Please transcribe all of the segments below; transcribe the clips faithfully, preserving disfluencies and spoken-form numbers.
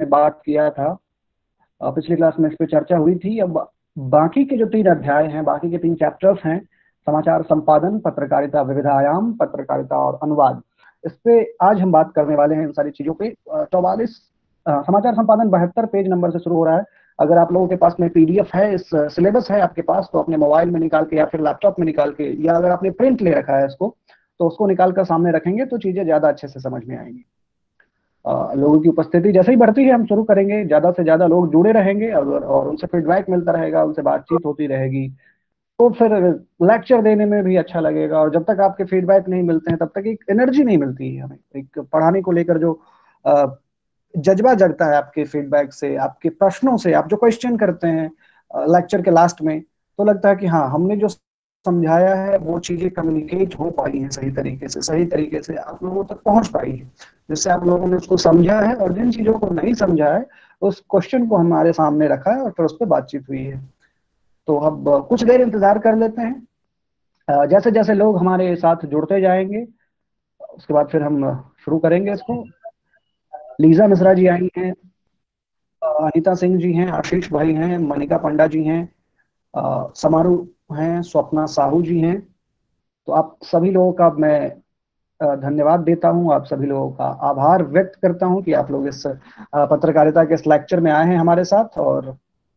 बात किया था, पिछली क्लास में इस पे चर्चा हुई थी। अब बाकी के जो तीन अध्याय हैं, बाकी के तीन चैप्टर्स हैं, समाचार संपादन, पत्रकारिता विविधायाम, पत्रकारिता और अनुवाद, इस पे आज हम बात करने वाले हैं इन सारी चीजों पे। चौवालीस समाचार संपादन बहत्तर पेज नंबर से शुरू हो रहा है। अगर आप लोगों के पास में पीडीएफ है, इस सिलेबस है आपके पास, तो अपने मोबाइल में निकाल के या फिर लैपटॉप में निकाल के, या अगर आपने प्रिंट ले रखा है इसको, तो उसको निकाल कर सामने रखेंगे तो चीजें ज्यादा अच्छे से समझ में आएंगी। लोगों की उपस्थिति जैसे ही बढ़ती है हम शुरू करेंगे, ज्यादा से ज्यादा लोग जुड़े रहेंगे और, और उनसे फीडबैक मिलता रहेगा, उनसे बातचीत होती रहेगी, तो फिर लेक्चर देने में भी अच्छा लगेगा। और जब तक आपके फीडबैक नहीं मिलते हैं तब तक एक एनर्जी नहीं मिलती है हमें, एक पढ़ाने को लेकर जो जज्बा जगता है आपके फीडबैक से, आपके प्रश्नों से, आप जो क्वेश्चन करते हैं लेक्चर के लास्ट में, तो लगता है कि हाँ, हमने जो समझाया है वो चीजें कम्युनिकेट हो पाई हैं सही तरीके से, सही तरीके से आप लोगों तक पहुंच पाई है, जिससे आप लोगों ने उसको समझा है। और जिन चीजों को नहीं समझा है उस क्वेश्चन को हमारे सामने रखा है और फिर उस पर बातचीत हुई है। तो अब कुछ देर इंतजार कर लेते हैं, जैसे जैसे लोग हमारे साथ जुड़ते जाएंगे उसके बाद फिर हम शुरू करेंगे इसको। लीजा मिश्रा जी आई हैं, अनीता सिंह जी हैं, आशीष भाई हैं, मनिका पंडा जी हैं, समारू हैं, स्वप्ना साहू जी हैं। तो आप सभी लोगों का मैं धन्यवाद देता हूं, आप सभी लोगों का आभार व्यक्त करता हूं कि आप लोग इस पत्रकारिता के इस लेक्चर में आए हैं हमारे साथ। और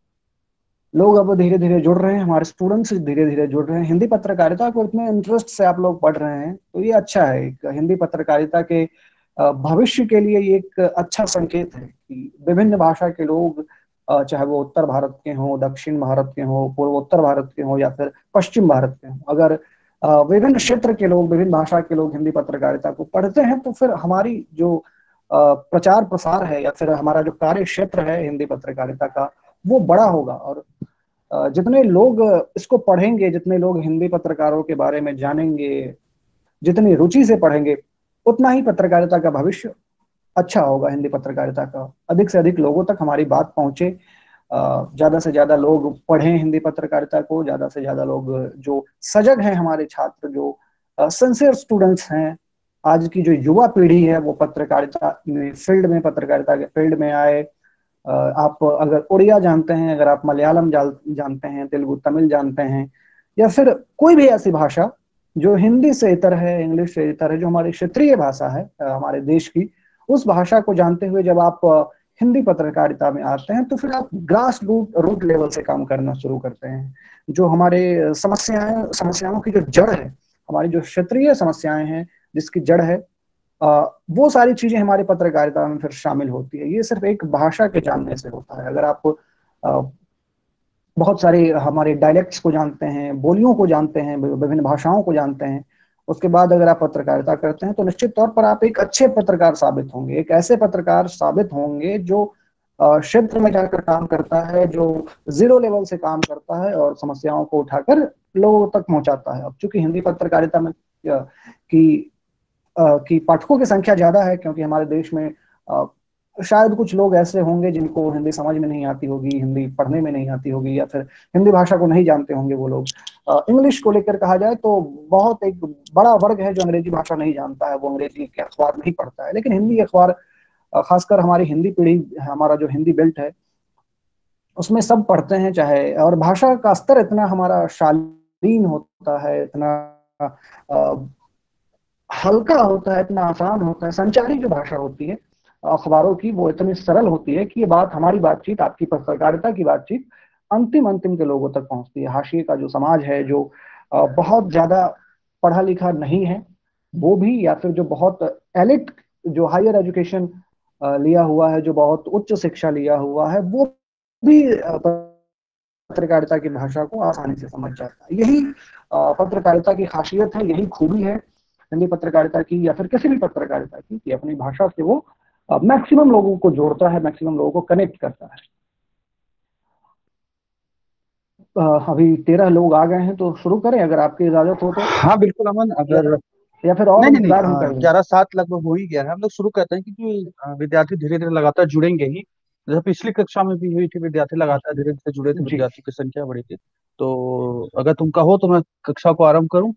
लोग अब धीरे धीरे जुड़ रहे हैं, हमारे स्टूडेंट्स धीरे धीरे जुड़ रहे हैं। हिंदी पत्रकारिता को इतने इंटरेस्ट से आप लोग पढ़ रहे हैं, तो ये अच्छा है। एक हिंदी पत्रकारिता के भविष्य के लिए ये एक अच्छा संकेत है कि विभिन्न भाषा के लोग, चाहे वो उत्तर भारत के हों, दक्षिण भारत के हों, पूर्वोत्तर भारत के हों या फिर पश्चिम भारत के हों, अगर विभिन्न क्षेत्र के लोग, विभिन्न भाषा के लोग हिंदी पत्रकारिता को पढ़ते हैं, तो फिर हमारी जो प्रचार प्रसार है या फिर हमारा जो कार्य क्षेत्र है हिंदी पत्रकारिता का, वो बड़ा होगा। और जितने लोग इसको पढ़ेंगे, जितने लोग हिंदी पत्रकारों के बारे में जानेंगे, जितनी रुचि से पढ़ेंगे, उतना ही पत्रकारिता का भविष्य अच्छा होगा। हिंदी पत्रकारिता का अधिक से अधिक लोगों तक हमारी बात पहुंचे, ज्यादा से ज्यादा लोग पढ़ें हिंदी पत्रकारिता को, ज्यादा से ज्यादा लोग जो सजग हैं, हमारे छात्र जो सिंसियर स्टूडेंट्स हैं, आज की जो युवा पीढ़ी है, वो पत्रकारिता में फील्ड में पत्रकारिता के फील्ड में आए। आप अगर उड़िया जानते हैं, अगर आप मलयालम जानते हैं, तेलुगु तमिल जानते हैं, या फिर कोई भी ऐसी भाषा जो हिंदी से इतर है, इंग्लिश से इतर है, जो हमारी क्षेत्रीय भाषा है हमारे देश की, उस भाषा को जानते हुए जब आप हिंदी पत्रकारिता में आते हैं, तो फिर आप ग्रास रूट रूट लेवल से काम करना शुरू करते हैं। जो हमारे समस्याएं समस्याओं की जो जड़ है, हमारी जो क्षेत्रीय समस्याएं हैं जिसकी जड़ है, आ, वो सारी चीजें हमारी पत्रकारिता में फिर शामिल होती है। ये सिर्फ एक भाषा के जानने से होता है। अगर आप आ, बहुत सारे हमारे डायलेक्ट्स को जानते हैं, बोलियों को जानते हैं, विभिन्न भाषाओं को जानते हैं, उसके बाद अगर आप पत्रकारिता करते हैं, तो निश्चित तौर पर आप एक अच्छे पत्रकार साबित होंगे, एक ऐसे पत्रकार साबित होंगे जो क्षेत्र में जाकर काम करता है, जो जीरो लेवल से काम करता है और समस्याओं को उठाकर लोगों तक पहुंचाता है। अब चूंकि हिंदी पत्रकारिता में की कि पाठकों की संख्या ज्यादा है, क्योंकि हमारे देश में आ, शायद कुछ लोग ऐसे होंगे जिनको हिंदी समझ में नहीं आती होगी, हिंदी पढ़ने में नहीं आती होगी, या फिर हिंदी भाषा को नहीं जानते होंगे वो लोग। इंग्लिश को लेकर कहा जाए तो बहुत एक बड़ा वर्ग है जो अंग्रेजी भाषा नहीं जानता है, वो अंग्रेजी के अखबार नहीं पढ़ता है। लेकिन हिंदी अखबार, खासकर हमारी हिंदी पीढ़ी, हमारा जो हिंदी बेल्ट है, उसमें सब पढ़ते हैं। चाहे, और भाषा का स्तर इतना हमारा शालीन होता है, इतना आ, हल्का होता है, इतना आसान होता है। संचारी जो भाषा होती है अखबारों की, वो इतनी सरल होती है कि ये बात, हमारी बातचीत, आपकी पत्रकारिता की बातचीत अंतिम अंतिम के लोगों तक पहुंचती है। हाशिए का जो समाज है, जो बहुत ज्यादा पढ़ा लिखा नहीं है वो भी, या फिर जो बहुत एलिट, जो हायर एजुकेशन लिया हुआ है, जो बहुत उच्च शिक्षा लिया हुआ है, वो भी पत्रकारिता की भाषा को आसानी से समझ जाता है। यही पत्रकारिता की खासियत है, यही खूबी है हिंदी पत्रकारिता की, या फिर किसी भी पत्रकारिता की, कि अपनी भाषा से वो मैक्सिमम लोगों को जोड़ता है, मैक्सिमम लोगों को कनेक्ट करता है। अभी तेरह लोग आ गए हैं, तो शुरू करें अगर आपकी इजाजत हो तो। हाँ बिल्कुल अमन, अगर या फिर और नहीं नहीं इंतजार हम कर नहीं, लें। ग्यारह सात लगभग हो ही गया है, हम लोग शुरू करते हैं, क्योंकि विद्यार्थी धीरे धीरे लगातार जुड़ेंगे ही। जैसे पिछली कक्षा में भी हुई थी, विद्यार्थी लगातार धीरे धीरे जुड़े थे, जी विद्यार्थी की संख्या बढ़ी थी। तो अगर तुम कहो तो मैं कक्षा को आरंभ करूं।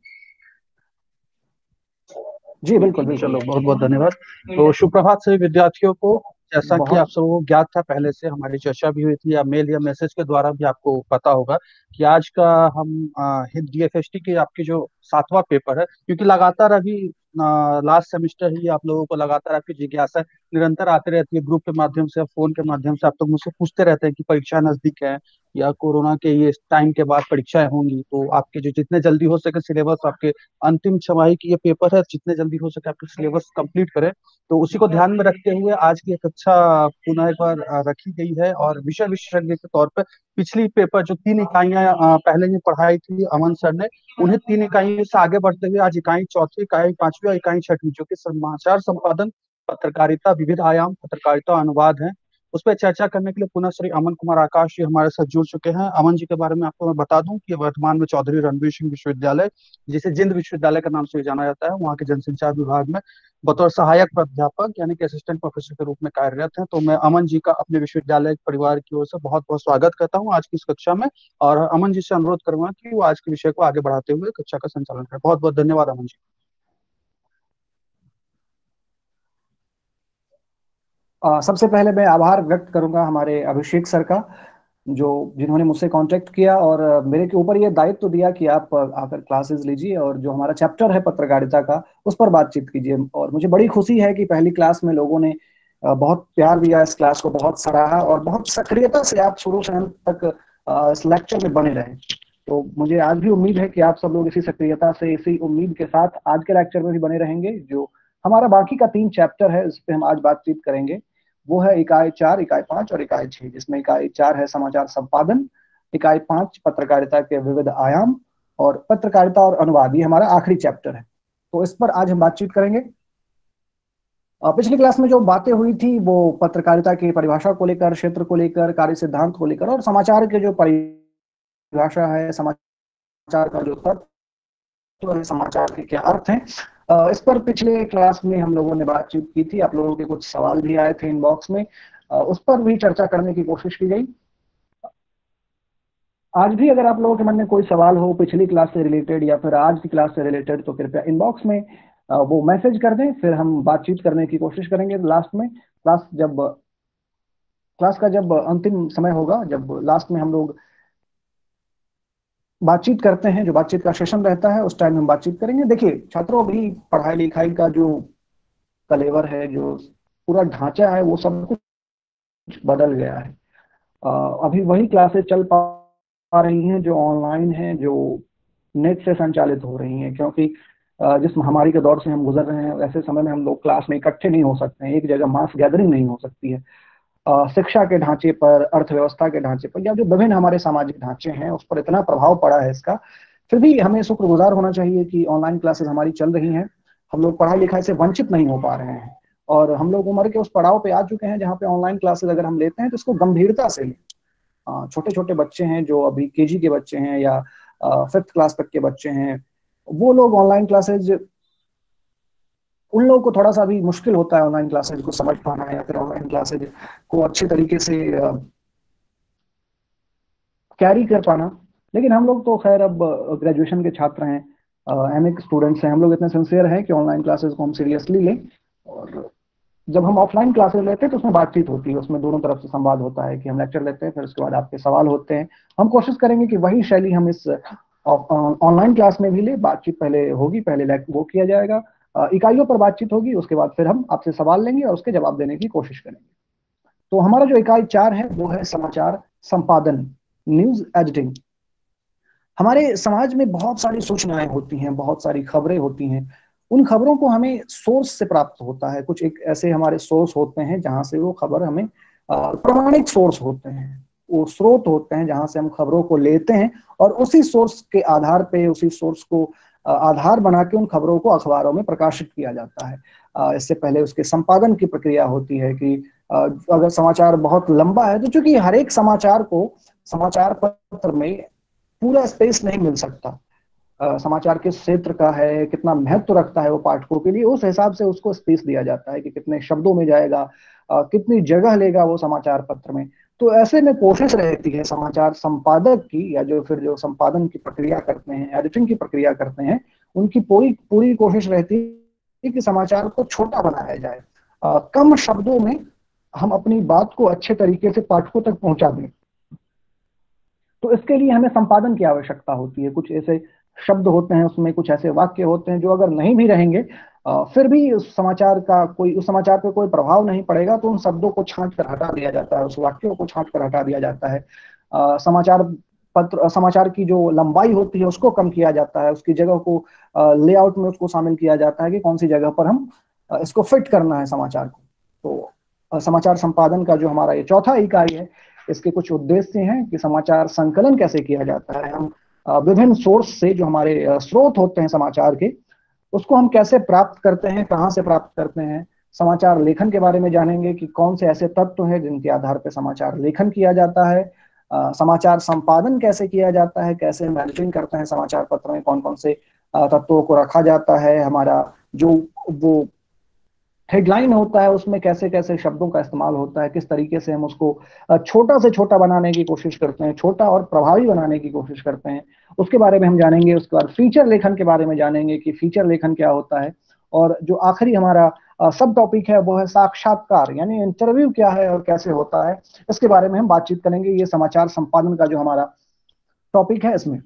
जी बिल्कुल बिल्कुल। चलो, बहुत बहुत धन्यवाद। तो शुभ प्रभात सभी विद्यार्थियों को। जैसा कि आप बहुत सबको ज्ञात था, पहले से हमारी चर्चा भी हुई थी, या मेल या मैसेज के द्वारा भी आपको पता होगा कि आज का हम डी एफ एस टी के आपके जो सातवां पेपर है, क्योंकि लगातार अभी लास्ट सेमेस्टर ही आप लोगों को लगातार आपकी जिज्ञासा निरंतर आती रहती है, ग्रुप के माध्यम से, फोन के माध्यम से आप तो मुझसे पूछते रहते हैं कि परीक्षा नजदीक है या कोरोना के ये टाइम के बाद परीक्षाएं होंगी, तो आपके जो जितने जल्दी हो सके सिलेबस, आपके अंतिम छमाही की ये पेपर है, जितने जल्दी हो सके आपके सिलेबस कंप्लीट करें। तो उसी को ध्यान में रखते हुए आज की एक कक्षा पुनः एक बार अ, रखी गई है, और विषय विशेषज्ञ के तौर पर पिछली पेपर जो तीन इकाइयां अ, पहले ही पढ़ाई थी अमन सर ने, उन्हें तीन इकाइयों से आगे बढ़ते हुए आज इकाई चौथी, इकाई पांचवी और इकाई छठवीं, जो कि समाचार संपादन, पत्रकारिता, विविध आयाम, पत्रकारिता और अनुवाद है, उस पर चर्चा करने के लिए पुनः श्री अमन कुमार आकाश जी हमारे साथ जुड़ चुके हैं। अमन जी के बारे में आपको मैं बता दूं कि वर्तमान में चौधरी रणवीर सिंह विश्वविद्यालय, जिसे जिंद विश्वविद्यालय के नाम से भी जाना जाता है, वहाँ के जनसंचार विभाग में बतौर सहायक प्राध्यापक यानी कि असिस्टेंट प्रोफेसर के रूप में कार्यरत हैं। तो मैं अमन जी का अपने विश्वविद्यालय परिवार की ओर से बहुत बहुत स्वागत करता हूँ आज की इस कक्षा में, और अमन जी से अनुरोध करूंगा कि वो आज के विषय को आगे बढ़ाते हुए कक्षा का संचालन करें। बहुत बहुत धन्यवाद अमन जी। अ, सबसे पहले मैं आभार व्यक्त करूंगा हमारे अभिषेक सर का, जो जिन्होंने मुझसे कांटेक्ट किया और अ, मेरे के ऊपर ये दायित्व तो दिया कि आप अ, आकर क्लासेस लीजिए और जो हमारा चैप्टर है पत्रकारिता का उस पर बातचीत कीजिए। और मुझे बड़ी खुशी है कि पहली क्लास में लोगों ने अ, बहुत प्यार दिया, इस क्लास को बहुत सराहा और बहुत सक्रियता से आप शुरू से अंत तक अ, इस लेक्चर में बने रहे। तो मुझे आज भी उम्मीद है कि आप सब लोग इसी सक्रियता से, इसी उम्मीद के साथ आज के लेक्चर में भी बने रहेंगे। जो हमारा बाकी का तीन चैप्टर है इस पे हम आज बातचीत करेंगे, वो है इकाई चार, इकाई पांच और इकाई छह, जिसमें इकाई चार है समाचार संपादन, इकाई पांच पत्रकारिता के विविध आयाम और पत्रकारिता और अनुवाद, ये हमारा आखिरी चैप्टर है। तो इस पर आज हम बातचीत करेंगे। अ, पिछली क्लास में जो बातें हुई थी वो पत्रकारिता की परिभाषा को लेकर, क्षेत्र को लेकर, कार्य सिद्धांत को लेकर और समाचार के जो परिभाषा है, समाचार का जो तत्व है, समाचार के क्या अर्थ हैं, अ, इस पर पिछले क्लास में हम लोगों ने बातचीत की थी। आप लोगों के कुछ सवाल भी आए थे इनबॉक्स में, अ, उस पर भी चर्चा करने की कोशिश की गई। आज भी अगर आप लोगों के मन में कोई सवाल हो पिछली क्लास से रिलेटेड या फिर आज की क्लास से रिलेटेड, तो कृपया इनबॉक्स में अ, वो मैसेज कर दें, फिर हम बातचीत करने की कोशिश करेंगे लास्ट में। क्लास जब क्लास का जब अंतिम समय होगा, जब लास्ट में हम लोग बातचीत करते हैं, जो बातचीत का सेशन रहता है, उस टाइम हम बातचीत करेंगे। देखिए छात्रों, अभी पढ़ाई लिखाई का जो कलेवर है, जो पूरा ढांचा है, वो सब कुछ बदल गया है। अ, अभी वही क्लासेस चल पा पा रही हैं जो ऑनलाइन हैं, जो नेट से संचालित हो रही हैं, क्योंकि अ, जिस महामारी के दौर से हम गुजर रहे हैं, ऐसे समय में हम लोग क्लास में इकट्ठे नहीं हो सकते हैं, एक जगह मास गैदरिंग नहीं हो सकती है। अ, शिक्षा के ढांचे पर, अर्थव्यवस्था के ढांचे पर, या जो विभिन्न हमारे सामाजिक ढांचे हैं, उस पर इतना प्रभाव पड़ा है इसका। फिर भी हमें शुक्रगुजार होना चाहिए कि ऑनलाइन क्लासेस हमारी चल रही हैं। हम लोग पढ़ाई लिखाई से वंचित नहीं हो पा रहे हैं, और हम लोग उम्र के उस पड़ाव पे आ चुके हैं जहाँ पे ऑनलाइन क्लासेस अगर हम लेते हैं तो इसको गंभीरता से लें। छोटे छोटे बच्चे हैं जो अभी के जी के बच्चे हैं या फिफ्थ क्लास तक के बच्चे हैं, वो लोग ऑनलाइन क्लासेज, उन लोगों को थोड़ा सा भी मुश्किल होता है ऑनलाइन क्लासेज को समझ पाना, या फिर ऑनलाइन क्लासेज को अच्छे तरीके से कैरी कर पाना। लेकिन हम लोग तो खैर अब ग्रेजुएशन के छात्र हैं, एम ए के स्टूडेंट्स हैं, हम लोग इतने सिंसियर हैं कि ऑनलाइन क्लासेस को हम सीरियसली लें। और जब हम ऑफलाइन क्लासेस लेते हैं तो उसमें बातचीत होती है, उसमें दोनों तरफ से संवाद होता है कि हम लेक्चर लेते हैं, फिर उसके बाद आपके सवाल होते हैं। हम कोशिश करेंगे कि वही शैली हम इस ऑनलाइन क्लास में भी ले। बातचीत पहले होगी, पहले वो किया जाएगा, अ, इकाइयों पर बातचीत होगी, उसके बाद फिर हम आपसे सवाल लेंगे और उसके जवाब देने की कोशिश करेंगे। तो हमारा जो इकाई चार है वो है समाचार संपादन, न्यूज एडिटिंग। हमारे समाज में बहुत सारी सूचनाएं होती हैं, बहुत सारी खबरें होती हैं। उन खबरों को हमें सोर्स से प्राप्त होता है। कुछ एक ऐसे हमारे सोर्स होते हैं जहां से वो खबर हमें, प्रमाणिक सोर्स होते हैं, वो स्रोत होते हैं जहां से हम खबरों को लेते हैं, और उसी सोर्स के आधार पे, उसी सोर्स को आधार बना के उन खबरों को अखबारों में प्रकाशित किया जाता है। इससे पहले उसके संपादन की प्रक्रिया होती है कि अगर समाचार बहुत लंबा है, तो चूंकि हर एक समाचार को समाचार पत्र में पूरा स्पेस नहीं मिल सकता, Uh, समाचार किस क्षेत्र का है, कितना महत्व रखता है वो पाठकों के लिए, उस हिसाब से उसको स्पेस दिया जाता है कि कितने शब्दों में जाएगा, uh, कितनी जगह लेगा वो समाचार पत्र में। तो ऐसे में कोशिश रहती है समाचार संपादक की, या जो फिर जो संपादन की प्रक्रिया करते हैं, एडिटिंग की प्रक्रिया करते हैं, उनकी पूरी पूरी कोशिश रहती है कि समाचार को छोटा बनाया जाए, uh, कम शब्दों में हम अपनी बात को अच्छे तरीके से पाठकों तक पहुंचा दें। तो इसके लिए हमें संपादन की आवश्यकता होती है। कुछ ऐसे शब्द होते हैं उसमें, कुछ ऐसे वाक्य होते हैं जो अगर नहीं भी रहेंगे फिर भी उस समाचार का कोई उस समाचार पे कोई प्रभाव नहीं पड़ेगा, तो उन शब्दों को छांट कर हटा दिया जाता है, उस वाक्यों को छांट कर हटा दिया जाता है। आ, समाचार पत्र समाचार की जो लंबाई होती है उसको कम किया जाता है, उसकी जगह को लेआउट में उसको शामिल किया जाता है कि कौन सी जगह पर हम इसको फिट करना है समाचार को। तो समाचार संपादन का जो हमारा ये चौथा इकाई है, इसके कुछ उद्देश्य हैं कि समाचार संकलन कैसे किया जाता है। हम विभिन्न सोर्स से, जो हमारे स्रोत होते हैं समाचार के, उसको हम कैसे प्राप्त करते हैं, कहाँ से प्राप्त करते हैं। समाचार लेखन के बारे में जानेंगे कि कौन से ऐसे तत्व हैं जिनके आधार पर समाचार लेखन किया जाता है। आ, समाचार संपादन कैसे किया जाता है, कैसे मैनेजिंग करते हैं समाचार पत्र में, कौन कौन से तत्वों को रखा जाता है। हमारा जो वो हेडलाइन होता है उसमें कैसे कैसे शब्दों का इस्तेमाल होता है, किस तरीके से हम उसको छोटा से छोटा बनाने की कोशिश करते हैं, छोटा और प्रभावी बनाने की कोशिश करते हैं, उसके बारे में हम जानेंगे। उसके बाद फीचर लेखन के बारे में जानेंगे कि फीचर लेखन क्या होता है। और जो आखिरी हमारा सब टॉपिक है वो है साक्षात्कार, यानी इंटरव्यू क्या है और कैसे होता है, इसके बारे में हम बातचीत करेंगे। ये समाचार संपादन का जो हमारा टॉपिक है इसमें।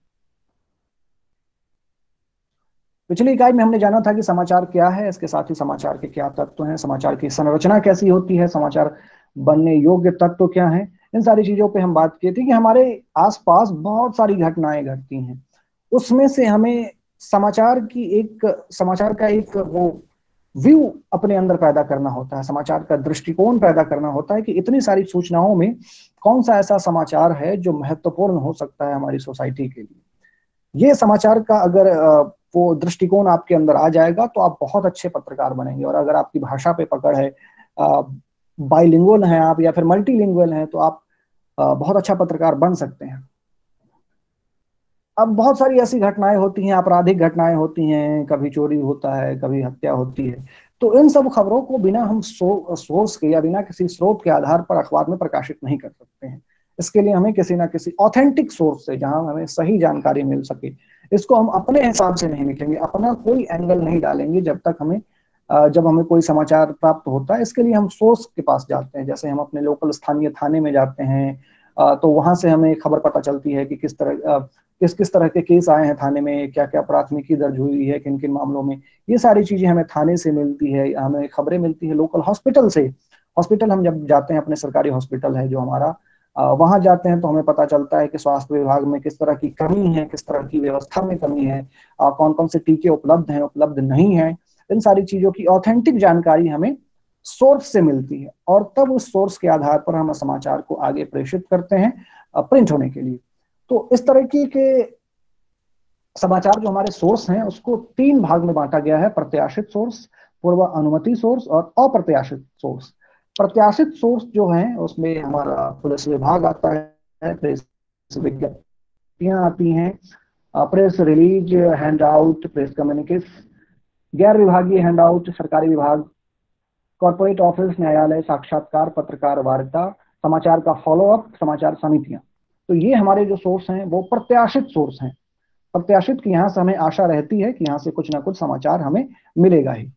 पिछली इकाई में हमने जाना था कि समाचार क्या है, इसके साथ ही समाचार के क्या तत्व हैं, समाचार की संरचना कैसी होती है, समाचार बनने योग्य तत्व क्या हैं। इन सारी चीजों पे हम बात की थी कि हमारे आसपास बहुत सारी घटनाएं घटती हैं, उसमें से हमें समाचार की एक समाचार का एक वो व्यू अपने अंदर पैदा करना होता है, समाचार का दृष्टिकोण पैदा करना होता है कि इतनी सारी सूचनाओं में कौन सा ऐसा समाचार है जो महत्वपूर्ण हो सकता है हमारी सोसाइटी के लिए। ये समाचार का अगर वो दृष्टिकोण आपके अंदर आ जाएगा तो आप बहुत अच्छे पत्रकार बनेंगे। और अगर आपकी भाषा पे पकड़ है, बाइलिंगुअल हैं आप या फिर मल्टीलिंगुअल हैं, तो आप बहुत अच्छा पत्रकार बन सकते हैं। अब बहुत सारी ऐसी घटनाएं होती हैं, आपराधिक घटनाएं होती हैं, कभी चोरी होता है, कभी हत्या होती है, तो इन सब खबरों को बिना हम सो, सोर्स के या बिना किसी स्रोत के आधार पर अखबार में प्रकाशित नहीं कर सकते हैं। इसके लिए हमें किसी ना किसी ऑथेंटिक सोर्स से, जहां हमें सही जानकारी मिल सके, इसको हम अपने हिसाब से नहीं लिखेंगे, अपना कोई एंगल नहीं डालेंगे जब तक हमें जब हमें कोई समाचार प्राप्त होता है। इसके लिए हम सोर्स के पास जाते हैं, जैसे हम अपने लोकल स्थानीय थाने में जाते हैं तो वहां से हमें खबर पता चलती है कि किस तरह किस किस तरह के केस आए हैं थाने में, क्या क्या प्राथमिकी दर्ज हुई है किन किन मामलों में। ये सारी चीजें हमें थाने से मिलती है, हमें खबरें मिलती है लोकल हॉस्पिटल से। हॉस्पिटल हम जब जाते हैं, अपने सरकारी हॉस्पिटल है जो हमारा, वहां जाते हैं तो हमें पता चलता है कि स्वास्थ्य विभाग में किस तरह की कमी है, किस तरह की व्यवस्था में कमी है, कौन कौन से टीके उपलब्ध हैं, उपलब्ध नहीं है। इन सारी चीजों की ऑथेंटिक जानकारी हमें सोर्स से मिलती है और तब उस सोर्स के आधार पर हम समाचार को आगे प्रेषित करते हैं प्रिंट होने के लिए। तो इस तरह की के समाचार जो हमारे सोर्स हैं उसको तीन भाग में बांटा गया है: प्रत्याशित सोर्स, पूर्व अनुमति सोर्स और अप्रत्याशित सोर्स। प्रत्याशित सोर्स जो है उसमें हमारा पुलिस विभाग आता है, प्रेस विज्ञप्तियां आती हैं, press release, hand out, press communication, गैर विभागीय हैंड आउट, सरकारी विभाग, कॉर्पोरेट ऑफिस, न्यायालय, साक्षात्कार, पत्रकार वार्ता, समाचार का फॉलोअप, समाचार समितियां। तो ये हमारे जो सोर्स हैं वो प्रत्याशित सोर्स हैं। प्रत्याशित की यहां से हमें आशा रहती है कि यहां से कुछ ना कुछ समाचार हमें मिलेगा ही।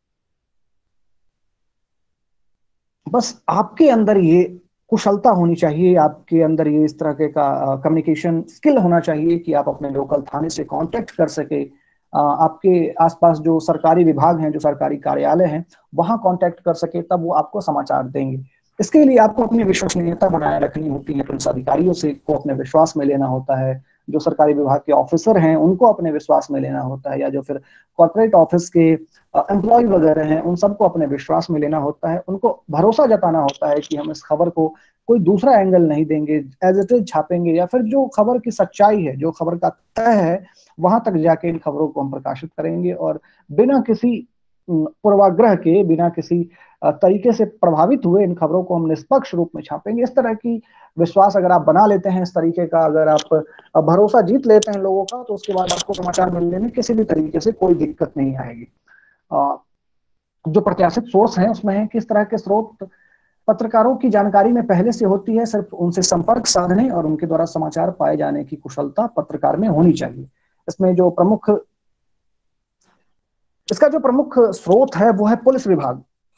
बस आपके अंदर ये कुशलता होनी चाहिए, आपके अंदर ये इस तरह के का कम्युनिकेशन स्किल होना चाहिए कि आप अपने लोकल थाने से कांटेक्ट कर सके, आपके आसपास जो सरकारी विभाग हैं, जो सरकारी कार्यालय हैं, वहां कांटेक्ट कर सके, तब वो आपको समाचार देंगे। इसके लिए आपको अपनी विश्वसनीयता बनाए रखनी होती है, पुलिस अधिकारियों से को अपने विश्वास में लेना होता है, जो सरकारी विभाग के ऑफिसर हैं उनको अपने विश्वास में लेना होता है, या जो फिर कॉर्पोरेट ऑफिस के एम्प्लॉय वगैरह हैं उन सबको अपने विश्वास में लेना होता है। उनको भरोसा जताना होता है कि हम इस खबर को कोई दूसरा एंगल नहीं देंगे, एज इट इज छापेंगे, या फिर जो खबर की सच्चाई है, जो खबर का तय है, वहां तक जाके इन खबरों को हम प्रकाशित करेंगे और बिना किसी पूर्वाग्रह के, बिना किसी तरीके से प्रभावित हुए इन खबरों को हम निष्पक्ष रूप में छापेंगे। इस तरह की विश्वास अगर आप बना लेते हैं, इस तरीके का अगर आप भरोसा जीत लेते हैं लोगों का, तो उसके बाद आपको समाचार मिलने में किसी भी तरीके से कोई दिक्कत नहीं आएगी। जो प्रत्याशित सोर्स हैं उसमें है किस तरह के स्रोत पत्रकारों की जानकारी में पहले से होती है, सिर्फ उनसे संपर्क साधने और उनके द्वारा समाचार पाए जाने की कुशलता पत्रकार में होनी चाहिए। इसमें जो प्रमुख इसका जो प्रमुख स्रोत है वो है पुलिस विभाग।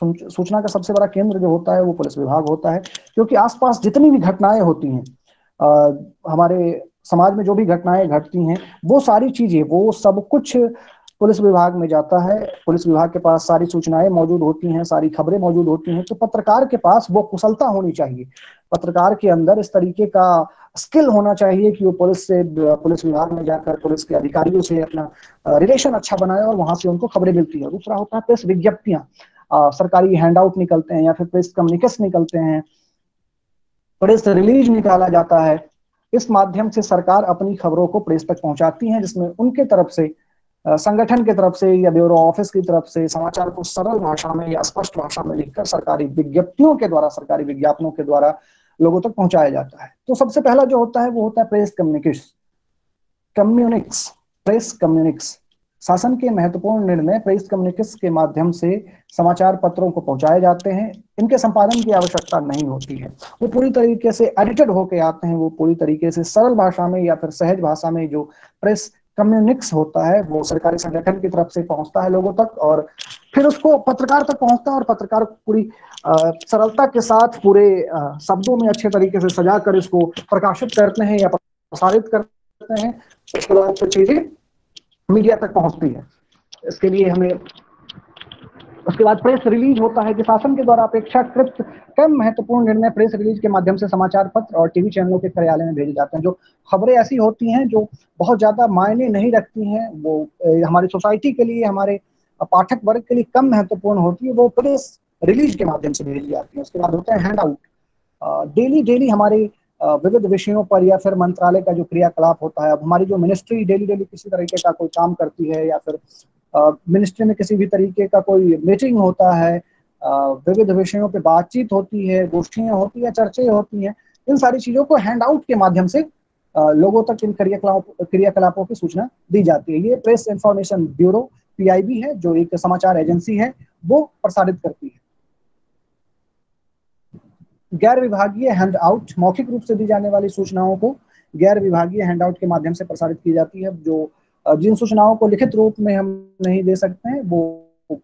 सूचना का सबसे बड़ा केंद्र जो होता है वो पुलिस विभाग होता है, क्योंकि आसपास जितनी भी घटनाएं होती हैं, हमारे समाज में जो भी घटनाएं घटती हैं, वो सारी चीजें, वो सब कुछ पुलिस विभाग में जाता है। पुलिस विभाग के पास सारी सूचनाएं मौजूद होती हैं, सारी खबरें मौजूद होती हैं। तो पत्रकार के पास वो कुशलता होनी चाहिए, पत्रकार के अंदर इस तरीके का स्किल होना चाहिए कि वो पुलिस से पुलिस विभाग में जाकर पुलिस के अधिकारियों से अपना रिलेशन अच्छा बनाए और वहां से उनको खबरें मिलती है। दूसरा होता है प्रेस विज्ञप्तियां, सरकारी हैंडआउट निकलते हैं या फिर प्रेस कम्युनिकेट्स निकलते हैं, प्रेस रिलीज निकाला जाता है। इस माध्यम से सरकार अपनी खबरों को प्रेस तक पहुंचाती है, जिसमें उनके तरफ से, संगठन की तरफ से या ब्यूरो ऑफिस की तरफ से समाचार को सरल भाषा में या स्पष्ट भाषा में लिखकर सरकारी विज्ञप्तियों के द्वारा, सरकारी विज्ञापनों के द्वारा लोगों तक पहुंचाया जाता है। तो सबसे पहला जो होता है वो होता है press communicates, communiques, press communiques. शासन के महत्वपूर्ण निर्णय प्रेस कम्युनिकेट्स के माध्यम से समाचार पत्रों को पहुंचाए जाते हैं। इनके संपादन की आवश्यकता नहीं होती है, वो पूरी तरीके से एडिटेड होके आते हैं, वो पूरी तरीके से सरल भाषा में या फिर सहज भाषा में जो प्रेस कम्युनिक्स होता है वो सरकारी संगठन की तरफ से पहुंचता है लोगों तक, और फिर उसको पत्रकार तक पहुंचता है और पत्रकार पूरी सरलता के साथ पूरे शब्दों में अच्छे तरीके से सजा कर इसको प्रकाशित करते हैं या प्रसारित करते हैं। उसके बाद फिर चीजें मीडिया तक पहुंचती है। इसके लिए हमें उसके बाद प्रेस रिलीज होता है कि शासन के द्वारा अपेक्षाकृत कम महत्वपूर्ण निर्णय प्रेस रिलीज के माध्यम से समाचार पत्र और टीवी चैनलों के कार्यालय में भेजे जाते हैं। जो खबरें ऐसी होती हैं जो बहुत ज्यादा मायने नहीं रखती हैं, वो हमारी सोसाइटी के लिए, हमारे पाठक वर्ग के लिए कम महत्वपूर्ण होती है, वो प्रेस रिलीज के माध्यम से भेजी जाती है। उसके बाद होता है हैंड आउट। डेली डेली हमारे विविध विषयों पर या फिर मंत्रालय का जो क्रियाकलाप होता है, अब हमारी जो मिनिस्ट्री डेली डेली किसी तरीके का कोई काम करती है या फिर मिनिस्ट्री में किसी भी तरीके का कोई मीटिंग होता है, विविध विषयों पे बातचीत होती है, गोष्ठियां होती है, चर्चाएं होती हैं, इन सारी चीजों को हैंड आउट के माध्यम से लोगों तक इन क्रियाकलापों क्रियाकलापों की सूचना दी जाती है। ये प्रेस इंफॉर्मेशन ब्यूरो पीआईबी है, जो एक समाचार एजेंसी है, वो प्रसारित करती है। गैर विभागीय हैंड आउट, मौखिक रूप से दी जाने वाली सूचनाओं को गैर विभागीय हैंड आउट के माध्यम से प्रसारित की जाती है। जो जिन सूचनाओं को लिखित रूप में हम नहीं दे सकते हैं, वो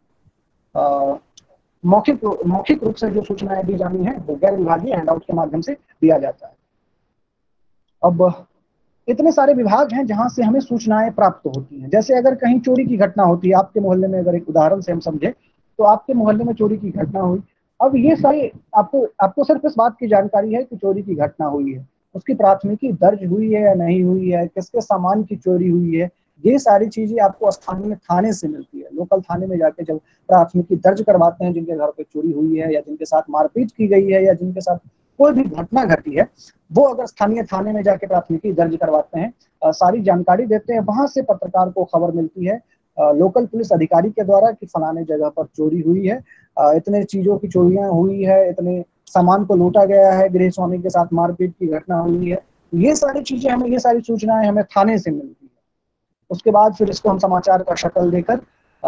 मौखिक मौखिक रूप से जो सूचनाएं दी जानी है वो गैर विभागीय हैंड आउट के माध्यम से दिया जाता है। अब इतने सारे विभाग हैं जहां से हमें सूचनाएं प्राप्त होती हैं। जैसे अगर कहीं चोरी की घटना होती है, आपके मोहल्ले में, अगर एक उदाहरण से हम समझे तो आपके मोहल्ले में चोरी की घटना हुई। अब ये सारी आपको आपको सिर्फ इस बात की जानकारी है कि चोरी की घटना हुई है, उसकी प्राथमिकी दर्ज हुई है या नहीं हुई है, किसके सामान की चोरी हुई है, ये सारी चीजें आपको स्थानीय थाने से मिलती है। लोकल थाने में जाके जब प्राथमिकी दर्ज करवाते हैं, जिनके घर पे चोरी हुई है या जिनके साथ मारपीट की गई है या जिनके साथ कोई भी घटना घटी है, वो अगर स्थानीय थाने में जाके प्राथमिकी दर्ज करवाते हैं, सारी जानकारी देते हैं, वहां से पत्रकार को खबर मिलती है लोकल पुलिस अधिकारी के द्वारा कि फलाने जगह पर चोरी हुई है, इतने चीजों की चोरियां हुई है, इतने सामान को लूटा गया है, गृह स्वामी के साथ मारपीट की घटना हुई है। ये सारी चीजें हमें, ये सारी सूचनाएं हमें थाने से मिलती है। उसके बाद फिर इसको हम समाचार का शक्ल देकर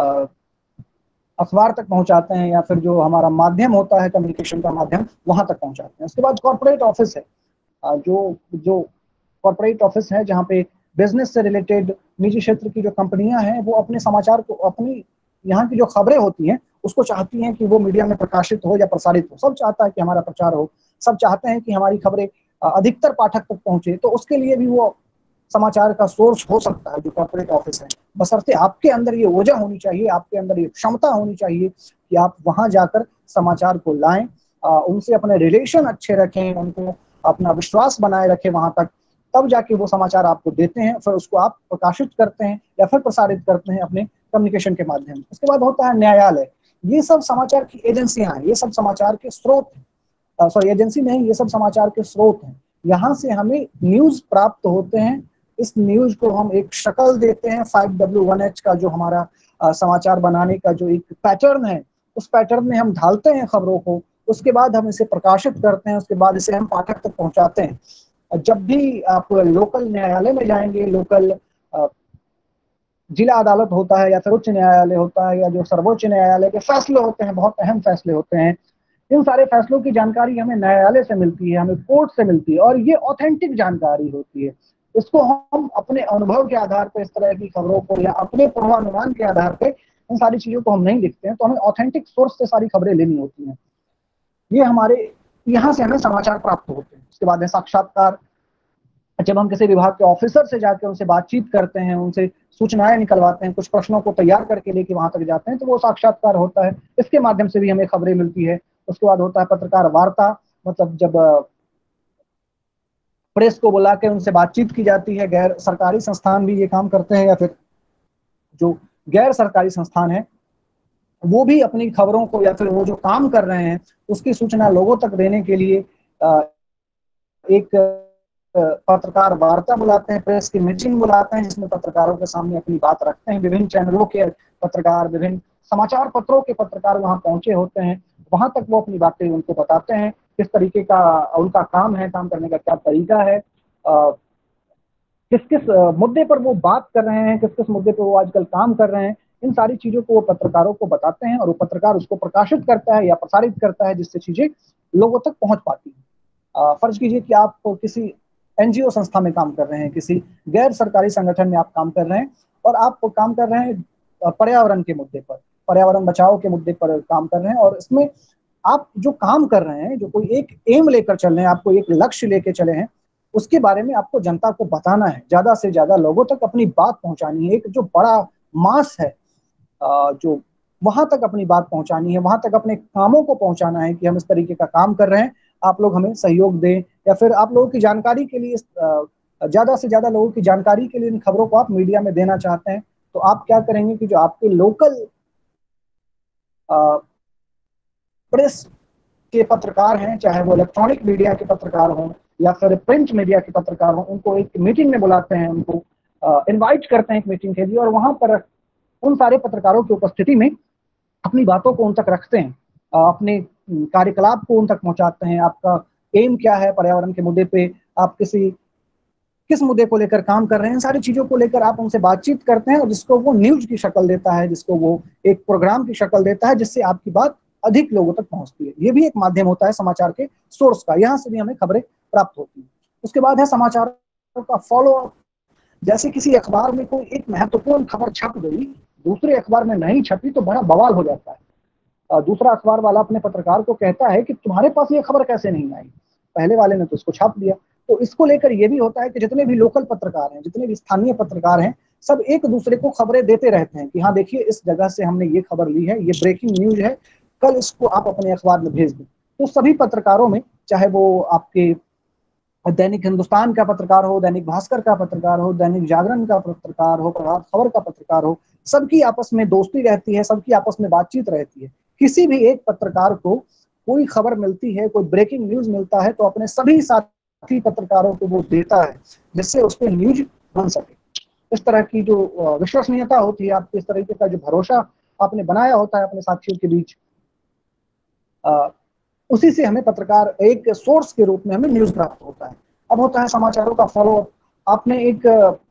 अखबार तक पहुंचाते हैं या फिर जो हमारा माध्यम होता है कम्युनिकेशन का माध्यम, वहां तक पहुंचाते हैं। उसके बाद कॉर्पोरेट ऑफिस है, जो जो कॉर्पोरेट ऑफिस है जहाँ पे बिजनेस से रिलेटेड निजी क्षेत्र की जो कंपनियां हैं, वो अपने समाचार को, अपनी यहाँ की जो खबरें होती हैं उसको चाहती हैं कि वो मीडिया में प्रकाशित हो या प्रसारित हो। सब चाहता है कि हमारा प्रचार हो, सब चाहते हैं कि हमारी खबरें अधिकतर पाठक तक पहुंचे। तो उसके लिए भी वो समाचार का सोर्स हो सकता है जो कॉर्पोरेट ऑफिस है, बशर्ते आपके अंदर ये ऊर्जा होनी चाहिए, आपके अंदर ये क्षमता होनी चाहिए कि आप वहां जाकर समाचार को लाएं, उनसे अपने रिलेशन अच्छे रखें, उनको अपना विश्वास बनाए रखें वहां तक, तब जाके वो समाचार आपको देते हैं, फिर उसको आप प्रकाशित करते हैं या फिर प्रसारित करते हैं अपने कम्युनिकेशन के माध्यम से। उसके बाद होता है न्यायालय। ये सब समाचार की एजेंसियां हैं, ये सब समाचार के स्रोत हैं, सॉरी एजेंसी नहीं, ये सब समाचार के स्रोत हैं। यहाँ से हमें न्यूज प्राप्त होते हैं, इस न्यूज को हम एक शक्ल देते हैं। फाइव डब्ल्यू वन एच का जो हमारा आ, समाचार बनाने का जो एक पैटर्न है, उस पैटर्न में हम ढालते हैं खबरों को, उसके बाद हम इसे प्रकाशित करते हैं, उसके बाद इसे हम पाठक तक पहुंचाते हैं। जब भी आप लोकल न्यायालय में जाएंगे, लोकल जिला अदालत होता है या फिर उच्च न्यायालय होता है या जो सर्वोच्च न्यायालय के फैसले होते हैं, बहुत अहम फैसले होते हैं, इन सारे फैसलों की जानकारी हमें न्यायालय से मिलती है, हमें कोर्ट से मिलती है, और ये ऑथेंटिक जानकारी होती है। इसको हम अपने अनुभव के आधार पर इस तरह की खबरों को या अपने पूर्वानुमान के आधार पर इन सारी चीजों को हम नहीं लिखते हैं, तो हमें ऑथेंटिक सोर्स से सारी खबरें लेनी होती हैं। ये हमारे यहाँ से हमें समाचार प्राप्त होते हैं। उसके बाद है साक्षात्कार। जब हम किसी विभाग के ऑफिसर से जाकर उनसे बातचीत करते हैं, उनसे सूचनाएं निकलवाते हैं, कुछ प्रश्नों को तैयार करके लेके वहां तक जाते हैं, तो वो साक्षात्कार होता है। इसके माध्यम से भी हमें खबरें मिलती है। उसके बाद होता है पत्रकार वार्ता, मतलब जब प्रेस को बुला के उनसे बातचीत की जाती है। गैर सरकारी संस्थान भी ये काम करते हैं, या फिर जो गैर सरकारी संस्थान है वो भी अपनी खबरों को या फिर वो जो काम कर रहे हैं उसकी सूचना लोगों तक देने के लिए एक पत्रकार वार्ता बुलाते हैं, प्रेस की मीटिंग बुलाते हैं, जिसमें पत्रकारों के सामने अपनी बात रखते हैं। विभिन्न चैनलों के पत्रकार, विभिन्न समाचार पत्रों के पत्रकार वहां पहुंचे होते हैं। वहां तक वो अपनी बातें उनको बताते हैं, किस तरीके का उनका काम है, काम करने का क्या तरीका है, किस किस मुद्दे पर वो बात कर रहे हैं, किस किस मुद्दे पर वो आजकल काम कर रहे हैं। इन सारी चीजों को वो पत्रकारों को बताते हैं और वो पत्रकार उसको प्रकाशित करता है या प्रसारित करता है, जिससे चीजें लोगों तक पहुंच पाती हैं। फर्ज कीजिए कि आप किसी एनजीओ संस्था में काम कर रहे हैं, किसी गैर सरकारी संगठन में आप काम कर रहे हैं और आप काम कर रहे हैं पर्यावरण के मुद्दे पर, पर्यावरण बचाओ के मुद्दे पर काम कर रहे हैं। और इसमें आप जो काम कर रहे हैं, जो कोई एक एम लेकर चल रहे हैं, आपको एक लक्ष्य लेके चले हैं, उसके बारे में आपको जनता को बताना है, ज्यादा से ज्यादा लोगों तक अपनी बात पहुंचानी है। एक जो बड़ा मास है जो वहां तक अपनी बात पहुंचानी है, वहां तक अपने कामों को पहुंचाना है कि हम इस तरीके का काम कर रहे हैं, आप लोग हमें सहयोग दें, या फिर आप लोगों की जानकारी के लिए, ज्यादा से ज्यादा लोगों की जानकारी के लिए इन खबरों को आप मीडिया में देना चाहते हैं, तो आप क्या करेंगे कि जो आपके लोकल प्रेस के पत्रकार हैं, चाहे वो इलेक्ट्रॉनिक मीडिया के पत्रकार हों या फिर प्रिंट मीडिया के पत्रकार हों, उनको एक मीटिंग में बुलाते हैं, उनको इनवाइट करते हैं एक मीटिंग के लिए, और वहां पर उन सारे पत्रकारों की उपस्थिति में अपनी बातों को उन तक रखते हैं, अपने कार्यकलाप को उन तक पहुंचाते हैं। आपका एम क्या है पर्यावरण के मुद्दे पे, आप किसी किस मुद्दे को लेकर काम कर रहे हैं, सारी चीजों को लेकर आप उनसे बातचीत करते हैं, और जिसको वो न्यूज की शक्ल देता है, जिसको वो एक प्रोग्राम की शक्ल देता है, जिससे आपकी बात अधिक लोगों तक पहुंचती है। ये भी एक माध्यम होता है समाचार के सोर्स का, यहाँ से भी हमें खबरें प्राप्त होती हैं। उसके बाद है समाचारों का फॉलो अप। जैसे किसी अखबार में कोई एक महत्वपूर्ण खबर छप गई, दूसरे अखबार में नहीं छपी, तो बड़ा बवाल हो जाता है। दूसरा अखबार वाला अपने पत्रकार को कहता है कि तुम्हारे पास ये खबर कैसे नहीं आई, पहले वाले ने तो इसको छाप दिया। तो इसको लेकर ये भी होता है कि जितने भी लोकल पत्रकार हैं, जितने भी स्थानीय पत्रकार हैं, सब एक दूसरे को खबरें देते रहते हैं कि हाँ देखिए, इस जगह से हमने ये खबर ली है, ये ब्रेकिंग न्यूज है, कल इसको आप अपने अखबार में भेज दें। तो सभी पत्रकारों में, चाहे वो आपके दैनिक हिंदुस्तान का पत्रकार हो, दैनिक भास्कर का पत्रकार हो, दैनिक जागरण का पत्रकार हो, प्रभात खबर का पत्रकार हो, सबकी आपस में दोस्ती रहती है, सबकी आपस में बातचीत रहती है। किसी भी एक पत्रकार को कोई खबर मिलती है, कोई ब्रेकिंग न्यूज मिलता है, तो अपने सभी साथी पत्रकारों को वो देता है, जिससे उस पर न्यूज बन सके। इस तरह की जो विश्वसनीयता होती है, आपके इस तरीके का जो भरोसा आपने बनाया होता है अपने साथियों के बीच, आ, उसी से हमें पत्रकार एक सोर्स के रूप में हमें न्यूज प्राप्त होता है। अब होता है समाचारों का फॉलो अप। आपने एक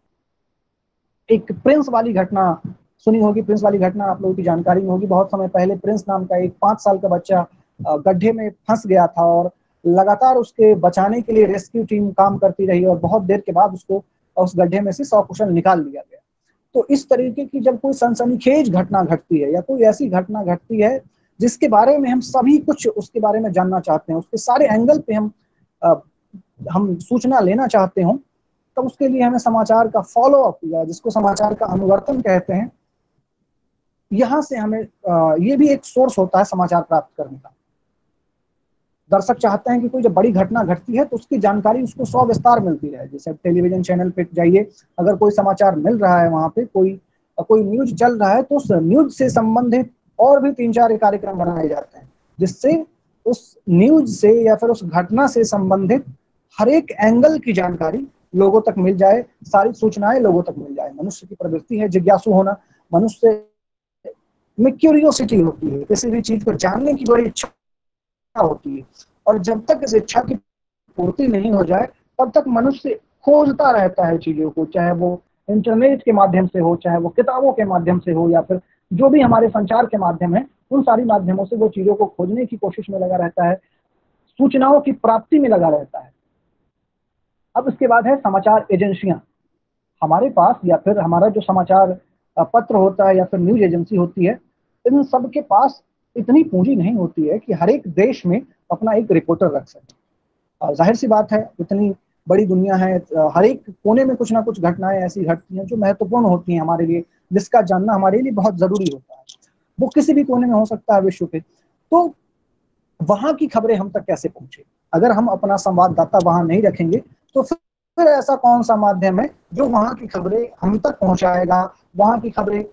एक प्रिंस वाली घटना सुनी होगी, प्रिंस वाली घटना आप लोगों की जानकारी में होगी। बहुत समय पहले प्रिंस नाम का एक पांच साल का बच्चा गड्ढे में फंस गया था, और लगातार उसके बचाने के लिए रेस्क्यू टीम काम करती रही, और बहुत देर के बाद उसको उस गड्ढे में से सकुशल निकाल लिया गया। तो इस तरीके की जब कोई सनसनीखेज घटना घटती है, या कोई ऐसी घटना घटती है जिसके बारे में हम सभी कुछ उसके बारे में जानना चाहते हैं, उसके सारे एंगल पे हम आ, हम सूचना लेना चाहते हो, तब उसके लिए हमें समाचार का फॉलो अप, या जिसको समाचार का अनुवर्तन कहते हैं, यहाँ से हमें आ, ये भी एक सोर्स होता है समाचार प्राप्त करने का। दर्शक चाहते हैं कि कोई जब बड़ी घटना घटती है तो उसकी जानकारी उसको सौ विस्तार मिलती रहे। जैसे टेलीविजन चैनल पे जाइए, अगर कोई समाचार मिल रहा है, वहां पे कोई कोई न्यूज चल रहा है, तो उस न्यूज से संबंधित और भी तीन चार कार्यक्रम बनाए जाते हैं, जिससे उस न्यूज से या फिर उस घटना से संबंधित हर एक एंगल की जानकारी लोगों तक मिल जाए, सारी सूचनाएं लोगों तक मिल जाए। मनुष्य की प्रवृत्ति है जिज्ञासु होना, मनुष्य में क्यूरियोसिटी होती है, किसी भी चीज को जानने की बड़ी इच्छा होती है, और जब तक इस इच्छा की पूर्ति नहीं हो जाए तब तक मनुष्य खोजता रहता है चीजों को, चाहे वो इंटरनेट के माध्यम से हो, चाहे वो किताबों के माध्यम से हो, या फिर जो भी हमारे संचार के माध्यम है, उन सारी माध्यमों से वो चीजों को खोजने की कोशिश में लगा रहता है, सूचनाओं की प्राप्ति में लगा रहता है। अब इसके बाद है समाचार एजेंसियां। हमारे पास या फिर हमारा जो समाचार पत्र होता है या फिर न्यूज एजेंसी होती है, इन सब के पास इतनी पूंजी नहीं होती है कि हर एक देश में अपना एक रिपोर्टर रख सके। जाहिर सी बात है, इतनी बड़ी दुनिया है, हर एक कोने में कुछ ना कुछ घटनाएं ऐसी घटती हैं जो महत्वपूर्ण होती हैं हमारे लिए, जिसका जानना हमारे लिए बहुत जरूरी होता है। वो किसी भी कोने में हो सकता है विश्व के। तो वहां की खबरें हम तक कैसे पहुंचे? अगर हम अपना संवाददाता वहां नहीं रखेंगे तो फिर ऐसा कौन सा माध्यम है जो वहां की खबरें हम तक पहुंचाएगा, वहां की खबरें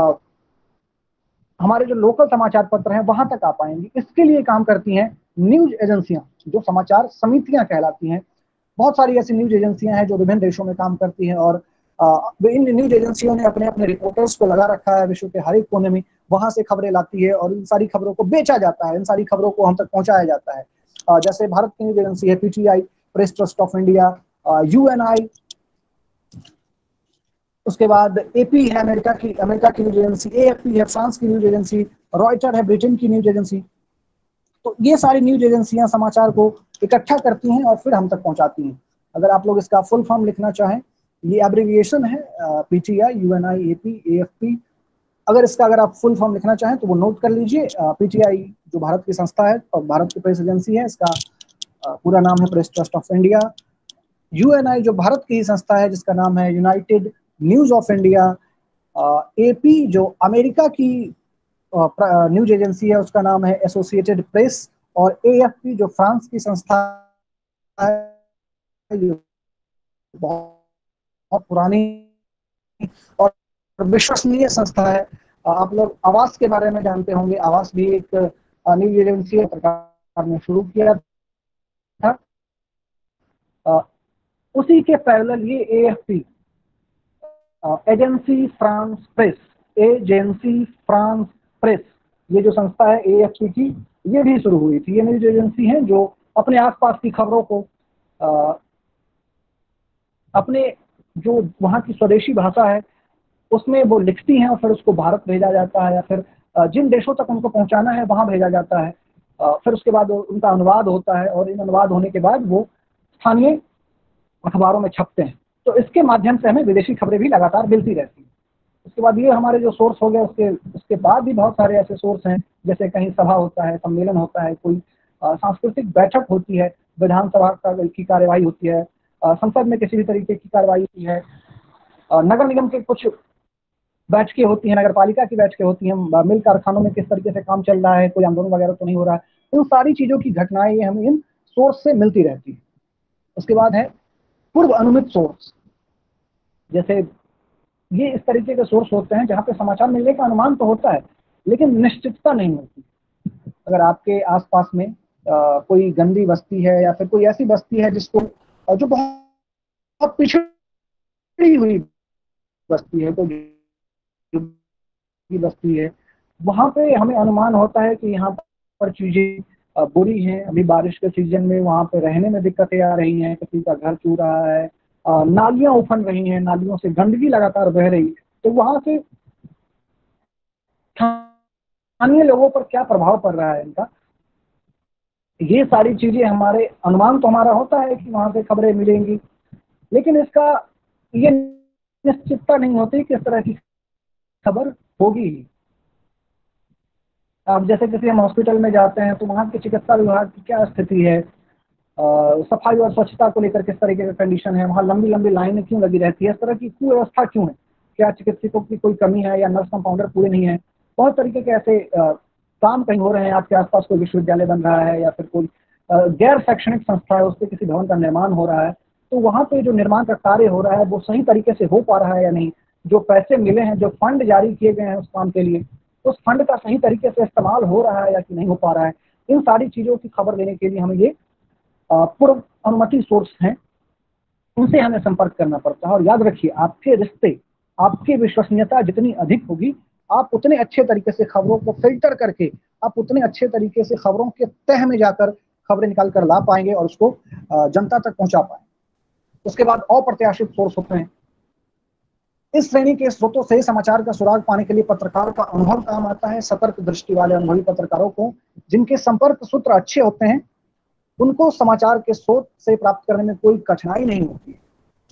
हमारे जो लोकल समाचार पत्र हैं वहां तक आ पाएंगी? इसके लिए काम करती हैं न्यूज एजेंसियां, जो समाचार समितियां कहलाती हैं। बहुत सारी ऐसी न्यूज एजेंसियां हैं जो विभिन्न देशों में काम करती हैं, और इन न्यूज एजेंसियों ने अपने अपने रिपोर्टर्स को लगा रखा है विश्व के हर एक कोने में। वहां से खबरें लाती है और इन सारी खबरों को बेचा जाता है, इन सारी खबरों को हम तक पहुंचाया जाता है। जैसे भारत की न्यूज एजेंसी है PTI, press trust of India, UNI, उसके बाद एपी है अमेरिका की अमेरिका की न्यूज एजेंसी, एएफपी है फ्रांस की न्यूज एजेंसी, रॉयटर है ब्रिटेन की न्यूज एजेंसी। तो ये सारी न्यूज एजेंसियां समाचार को इकट्ठा करती हैं और फिर हम तक पहुंचाती हैं। अगर आप लोग इसका फुल फॉर्म लिखना चाहें, ये एब्रिविएशन है पीटीआई, यूएनआई, एपी, एएफपी। अगर इसका अगर आप फुल फॉर्म लिखना चाहें तो वो नोट कर लीजिए। पीटीआई जो भारत की संस्था है और भारत की प्रेस एजेंसी है, इसका पूरा नाम है press trust of India. UNI जो भारत की संस्था है जिसका नाम है United News of India. AP जो अमेरिका की न्यूज एजेंसी है उसका नाम है एसोसिएटेड प्रेस। और एएफपी जो फ्रांस की संस्था है, बहुत पुरानी और विश्वसनीय संस्था है। आप लोग आवास के बारे में जानते होंगे, आवास भी एक न्यूज एजेंसी है, सरकार ने शुरू किया था। उसी के पैरेलल ये AFP, agency France press, agency France press, ये जो संस्था है एएफपी की, ये भी शुरू हुई थी। ये न्यूज एजेंसी है जो अपने आसपास की खबरों को आ, अपने जो वहाँ की स्वदेशी भाषा है उसमें वो लिखती हैं और फिर उसको भारत भेजा जाता है, या फिर जिन देशों तक उनको पहुंचाना है वहां भेजा जाता है। फिर उसके बाद उनका अनुवाद होता है और इन अनुवाद होने के बाद वो स्थानीय अखबारों में छपते हैं। तो इसके माध्यम से हमें विदेशी खबरें भी लगातार मिलती रहती हैं। उसके बाद ये हमारे जो सोर्स हो गए, उसके उसके बाद भी बहुत सारे ऐसे सोर्स हैं, जैसे कहीं सभा होता है, सम्मेलन होता है, कोई सांस्कृतिक बैठक होती है, विधानसभा की कार्यवाही होती है, संसद में किसी भी तरीके की कार्रवाई होती है, नगर निगम के कुछ बैठकें होती हैं, नगर पालिका की बैठकें होती हैं, मिल कारखानों में किस तरीके से काम चल रहा है, कोई आंदोलन वगैरह तो नहीं हो रहा है। इन सारी चीजों की घटनाएं ये हमें इन सोर्स से मिलती रहती है। उसके बाद है पूर्व अनुमित सोर्स। जैसे ये इस तरीके के सोर्स होते हैं जहां पे समाचार मिलने का अनुमान तो होता है लेकिन निश्चितता नहीं होती। अगर आपके आसपास में आ, कोई गंदी बस्ती है या फिर कोई ऐसी बस्ती है जिसको जो बहुत पिछड़ी हुई बस्ती है, तो की बस्ती है, वहां पे हमें अनुमान होता है कि यहाँ पर चीजें बुरी हैं, अभी बारिश के सीजन में वहां पे रहने में दिक्कतें आ रही हैं, किसी का घर चू रहा है, नालियां उफन रही हैं, नालियों से गंदगी लगातार बह रही है। तो वहां से स्थानीय लोगों पर क्या प्रभाव पड़ रहा है इनका, ये सारी चीजें हमारे अनुमान तो हमारा होता है कि वहां से खबरें मिलेंगी, लेकिन इसका ये निश्चितता नहीं होती किस तरह की खबर होगी। अब जैसे किसी हम हॉस्पिटल में जाते हैं तो वहाँ के चिकित्सा विभाग की क्या स्थिति है, सफाई और स्वच्छता को लेकर किस तरीके का कंडीशन है, वहाँ लंबी लंबी लाइनें क्यों लगी रहती है, इस तरह की कुव्यवस्था क्यों है, क्या चिकित्सकों की कोई कमी है या नर्स कंपाउंडर पूरे नहीं है। बहुत तरीके के ऐसे आ, काम कहीं हो रहे हैं, आपके आसपास कोई विश्वविद्यालय बन रहा है या फिर कोई गैर शैक्षणिक संस्था है, उस पर किसी भवन का निर्माण हो रहा है, तो वहाँ पे जो निर्माण का कार्य हो रहा है वो सही तरीके से हो पा रहा है या नहीं, जो पैसे मिले हैं, जो फंड जारी किए गए हैं उस काम के लिए, उस फंड का सही तरीके से इस्तेमाल हो रहा है या कि नहीं हो पा रहा है। इन सारी चीजों की खबर लेने के लिए हमें ये पूर्व अनुमति सोर्स हैं, उनसे हमें संपर्क करना पड़ता है। और याद रखिए, आपके रिश्ते, आपकी विश्वसनीयता जितनी अधिक होगी, आप उतने अच्छे तरीके से खबरों को फिल्टर करके, आप उतने अच्छे तरीके से खबरों के तह में जाकर खबरें निकाल कर ला पाएंगे और उसको जनता तक पहुंचा पाएंगे। उसके बाद अप्रत्याशित सोर्स होते हैं। इस श्रेणी के स्रोतों से समाचार का सुराग पाने के लिए पत्रकार का अनुभव काम आता है। सतर्क दृष्टि वाले अनुभवी पत्रकारों को, जिनके संपर्क सूत्र अच्छे होते हैं, उनको समाचार के स्रोत से प्राप्त करने में कोई कठिनाई नहीं होती है।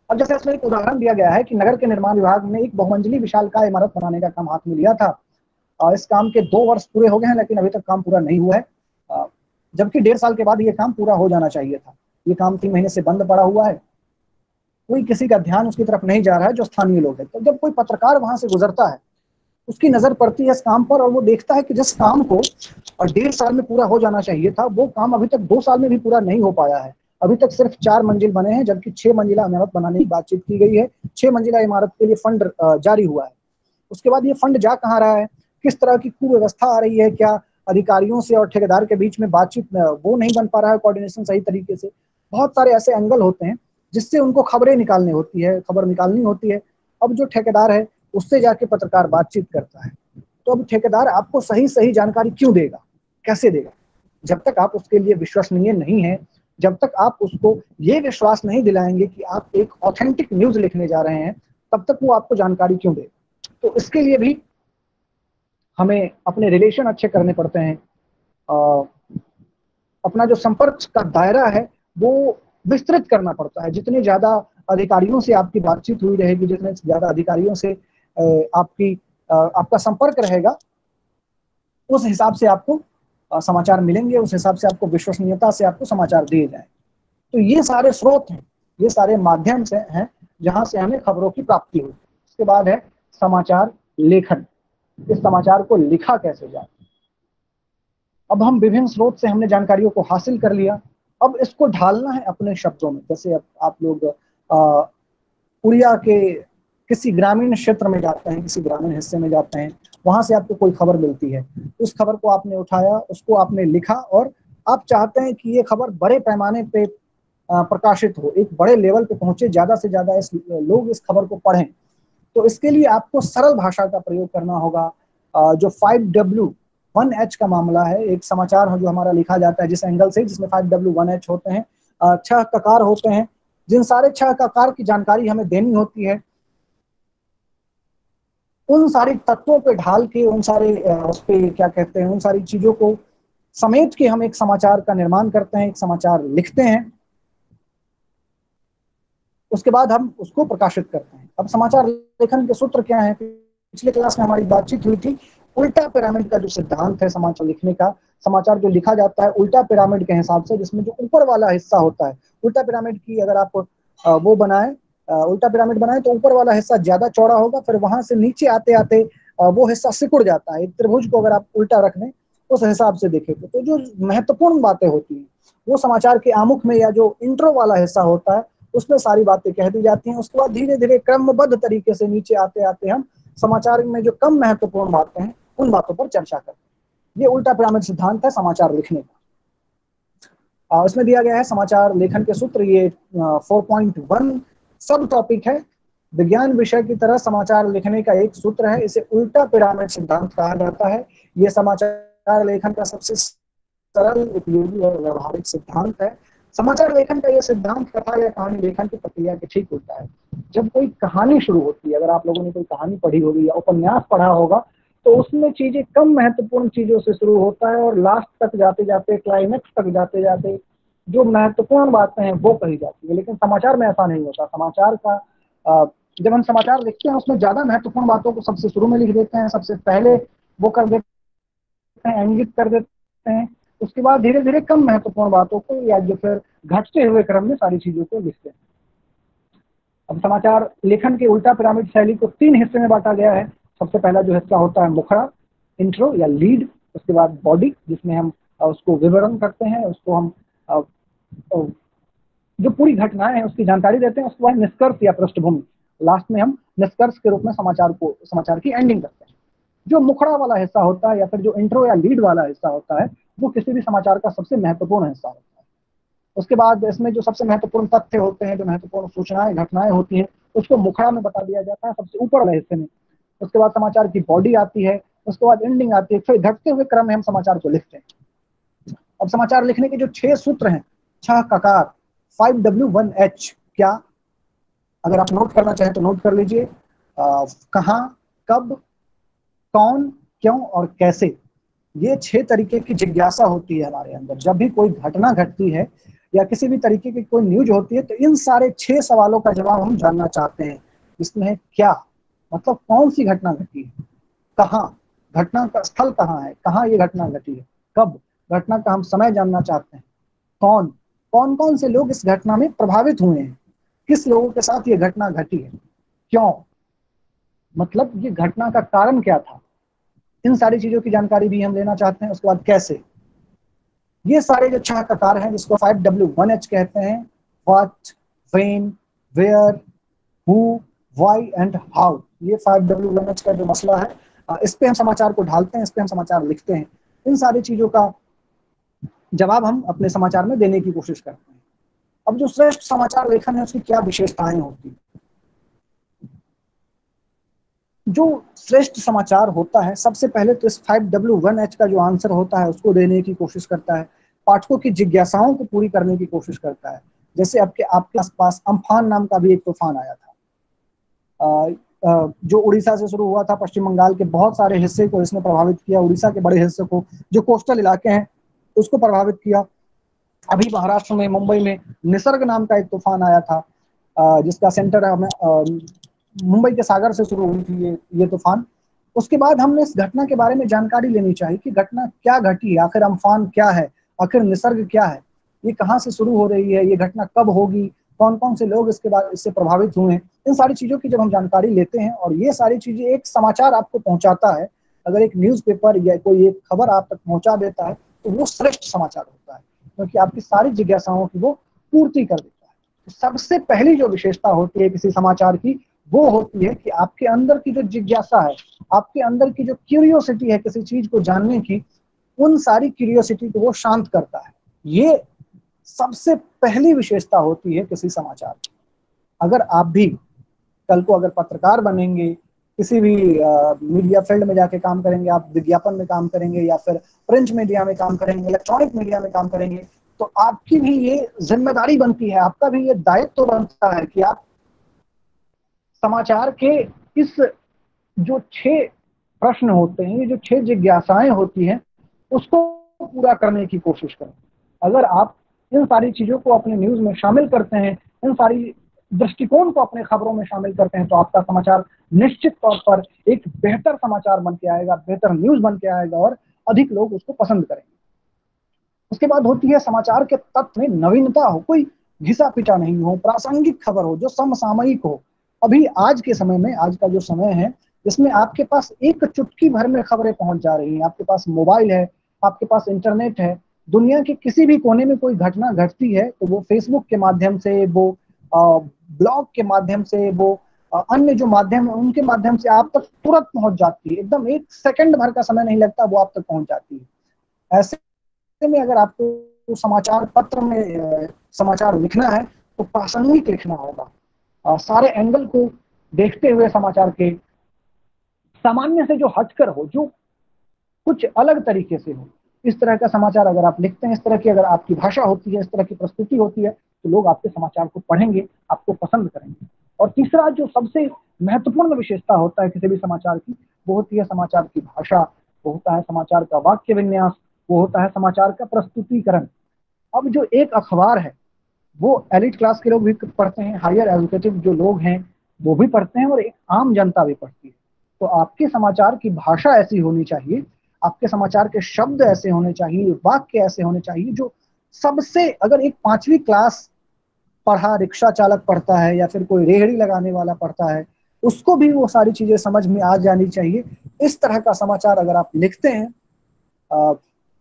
अब जैसे इसमें एक उदाहरण दिया गया है कि नगर के निर्माण विभाग ने एक बहुमंजिली विशालकाय इमारत बनाने का काम हाथ में लिया था। और इस काम के दो वर्ष पूरे हो गए हैं, लेकिन अभी तक काम पूरा नहीं हुआ है, जबकि डेढ़ साल के बाद ये काम पूरा हो जाना चाहिए था। ये काम तीन महीने से बंद पड़ा हुआ है, कोई किसी का ध्यान उसकी तरफ नहीं जा रहा है जो स्थानीय लोग हैं। तो जब कोई पत्रकार वहां से गुजरता है, उसकी नजर पड़ती है इस काम पर और वो देखता है कि जिस काम को डेढ़ साल में पूरा हो जाना चाहिए था, वो काम अभी तक दो साल में भी पूरा नहीं हो पाया है। अभी तक सिर्फ चार मंजिल बने हैं, जबकि छह मंजिला इमारत बनाने की बातचीत की गई है। छह मंजिला इमारत के लिए फंड जारी हुआ है। उसके बाद ये फंड जा कहाँ रहा है, किस तरह की कुव्यवस्था आ रही है, क्या अधिकारियों से और ठेकेदार के बीच में बातचीत वो नहीं बन पा रहा है, कोऑर्डिनेशन सही तरीके से। बहुत सारे ऐसे एंगल होते हैं जिससे उनको खबरें निकालनी होती है, खबर निकालनी होती है। अब जो ठेकेदार है उससे जाके पत्रकार बातचीत करता है, तो अब ठेकेदार आपको सही सही जानकारी क्यों देगा, कैसे देगा? जब तक आप उसके लिए विश्वसनीय नहीं है, जब तक आप उसको ये विश्वास नहीं दिलाएंगे कि आप एक ऑथेंटिक न्यूज लिखने जा रहे हैं, तब तक वो आपको जानकारी क्यों दे? तो इसके लिए भी हमें अपने रिलेशन अच्छे करने पड़ते हैं। आ, अपना जो संपर्क का दायरा है वो विस्तृत करना पड़ता है। जितने ज्यादा अधिकारियों से आपकी बातचीत हुई रहेगी, जितने ज्यादा अधिकारियों से आपकी आपका संपर्क रहेगा, उस हिसाब से आपको समाचार मिलेंगे, उस हिसाब से आपको विश्वसनीयता से आपको समाचार दिए जाए। तो ये सारे स्रोत हैं, ये सारे माध्यम से हैं जहां से हमें खबरों की प्राप्ति होती है। उसके बाद है समाचार लेखन। इस समाचार को लिखा कैसे जाए? अब हम विभिन्न स्रोत से हमने जानकारियों को हासिल कर लिया, अब इसको ढालना है अपने शब्दों में। जैसे अब आप लोग उड़िया के किसी ग्रामीण क्षेत्र में जाते हैं, किसी ग्रामीण हिस्से में जाते हैं, वहां से आपको कोई खबर मिलती है, उस खबर को आपने उठाया, उसको आपने लिखा और आप चाहते हैं कि ये खबर बड़े पैमाने पे प्रकाशित हो, एक बड़े लेवल पे पहुंचे, ज्यादा से ज्यादा इस लोग इस खबर को पढ़ें। तो इसके लिए आपको सरल भाषा का प्रयोग करना होगा। जो फाइव डब्ल्यू वन एच का मामला है, एक समाचार जो हमारा लिखा जाता है जिस एंगल से, जिसमें फाइव डब्ल्यू वन एच होते हैं, छह ककार होते हैं, जिन सारे छह ककार की जानकारी हमें देनी होती है, उन सारे तत्वों पे ढाल के, उन सारे उस पे क्या कहते हैं, उन सारी चीजों को समेट के हम एक समाचार का निर्माण करते हैं, एक समाचार लिखते हैं। उसके बाद हम उसको प्रकाशित करते हैं। अब समाचार लेखन के सूत्र क्या है? पिछले क्लास में हमारी बातचीत हुई थी उल्टा पिरामिड का जो सिद्धांत है समाचार लिखने का। समाचार जो लिखा जाता है उल्टा पिरामिड के हिसाब से, जिसमें जो ऊपर वाला हिस्सा होता है, उल्टा पिरामिड की अगर आप वो बनाए, उल्टा पिरामिड बनाए तो ऊपर वाला हिस्सा ज्यादा चौड़ा होगा, फिर वहां से नीचे आते आते वो हिस्सा सिकुड़ जाता है। एक त्रिभुज को अगर आप उल्टा रख दें उस हिसाब से देखेंगे तो जो महत्वपूर्ण बातें होती हैं वो समाचार के आमुख में या जो इंट्रो वाला हिस्सा होता है उसमें सारी बातें कह दी जाती हैं। उसके बाद धीरे धीरे क्रमबद्ध तरीके से नीचे आते आते हम समाचार में जो कम महत्वपूर्ण बातें हैं उन बातों पर चर्चा करते हैं। ये उल्टा पिरामिड सिद्धांत है समाचार लिखने का। उसमें दिया गया है समाचार लेखन के सूत्र, ये फोर पॉइंट वन सब टॉपिक है। विज्ञान विषय की तरह समाचार लिखने का एक सूत्र है, इसे उल्टा पिरामिड सिद्धांत कहा जाता है। ये समाचार लेखन का सबसे सरल, उपयोगी और व्यवहारिक सिद्धांत है। समाचार लेखन का यह सिद्धांत कथा या कहानी लेखन की प्रक्रिया के ठीक उल्टा है। जब कोई कहानी शुरू होती है, अगर आप लोगों ने कोई कहानी पढ़ी होगी या उपन्यास पढ़ा होगा, तो उसमें चीजें कम महत्वपूर्ण चीजों से शुरू होता है और लास्ट तक जाते जाते, क्लाइमेक्स तक जाते जाते जो महत्वपूर्ण बातें हैं वो कही जाती है। लेकिन समाचार में ऐसा नहीं होता। समाचार का जब हम समाचार लिखते हैं उसमें ज्यादा महत्वपूर्ण बातों को सबसे शुरू में लिख देते हैं, सबसे पहले वो कर देते हैं, इंगित कर देते हैं। उसके बाद धीरे धीरे कम महत्वपूर्ण बातों को या जो फिर घटते हुए क्रम में सारी चीजों को लिखते हैं। अब समाचार लेखन के उल्टा पिरामिड शैली को तीन हिस्से में बांटा गया है। सबसे पहला जो हिस्सा होता है मुखड़ा, इंट्रो या लीड। उसके बाद बॉडी, जिसमें हम उसको विवरण करते हैं, उसको हम जो पूरी घटनाएं हैं उसकी जानकारी देते हैं। उसके बाद निष्कर्ष या पृष्ठभूमि, लास्ट में हम निष्कर्ष के रूप में समाचार को समाचार की एंडिंग करते हैं। जो मुखड़ा वाला हिस्सा होता है या फिर जो इंट्रो या लीड वाला हिस्सा होता है वो किसी भी समाचार का सबसे महत्वपूर्ण हिस्सा होता है। उसके बाद इसमें जो सबसे महत्वपूर्ण तथ्य होते हैं, जो महत्वपूर्ण सूचनाएं, घटनाएं होती हैं, उसको मुखड़ा में बता दिया जाता है, सबसे ऊपर वाले हिस्से में। उसके बाद समाचार की बॉडी आती है, उसके बाद एंडिंग आती है, फिर घटते हुए क्रम में हम समाचार को लिखते हैं। अब समाचार लिखने के जो छह सूत्र हैं, छह ककार, फाइव डब्ल्यू वन एच, क्या अगर आप नोट करना चाहें तो नोट कर लीजिए। कहाँ, कब, कौन, क्यों और कैसे, ये छह तरीके की जिज्ञासा होती है हमारे अंदर। जब भी कोई घटना घटती है या किसी भी तरीके की कोई न्यूज होती है तो इन सारे छह सवालों का जवाब हम जानना चाहते हैं। इसमें है क्या, मतलब कौन सी घटना घटी है, कहाँ, घटना का स्थल कहाँ है, कहाँ ये घटना घटी है, कब, घटना का हम समय जानना चाहते हैं, कौन कौन कौन से लोग इस घटना में प्रभावित हुए हैं, किस लोगों के साथ ये घटना घटी है, क्यों, मतलब ये घटना का कारण क्या था, इन सारी चीजों की जानकारी भी हम लेना चाहते हैं। उसके बाद कैसे, ये सारे जो छह ककार हैं जिसको फाइव डब्ल्यू वन एच कहते हैं, what, when, where, who, why and how, ये फाइव डब्ल्यू वन एच का जो मसला है, इस पे हम समाचार को ढालते हैं, इस पे हम समाचार लिखते हैं। इन सारी चीजों का जवाब हम अपने समाचार में देने की कोशिश करते हैं। अब जो श्रेष्ठ समाचार लेखन है उसकी क्या विशेषताएं होती है। जो श्रेष्ठ समाचार होता है, सबसे पहले तो इस फाइव डब्ल्यू वन एच का जो आंसर होता है उसको देने की कोशिश करता है, पाठकों की जिज्ञासाओं को पूरी करने की कोशिश करता है। जैसे आपके आपके आसपास अम्फान नाम का भी एक तूफान आया था, आ, आ, जो उड़ीसा से शुरू हुआ था, पश्चिम बंगाल के बहुत सारे हिस्से को इसने प्रभावित किया, उड़ीसा के बड़े हिस्से को, जो कोस्टल इलाके हैं उसको प्रभावित किया। अभी महाराष्ट्र में, मुंबई में निसर्ग नाम का एक तूफान आया था, जिसका सेंटर हमें मुंबई के सागर से शुरू हुई थी ये ये तूफान। उसके बाद हमने इस घटना के बारे में जानकारी लेनी चाहिए कि घटना क्या घटी है, आखिर अम्फान क्या है, आखिर निसर्ग क्या है, ये कहाँ से शुरू हो रही है, ये घटना कब होगी, कौन कौन से लोग इसके बाद इससे प्रभावित हुए हैं। इन सारी चीजों की जब हम जानकारी लेते हैं और ये सारी चीजें एक समाचार आपको पहुंचाता है, अगर एक न्यूज़पेपर या कोई एक खबर आप तक पहुंचा देता है तो वो श्रेष्ठ समाचार होता है, क्योंकि आपकी सारी जिज्ञासाओं की वो पूर्ति कर देता है। तो सबसे पहली जो विशेषता होती है किसी समाचार की, वो होती है कि आपके अंदर की जो जिज्ञासा है, आपके अंदर की जो क्यूरियोसिटी है किसी चीज को जानने की, उन सारी क्यूरियोसिटी को वो शांत करता है। ये सबसे पहली विशेषता होती है किसी समाचार की। अगर आप भी कल को अगर पत्रकार बनेंगे, किसी भी मीडिया फील्ड में जाके काम करेंगे, आप विज्ञापन में काम करेंगे या फिर प्रिंट मीडिया में काम करेंगे, इलेक्ट्रॉनिक मीडिया में काम करेंगे, तो आपकी भी ये जिम्मेदारी बनती है, आपका भी ये दायित्व तो बनता है कि आप समाचार के इस जो छह प्रश्न होते हैं, ये जो छह जिज्ञासाएं होती हैं, उसको पूरा करने की कोशिश करें। अगर आप इन सारी चीजों को अपने न्यूज में शामिल करते हैं, इन सारी दृष्टिकोण को अपने खबरों में शामिल करते हैं, तो आपका समाचार निश्चित तौर पर एक बेहतर समाचार बन के आएगा, बेहतर न्यूज बन के आएगा और अधिक लोग उसको पसंद करेंगे। उसके बाद होती है समाचार के तत्व में नवीनता हो, कोई घिसा पिटा नहीं हो, प्रासंगिक खबर हो जो समसामयिक हो। अभी आज के समय में, आज का जो समय है जिसमें आपके पास एक चुटकी भर में खबरें पहुंच जा रही हैं, आपके पास मोबाइल है, आपके पास इंटरनेट है, दुनिया के किसी भी कोने में कोई घटना घटती है तो वो फेसबुक के माध्यम से, वो ब्लॉग के माध्यम से, वो अन्य जो माध्यम है उनके माध्यम से आप तक तुरंत पहुंच जाती है, एकदम एक सेकंड भर का समय नहीं लगता, वो आप तक पहुंच जाती है। ऐसे में अगर आपको समाचार पत्र में समाचार लिखना है तो प्रासंगिक लिखना होगा, सारे एंगल को देखते हुए समाचार के, सामान्य से जो हटकर हो, जो कुछ अलग तरीके से हो, इस तरह का समाचार अगर आप लिखते हैं, इस तरह की अगर आपकी भाषा होती है, इस तरह की प्रस्तुति होती है, तो लोग आपके समाचार को पढ़ेंगे, आपको पसंद करेंगे। और तीसरा जो सबसे महत्वपूर्ण विशेषता होता है किसी भी समाचार की, वो होती है समाचार की भाषा, वो होता है समाचार का वाक्य विन्यास, वो होता है समाचार का प्रस्तुतिकरण। अब जो एक अखबार है वो एलिट क्लास के लोग भी पढ़ते हैं, हायर एजुकेटिव जो लोग हैं वो भी पढ़ते हैं और एक आम जनता भी पढ़ती है। तो आपके समाचार की भाषा ऐसी होनी चाहिए, आपके समाचार के शब्द ऐसे होने चाहिए, वाक्य ऐसे होने चाहिए जो सबसे, अगर एक पांचवी क्लास पढ़ा रिक्शा चालक पढ़ता है या फिर कोई रेहड़ी लगाने वाला पढ़ता है, उसको भी वो सारी चीजें समझ में आ जानी चाहिए। इस तरह का समाचार अगर आप लिखते हैं,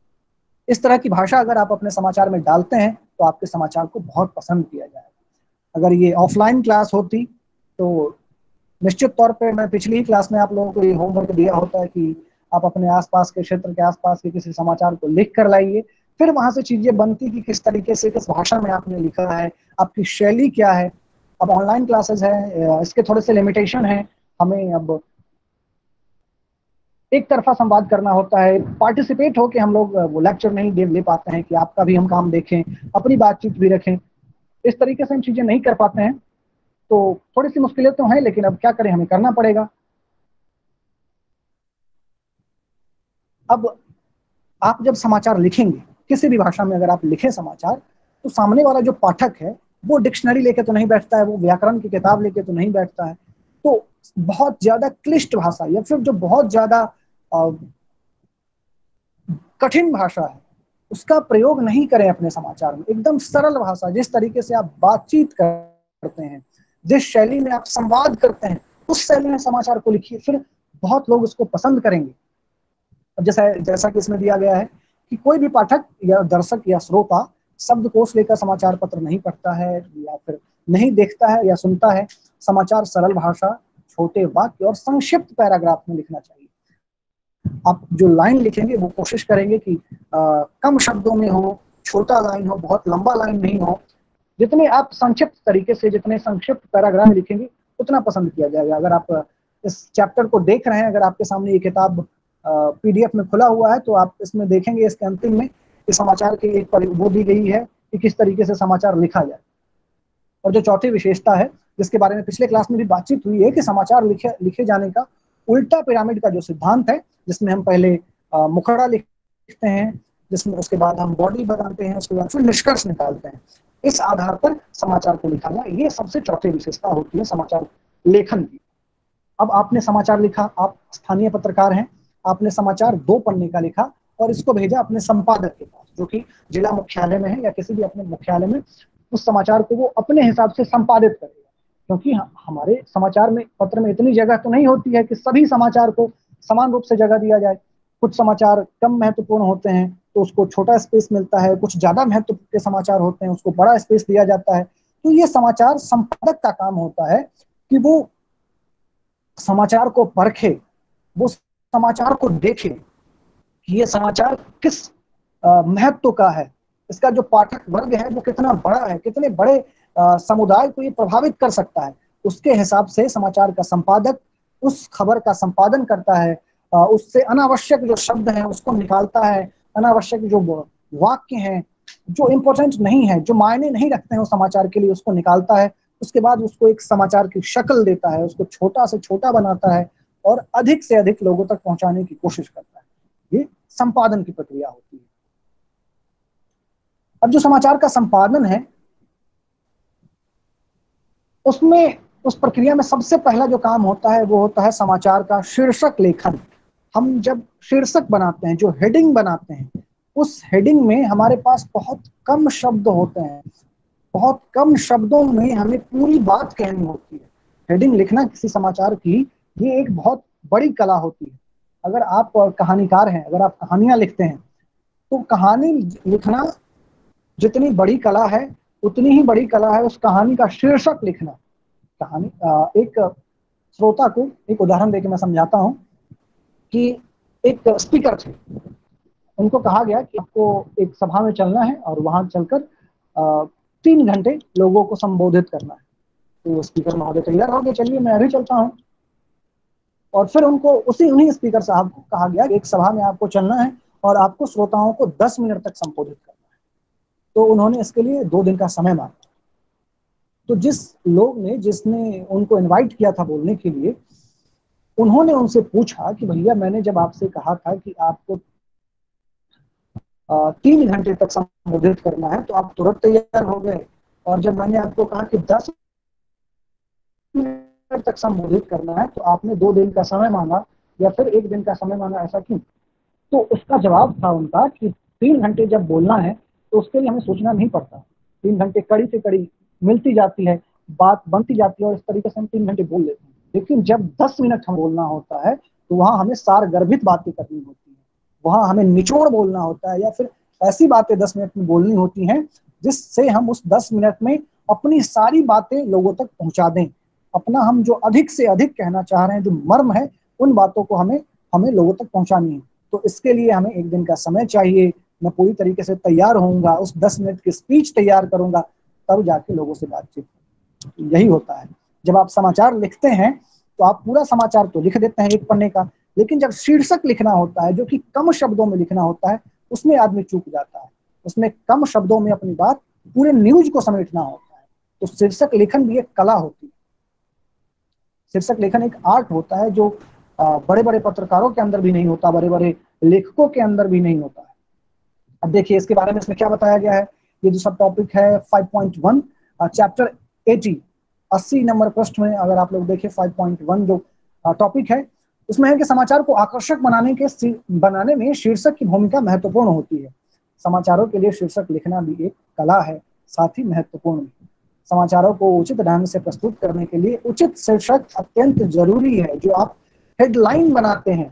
इस तरह की भाषा अगर आप अपने समाचार में डालते हैं, तो आपके समाचार को बहुत पसंद किया जाएगा। अगर ये ऑफलाइन क्लास होती तो निश्चित तौर पे, मैं पिछली ही क्लास में आप लोगों को ये होमवर्क दिया होता है कि आप अपने आसपास के क्षेत्र के आसपास के किसी समाचार को लिख कर लाइए, फिर वहां से चीजें बनती कि किस तरीके से, किस भाषा में आपने लिखा है, आपकी शैली क्या है। अब ऑनलाइन क्लासेस है, इसके थोड़े से लिमिटेशन है, हमें अब एक तरफा संवाद करना होता है, पार्टिसिपेट होके हम लोग वो लेक्चर नहीं दे ले पाते हैं कि आपका भी हम काम देखें, अपनी बातचीत भी रखें, इस तरीके से हम चीजें नहीं कर पाते हैं। तो थोड़ी सी मुश्किलें तो हैं, लेकिन अब क्या करें, हमें करना पड़ेगा। अब आप जब समाचार लिखेंगे, किसी भी भाषा में अगर आप लिखें समाचार, तो सामने वाला जो पाठक है वो डिक्शनरी लेके तो नहीं बैठता है, वो व्याकरण की किताब लेके तो नहीं बैठता है। तो बहुत ज्यादा क्लिष्ट भाषा या फिर जो बहुत ज्यादा कठिन भाषा है उसका प्रयोग नहीं करें अपने समाचार में। एकदम सरल भाषा, जिस तरीके से आप बातचीत करते हैं, जिस शैली में आप संवाद करते हैं, उस शैली में समाचार को लिखिए, फिर बहुत लोग उसको पसंद करेंगे। अब जैसा जैसा कि इसमें दिया गया है कि कोई भी पाठक या दर्शक या श्रोता शब्दकोश लेकर समाचार पत्र नहीं पढ़ता है या फिर नहीं देखता है या सुनता है। समाचार सरल भाषा, छोटे वाक्य और संक्षिप्त पैराग्राफ में लिखना चाहिए। आप जो लाइन लिखेंगे वो कोशिश करेंगे कि आ, कम शब्दों में हो, छोटा लाइन हो, बहुत लंबा लाइन नहीं हो। जितने आप संक्षिप्त तरीके से, जितने संक्षिप्त पैराग्राफ लिखेंगे उतना पसंद किया जाएगा। अगर आप इस चैप्टर को देख रहे हैं, अगर आपके सामने ये किताब पीडीएफ में खुला हुआ है तो आप इसमें देखेंगे इसके अंतिम में कि समाचार की एक वो दी गई है कि किस तरीके से समाचार लिखा जाए। और जो चौथी विशेषता है जिसके बारे में पिछले क्लास में भी बातचीत हुई है कि समाचार लिखे लिखे जाने का उल्टा पिरामिड का जो सिद्धांत है, जिसमें हम पहले आ, मुखड़ा लिखते हैं, जिसमें उसके बाद हम बॉडी बनाते हैं, उसके बाद फिर निष्कर्ष निकालते हैं। इस आधार पर समाचार को लिखा जाए, ये सबसे चौथी विशेषता होती है समाचार लेखन की। अब आपने समाचार लिखा, आप स्थानीय पत्रकार हैं, आपने समाचार दो पन्ने का लिखा और इसको भेजा अपने संपादक के पास, जो कि जिला मुख्यालय में है या किसी भी अपने मुख्यालय में। उस समाचार को वो अपने हिसाब से संपादित करेगा, क्योंकि हमारे समाचार में, पत्र में इतनी जगह तो नहीं होती है कि सभी समाचार को समान रूप से जगह दिया जाए। कुछ समाचार कम महत्वपूर्ण होते हैं तो उसको छोटा स्पेस मिलता है, कुछ ज्यादा महत्व के समाचार होते हैं उसको बड़ा स्पेस दिया जाता है। तो ये समाचार संपादक का काम होता है कि वो समाचार को परखे, वो समाचार को देखे कि ये समाचार किस महत्व का है, इसका जो पाठक वर्ग है वो कितना बड़ा है, कितने बड़े आ, समुदाय को ये प्रभावित कर सकता है। उसके हिसाब से समाचार का संपादक उस खबर का संपादन करता है, आ, उससे अनावश्यक जो शब्द हैं उसको निकालता है, अनावश्यक जो वाक्य हैं जो इम्पोर्टेंट नहीं है, जो मायने नहीं रखते हैं उस समाचार के लिए, उसको निकालता है। उसके बाद उसको एक समाचार की शक्ल देता है, उसको छोटा से छोटा बनाता है और अधिक से अधिक लोगों तक पहुंचाने की कोशिश करता है। ये संपादन की प्रक्रिया होती है। अब जो समाचार का संपादन है उसमें, उस प्रक्रिया में सबसे पहला जो काम होता है वो होता है समाचार का शीर्षक लेखन। हम जब शीर्षक बनाते हैं, जो हेडिंग बनाते हैं, उस हेडिंग में हमारे पास बहुत कम शब्द होते हैं, बहुत कम शब्दों में हमें पूरी बात कहनी होती है। हेडिंग लिखना किसी समाचार की ये एक बहुत बड़ी कला होती है। अगर आप कहानीकार हैं, अगर आप कहानियां लिखते हैं तो कहानी लिखना जितनी बड़ी कला है उतनी ही बड़ी कला है उस कहानी का शीर्षक लिखना। कहानी एक श्रोता को एक उदाहरण देकर मैं समझाता हूं कि एक स्पीकर थे, उनको कहा गया कि आपको एक सभा में चलना है और वहां चलकर तीन घंटे लोगों को संबोधित करना है। तो स्पीकर महोदय तैयार हो गए, चलिए मैं अभी चलता हूं। और फिर उनको उसी उन्हीं स्पीकर साहब को कहा गया कि एक सभा में आपको चलना है और आपको श्रोताओं को दस मिनट तक संबोधित करना है। तो उन्होंने इसके लिए दो दिन का समय मांगा। तो जिस लोग ने जिसने उनको इनवाइट किया था बोलने के लिए, उन्होंने उनसे पूछा कि भैया मैंने जब आपसे कहा था कि आपको तीन घंटे तक संबोधित करना है तो आप तुरंत तैयार हो गए, और जब मैंने आपको कहा कि दस मिनट तक संबोधित करना है तो आपने दो दिन का समय मांगा या फिर एक दिन का समय मांगा, ऐसा क्यों? तो उसका जवाब था उनका कि तीन घंटे जब बोलना है तो उसके लिए हमें सोचना नहीं पड़ता। तीन घंटे कड़ी से कड़ी मिलती जाती है, बात बनती जाती है और इस तरीके से हम तीन घंटे बोल लेते हैं। लेकिन जब दस मिनट हम बोलना होता है तो वहां हमें सार गर्भित बातें करनी होती है, वहां हमें निचोड़ बोलना होता है या फिर ऐसी बातें दस मिनट में बोलनी होती हैं जिससे हम उस दस मिनट में अपनी सारी बातें लोगों तक पहुंचा दें। अपना हम जो अधिक से अधिक कहना चाह रहे हैं, जो मर्म है, उन बातों को हमें हमें लोगों तक पहुंचानी है। तो इसके लिए हमें एक दिन का समय चाहिए। मैं पूरी तरीके से तैयार होऊंगा, उस दस मिनट की स्पीच तैयार करूंगा, तब जाके लोगों से बातचीत। यही होता है जब आप समाचार लिखते हैं तो आप पूरा समाचार तो लिख देते हैं एक पन्ने का, लेकिन जब शीर्षक लिखना होता है जो कि कम शब्दों में लिखना होता है, उसमें आदमी चूक जाता है। उसमें कम शब्दों में अपनी बात, पूरे न्यूज को समेटना होता है। तो शीर्षक लेखन भी एक कला होती है। शीर्षक लेखन एक आर्ट होता है जो बड़े बड़े पत्रकारों के अंदर भी नहीं होता, बड़े बड़े लेखकों के अंदर भी नहीं होता है। अब देखिए इसके बारे में इसमें क्या बताया गया है ये जो सब टॉपिक है फाइव पॉइंट वन चैप्टर अस्सी अस्सी नंबर पृष्ठ में अगर आप लोग देखें फाइव पॉइंट वन जो टॉपिक है उसमें है कि समाचार को आकर्षक बनाने के बनाने में शीर्षक की भूमिका महत्वपूर्ण होती है। समाचारों के लिए शीर्षक लिखना भी एक कला है, साथ ही महत्वपूर्ण भी। समाचारों को उचित ढंग से प्रस्तुत करने के लिए उचित शीर्षक अत्यंत जरूरी है। जो आप हेडलाइन बनाते हैं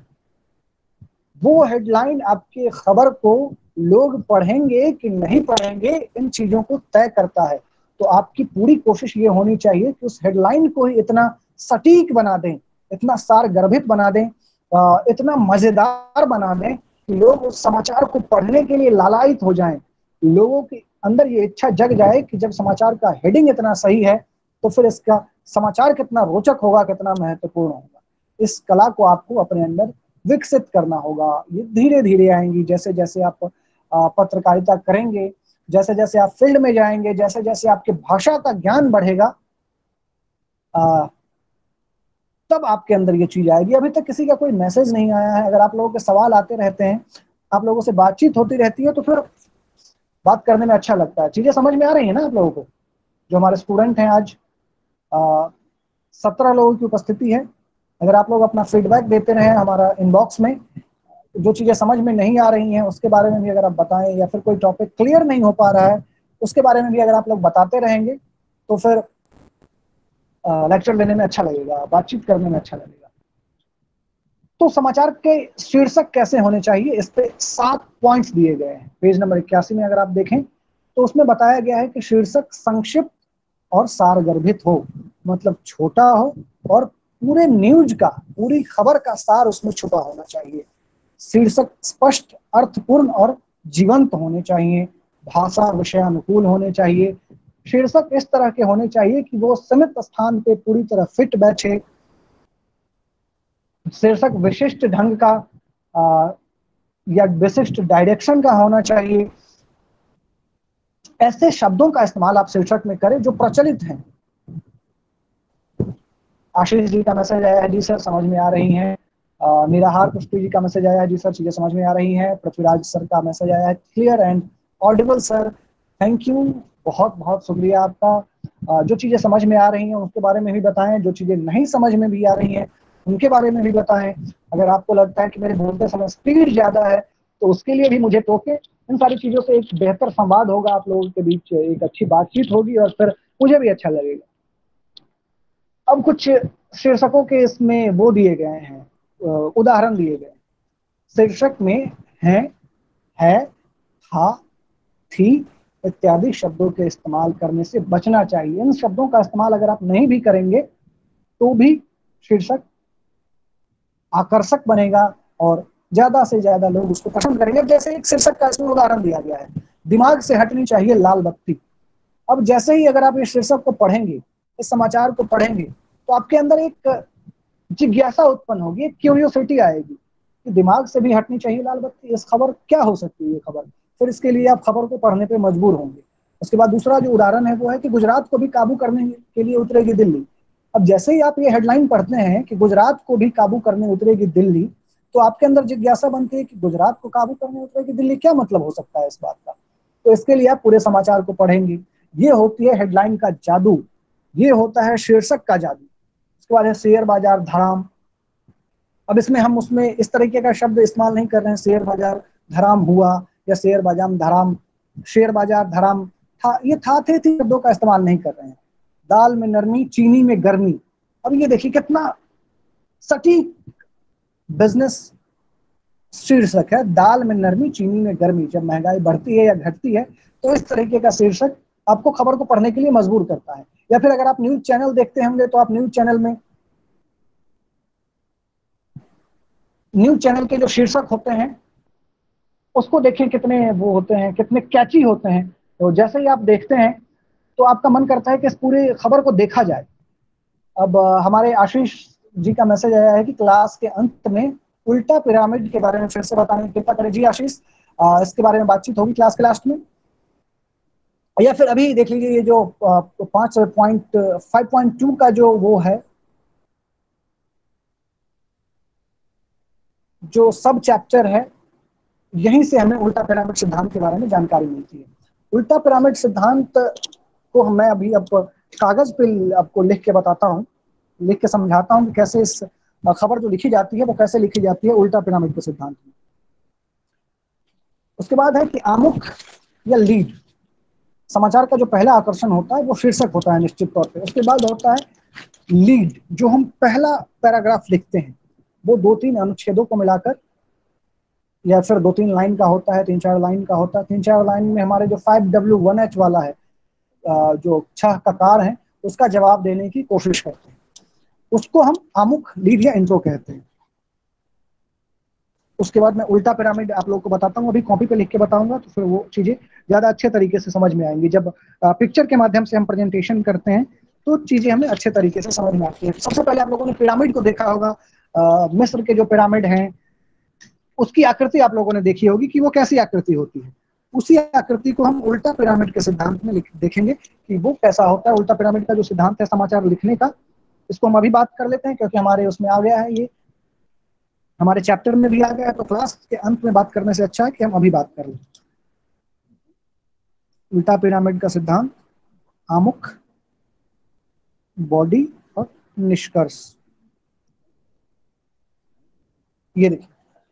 वो हेडलाइन आपके खबर को लोग पढ़ेंगे कि नहीं पढ़ेंगे इन चीजों को तय करता है। तो आपकी पूरी कोशिश ये होनी चाहिए कि उस हेडलाइन को ही इतना सटीक बना दें, इतना सारगर्भित बना दें, इतना मजेदार बना दें कि लोग उस समाचार को पढ़ने के लिए लालायित हो जाएं। लोगों के अंदर ये इच्छा जग जाए कि जब समाचार का हेडिंग इतना सही है तो फिर इसका समाचार कितना रोचक होगा, कितना महत्वपूर्ण होगा। इस कला को आपको अपने अंदर विकसित करना होगा। ये धीरे धीरे आएंगी, जैसे जैसे आप पत्रकारिता करेंगे, जैसे जैसे आप फील्ड में जाएंगे, जैसे जैसे आपकी भाषा का ज्ञान बढ़ेगा, आ, तब आपके अंदर ये चीज आएगी। अभी तक किसी का कोई मैसेज नहीं आया है। अगर आप लोगों के सवाल आते रहते हैं, आप लोगों से बातचीत होती रहती है, तो फिर बात करने में अच्छा लगता है। चीजें समझ में आ रही है ना आप लोगों को? जो हमारे स्टूडेंट हैं, आज सत्रह लोगों की उपस्थिति है। अगर आप लोग अपना फीडबैक देते रहे हमारा इनबॉक्स में, जो चीजें समझ में नहीं आ रही हैं उसके बारे में भी अगर आप बताएं, या फिर कोई टॉपिक क्लियर नहीं हो पा रहा है उसके बारे में भी अगर आप लोग बताते रहेंगे तो फिर लेक्चर लेने में अच्छा लगेगा, बातचीत करने में अच्छा लगेगा। तो समाचार के शीर्षक कैसे होने चाहिए, इस पे सात पॉइंट्स दिए गए हैं। पेज नंबर इक्यासी में अगर आप देखें तो उसमें बताया गया है कि शीर्षक संक्षिप्त और सारगर्भित हो, मतलब छोटा हो और पूरे न्यूज का, पूरी खबर का सार उसमें छुपा होना चाहिए। शीर्षक स्पष्ट, अर्थपूर्ण और जीवंत होने चाहिए। भाषा विषयानुकूल होने चाहिए। शीर्षक इस तरह के होने चाहिए कि वो सीमित स्थान पे पूरी तरह फिट बैठे। शीर्षक विशिष्ट ढंग का आ, या विशिष्ट डायरेक्शन का होना चाहिए। ऐसे शब्दों का इस्तेमाल आप शीर्षक में करें जो प्रचलित हैं। आशीष जी का मैसेज आया है, जी सर समझ में आ रही हैं। निराहार पुष्टि जी का मैसेज आया है, जी सर चीजें समझ में आ रही हैं। पृथ्वीराज सर का मैसेज आया है, clear and audible sir, thank you, बहुत बहुत शुक्रिया आपका। आ, जो चीजें समझ में आ रही हैं उसके बारे में भी बताएं, जो चीजें नहीं समझ में भी आ रही हैं उनके बारे में भी बताएं। अगर आपको लगता है कि मेरे बोलते समय स्पीड ज्यादा है तो उसके लिए भी मुझे टोके। इन सारी चीजों से एक बेहतर संवाद होगा, आप लोगों के बीच एक अच्छी बातचीत होगी और फिर मुझे भी अच्छा लगेगा। अब कुछ शीर्षकों के इसमें वो दिए गए हैं, उदाहरण दिए गए। शीर्षक में है, है, था, थी इत्यादि शब्दों के इस्तेमाल करने से बचना चाहिए। इन शब्दों का इस्तेमाल अगर आप नहीं भी करेंगे तो भी शीर्षक आकर्षक बनेगा और ज्यादा से ज्यादा लोग उसको पसंद करेंगे। जैसे एक शीर्षक का इसमें उदाहरण दिया गया है, दिमाग से हटनी चाहिए लाल बत्ती। अब जैसे ही अगर आप इस शीर्षक को पढ़ेंगे, इस समाचार को पढ़ेंगे, तो आपके अंदर एक जिज्ञासा उत्पन्न होगी, एक क्यूरियोसिटी आएगी कि दिमाग से भी हटनी चाहिए लाल बत्ती, इस खबर क्या हो सकती है ये खबर। फिर इसके लिए आप खबर को पढ़ने पे मजबूर होंगे। उसके बाद दूसरा जो उदाहरण है वो है कि गुजरात को भी काबू करने के लिए उतरेगी दिल्ली। अब जैसे ही आप ये हेडलाइन पढ़ते हैं कि गुजरात को भी काबू करने उतरेगी दिल्ली, तो आपके अंदर जिज्ञासा बनती है कि गुजरात को काबू करने उतरेगी दिल्ली, क्या मतलब हो सकता है इस बात का। तो इसके लिए आप पूरे समाचार को पढ़ेंगे। ये होती है हेडलाइन का जादू, ये होता है शीर्षक का जादू। उसके बाद है शेयर बाजार धड़ाम। अब इसमें हम उसमें इस तरीके का शब्द इस्तेमाल नहीं कर रहे हैं, शेयर बाजार धड़ाम हुआ या शेयर बाजार धड़ाम, शेयर बाजार धड़ाम था, ये था थे थी शब्दों का इस्तेमाल नहीं कर रहे हैं। दाल में नरमी, चीनी में गर्मी। अब ये देखिए कितना सटीक बिजनेस शीर्षक है, दाल में नरमी, चीनी में गर्मी। जब महंगाई बढ़ती है या घटती है तो इस तरीके का शीर्षक आपको खबर को पढ़ने के लिए मजबूर करता है। या फिर अगर आप न्यूज चैनल देखते होंगे तो आप न्यूज चैनल में न्यूज चैनल के जो शीर्षक होते हैं उसको देखिए कितने वो होते हैं, कितने कैची होते हैं। तो जैसे ही आप देखते हैं तो आपका मन करता है कि इस पूरी खबर को देखा जाए। अब हमारे आशीष जी का मैसेज आया है कि क्लास के अंत में उल्टा पिरामिड के बारे में फिर से बताने की कृपा करें। जी आशीष, इसके बारे में बातचीत होगी क्लास के लास्ट में। या फिर अभी देख लीजिए ये जो पांच पॉइंट फाइव पॉइंट टू का जो वो है, जो सब चैप्टर है, यहीं से हमें उल्टा पिरामिड सिद्धांत के बारे में जानकारी मिलती है। उल्टा पिरामिड सिद्धांत को मैं अभी अब कागज पे आपको लिख के बताता हूँ, लिख के समझाता हूँ कि कैसे इस खबर जो लिखी जाती है वो कैसे लिखी जाती है उल्टा पिरामिड के सिद्धांत में। उसके बाद है कि आमुख या लीड, समाचार का जो पहला आकर्षण होता है वो शीर्षक होता है निश्चित तौर पे। उसके बाद होता है लीड, जो हम पहला पैराग्राफ लिखते हैं, वो दो तीन अनुच्छेदों को मिलाकर या फिर दो तीन लाइन का होता है, तीन चार लाइन का होता है। तीन चार लाइन में हमारे जो फाइव डब्ल्यू वन एच वाला है, जो छह ककार है, उसका जवाब देने की कोशिश करते हैं, उसको हम आमुख, लीड या इंट्रो कहते हैं। उसके बाद मैं उल्टा पिरामिड आप लोगों को बताता हूँ, अभी कॉपी पे लिख के बताऊंगा तो फिर वो चीजें ज्यादा अच्छे तरीके से समझ में आएंगी। जब पिक्चर के माध्यम से हम प्रेजेंटेशन करते हैं तो चीजें हमें अच्छे तरीके से समझ में आती है। सबसे पहले आप लोगों ने पिरामिड को देखा होगा, मिस्र के जो पिरामिड हैं उसकी आकृति आप लोगों ने देखी होगी कि वो कैसी आकृति होती है। उसी आकृति को हम उल्टा पिरामिड के सिद्धांत में देखेंगे कि वो कैसा होता है। उल्टा पिरामिड का जो सिद्धांत है समाचार लिखने का, इसको हम अभी बात कर लेते हैं क्योंकि हमारे उसमें आ गया है, ये हमारे चैप्टर में भी आ गया है, तो क्लास के अंत में बात करने से अच्छा है कि हम अभी बात कर लें। उल्टा पिरामिड का सिद्धांत, आमुख, बॉडी और निष्कर्ष। ये देखिए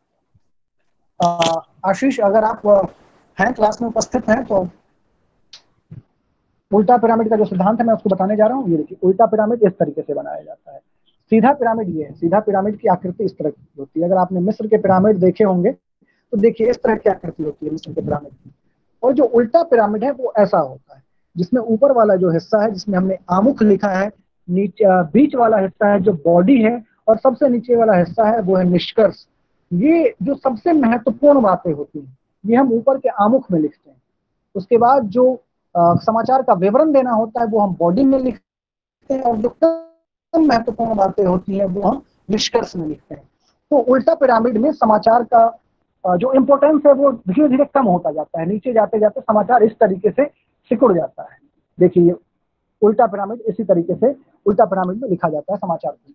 आशीष, अगर आप हैं क्लास में उपस्थित हैं तो उल्टा पिरामिड का जो सिद्धांत है मैं उसको बताने जा रहा हूँ। ये देखिए उल्टा पिरामिड इस तरीके से बनाया जाता है। सीधा पिरामिड ये है, सीधा पिरामिड की आकृति इस तरह की होती है। अगर आपने मिस्र के पिरामिड देखे होंगे तो देखिए इस तरह की आकृति होती है मिस्र के पिरामिड की। और जो उल्टा पिरामिड है वो ऐसा होता है जिसमें ऊपर वाला जो हिस्सा है जिसमें हमने आमुख लिखा है, नीचे बीच वाला हिस्सा है जो बॉडी है, और सबसे नीचे वाला हिस्सा है वो है निष्कर्ष। ये जो सबसे महत्वपूर्ण बातें होती हैं ये हम ऊपर के आमुख में लिखते हैं। उसके बाद जो आ, समाचार का विवरण देना होता है वो हम बॉडी में लिखते हैं, और जो कम महत्वपूर्ण बातें होती हैं वो हम निष्कर्ष में लिखते हैं। तो उल्टा पिरामिड में समाचार का जो इम्पोर्टेंस है वो धीरे धीरे कम होता जाता है, नीचे जाते जाते समाचार इस तरीके से सिकुड़ जाता है। देखिए उल्टा पिरामिड इसी तरीके से उल्टा पिरामिड में लिखा जाता है समाचार को।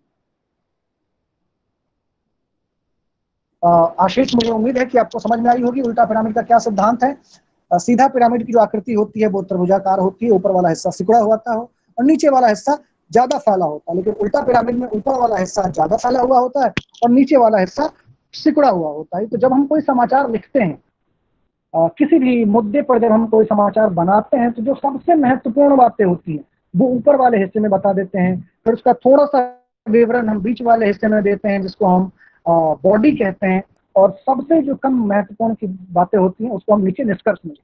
आशीष, मुझे उम्मीद है कि आपको समझ में आई होगी उल्टा पिरामिड का क्या सिद्धांत है। सीधा पिरामिड की जो आकृति होती है वो त्रिभुजाकार होती है, ऊपर वाला हिस्सा सिकुड़ा हुआ होता है और नीचे वाला हिस्सा ज्यादा फैला होता है। लेकिन उल्टा पिरामिड में ऊपर वाला हिस्सा ज्यादा फैला हुआ होता है और नीचे वाला हिस्सा सिकुड़ा हुआ होता है। तो जब हम कोई समाचार लिखते हैं, आ, किसी भी मुद्दे पर जब हम कोई समाचार बनाते हैं तो जो सबसे महत्वपूर्ण बातें होती हैं वो ऊपर वाले हिस्से में बता देते हैं, फिर उसका थोड़ा सा विवरण हम बीच वाले हिस्से में देते हैं जिसको हम बॉडी कहते हैं, और सबसे जो कम महत्वपूर्ण की बातें होती हैं उसको हम नीचे निष्कर्ष में।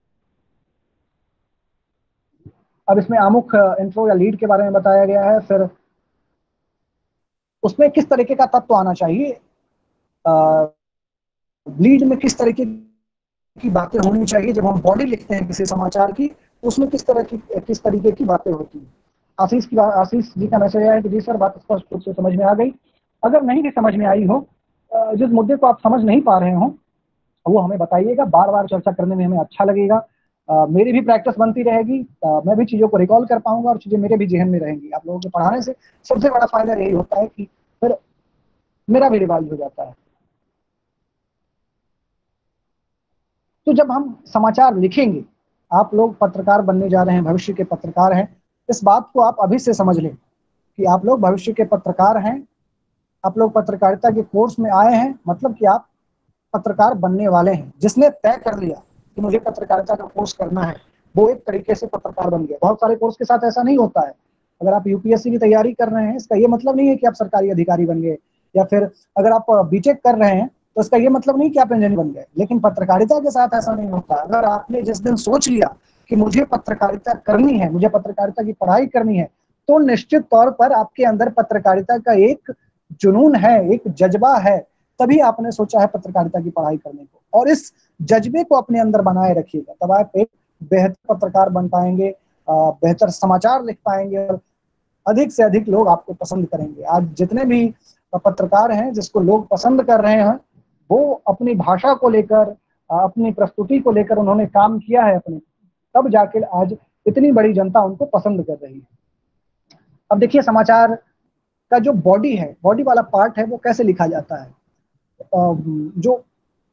अब इसमें आमुख, इंट्रो या लीड के बारे में बताया गया है, फिर उसमें किस तरीके का तत्व आना चाहिए, लीड में किस तरीके की बातें होनी चाहिए, जब हम बॉडी लिखते हैं किसी समाचार की तो उसमें किस तरह की किस तरीके की बातें होती हैं। आशीष की आशीष जी का मैसेज है कि जी सर बात स्पष्ट रूप से समझ में आ गई। अगर नहीं भी समझ में आई हो, जिस मुद्दे को आप समझ नहीं पा रहे हो वो हमें बताइएगा, बार बार चर्चा करने में हमें अच्छा लगेगा। uh, मेरी भी प्रैक्टिस बनती रहेगी, uh, मैं भी चीज़ों को रिकॉल कर पाऊंगा और चीज़ें मेरे भी जहन में रहेंगी। आप लोगों के पढ़ाने से सबसे बड़ा फायदा यही होता है कि फिर मेरा भी रिवाइज हो जाता है। तो जब हम समाचार लिखेंगे, आप लोग पत्रकार बनने जा रहे हैं, भविष्य के पत्रकार हैं, इस बात को आप अभी से समझ लें कि आप लोग भविष्य के पत्रकार हैं। आप लोग पत्रकारिता के कोर्स में आए हैं, मतलब कि आप पत्रकार बनने वाले हैं। जिसने तय कर लिया कि मुझे पत्रकारिता का कोर्स करना है वो एक तरीके से पत्रकार बन गया। बहुत सारे कोर्स के साथ ऐसा नहीं होता है। अगर आप यूपीएससी की तैयारी कर रहे हैं इसका ये मतलब नहीं है कि आप सरकारी अधिकारी बन गए, या फिर अगर आप बीटेक कर रहे हैं तो इसका ये मतलब नहीं कि आप इंजीनियर बन गए। लेकिन पत्रकारिता के साथ ऐसा नहीं होता। अगर आपने जिस दिन सोच लिया कि मुझे पत्रकारिता करनी है, मुझे पत्रकारिता की पढ़ाई करनी है, तो निश्चित तौर पर आपके अंदर पत्रकारिता का एक जुनून है, एक जज्बा है, तभी आपने सोचा है पत्रकारिता की पढ़ाई करने को। और इस जज्बे को अपने अंदर बनाए रखिएगा, तब आप एक बेहतर पत्रकार बन पाएंगे, बेहतर समाचार लिख पाएंगे और अधिक से अधिक लोग आपको पसंद करेंगे। आज जितने भी पत्रकार हैं जिसको लोग पसंद कर रहे हैं वो अपनी भाषा को लेकर, अपनी प्रस्तुति को लेकर उन्होंने काम किया है अपने, तब जाके आज इतनी बड़ी जनता उनको पसंद कर रही है। अब देखिए समाचार का जो बॉडी है, बॉडी वाला पार्ट है, वो कैसे लिखा जाता है। जो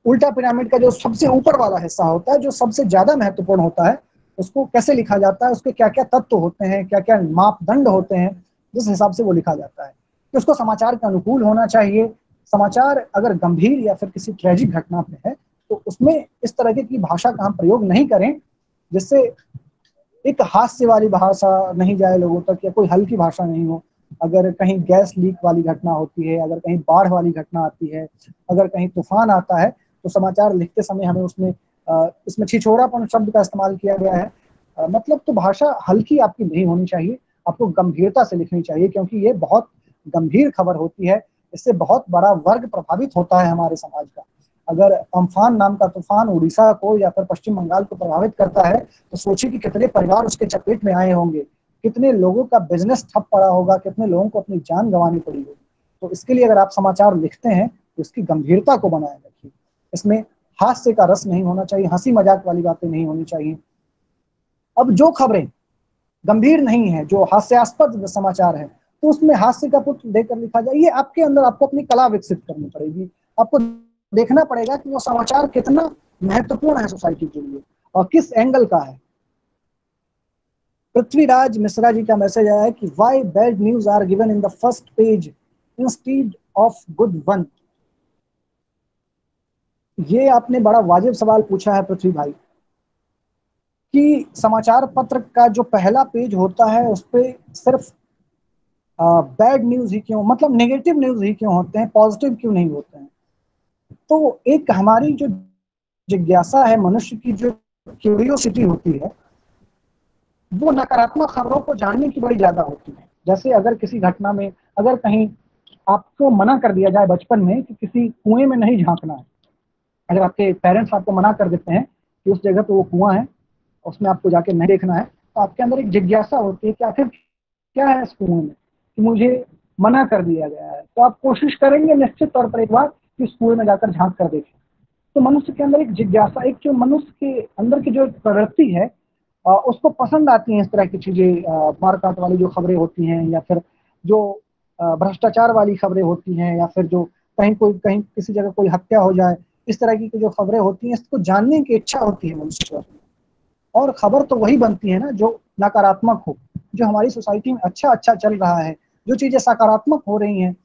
उल्टा पिरामिड का जो सबसे ऊपर वाला हिस्सा होता है, जो सबसे ज्यादा महत्वपूर्ण होता है, उसको कैसे लिखा जाता है, उसके क्या क्या तत्व होते हैं, क्या क्या मापदंड होते हैं, जिस हिसाब से वो लिखा जाता है। तो उसको समाचार के अनुकूल होना चाहिए। समाचार अगर गंभीर या फिर किसी ट्रेजिक घटना पे है तो उसमें इस तरह की भाषा का हम प्रयोग नहीं करें जिससे एक हास्य वाली भाषा नहीं जाए लोगों तक, या कोई हल्की भाषा नहीं हो। अगर कहीं गैस लीक वाली घटना होती है, अगर कहीं बाढ़ वाली घटना आती है, अगर कहीं तूफान आता है, तो समाचार लिखते समय हमें उसमें इसमें छिछोरापन शब्द का इस्तेमाल किया गया है। आ, मतलब तो भाषा हल्की आपकी नहीं होनी चाहिए, आपको गंभीरता से लिखनी चाहिए, क्योंकि ये बहुत गंभीर खबर होती है। इससे बहुत बड़ा वर्ग प्रभावित होता है हमारे समाज का। अगर अम्फान नाम का तूफान उड़ीसा को या फिर पश्चिम बंगाल को प्रभावित करता है तो सोचिए कि कितने परिवार उसके चपेट में आए होंगे, कितने लोगों का बिजनेस ठप पड़ा होगा, कितने लोगों को अपनी जान गंवानी पड़ी होगी। तो इसके लिए अगर आप समाचार लिखते हैं तो इसकी गंभीरता को बनाए रखिए। इसमें हास्य का रस नहीं होना चाहिए, हंसी मजाक वाली बातें नहीं होनी चाहिए। अब जो खबरें गंभीर नहीं है, जो हास्यास्पद समाचार है, तो उसमें हास्य का पुट देकर लिखा जाए। ये आपके अंदर आपको अपनी कला विकसित करनी पड़ेगी। आपको देखना पड़ेगा कि वो समाचार कितना महत्वपूर्ण है सोसाइटी के लिए और किस एंगल का है। पृथ्वीराज मिश्रा जी का मैसेज आया है कि why bad news are given in the first page instead of good one. ये आपने बड़ा वाजिब सवाल पूछा है पृथ्वी भाई, कि समाचार पत्र का जो पहला पेज होता है उस पर सिर्फ बैड न्यूज ही क्यों, मतलब नेगेटिव न्यूज ही क्यों होते हैं, पॉजिटिव क्यों नहीं होते हैं। तो एक हमारी जो जिज्ञासा है, मनुष्य की जो क्यूरियोसिटी होती है, वो नकारात्मक खबरों को जानने की बड़ी ज्यादा होती है। जैसे अगर किसी घटना में, अगर कहीं आपको मना कर दिया जाए बचपन में कि किसी कुएं में नहीं झांकना है, अगर आपके पेरेंट्स आपको मना कर देते हैं कि उस जगह पे वो कुआं है, उसमें आपको जाके नहीं देखना है, तो आपके अंदर एक जिज्ञासा होती है कि आखिर क्या है इस कुएं में कि मुझे मना कर दिया गया है। तो आप कोशिश करेंगे निश्चित तौर पर एक बार कि इस कुएं में जाकर झांक कर देखें। तो मनुष्य के अंदर एक जिज्ञासा, एक जो मनुष्य के अंदर की जो प्रवृत्ति है, उसको पसंद आती है इस तरह की चीजें, मारकाट वाली जो खबरें होती हैं, या फिर जो भ्रष्टाचार वाली खबरें होती हैं, या फिर जो कहीं कोई कहीं किसी जगह कोई हत्या हो जाए, इस तरह की जो खबरें होती हैं, इसको जानने की इच्छा होती है मनुष्य को। और खबर तो वही बनती है ना जो नकारात्मक हो, जो हमारी सोसाइटी में अच्छा अच्छा चल रहा है, जो चीजें सकारात्मक हो रही हैं,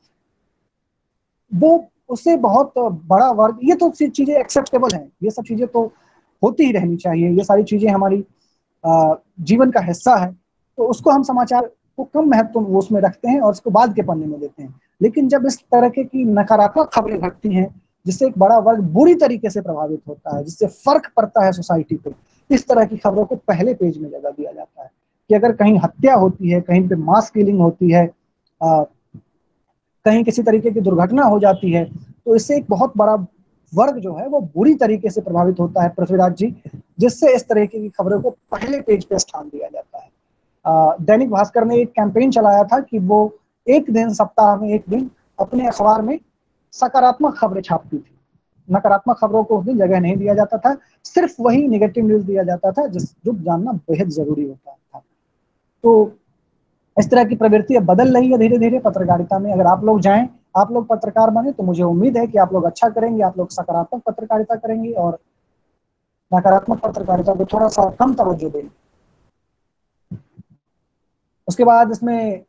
वो उससे बहुत बड़ा वर्ग, ये तो चीजें एक्सेप्टेबल हैं, ये सब चीजें तो होती ही रहनी चाहिए, ये सारी चीजें हमारी जीवन का हिस्सा है। तो उसको हम समाचार को कम महत्व उसमें रखते हैं और उसको बाद के पन्ने में देते हैं। लेकिन जब इस तरह की नकारात्मक खबरें घटती हैं जिससे एक बड़ा वर्ग बुरी तरीके से प्रभावित होता है, जिससे फर्क पड़ता है सोसाइटी पे, इस तरह की खबरों को पहले पेज में जगह दिया जाता है। कि अगर कहीं हत्या होती है, कहीं पे मास किलिंग होती है, आ, कहीं किसी तरीके की दुर्घटना हो जाती है, तो इससे एक बहुत बड़ा वर्ग जो है वो बुरी तरीके से प्रभावित होता है पृथ्वीराज जी, जिससे इस तरह की खबरों को पहले पेज पे स्थान दिया जाता है। आ, दैनिक भास्कर ने एक कैंपेन चलाया था कि वो एक दिन, सप्ताह में एक दिन अपने अखबार में सकारात्मक खबरें छापती थी। नकारात्मक खबरों को उस दिन जगह नहीं दिया जाता था, सिर्फ वही नेगेटिव न्यूज दिया जाता था जिस जो जानना बेहद जरूरी होता था। तो इस तरह की प्रवृत्ति अब बदल रही है धीरे धीरे पत्रकारिता में। अगर आप लोग जाएं, आप लोग पत्रकार बने, तो मुझे उम्मीद है कि आप लोग अच्छा करेंगे, आप लोग सकारात्मक पत्रकारिता करेंगे और नकारात्मक पत्रकारिता को थोड़ा सा कम तवज्जो देंगे। उसके बाद इसमें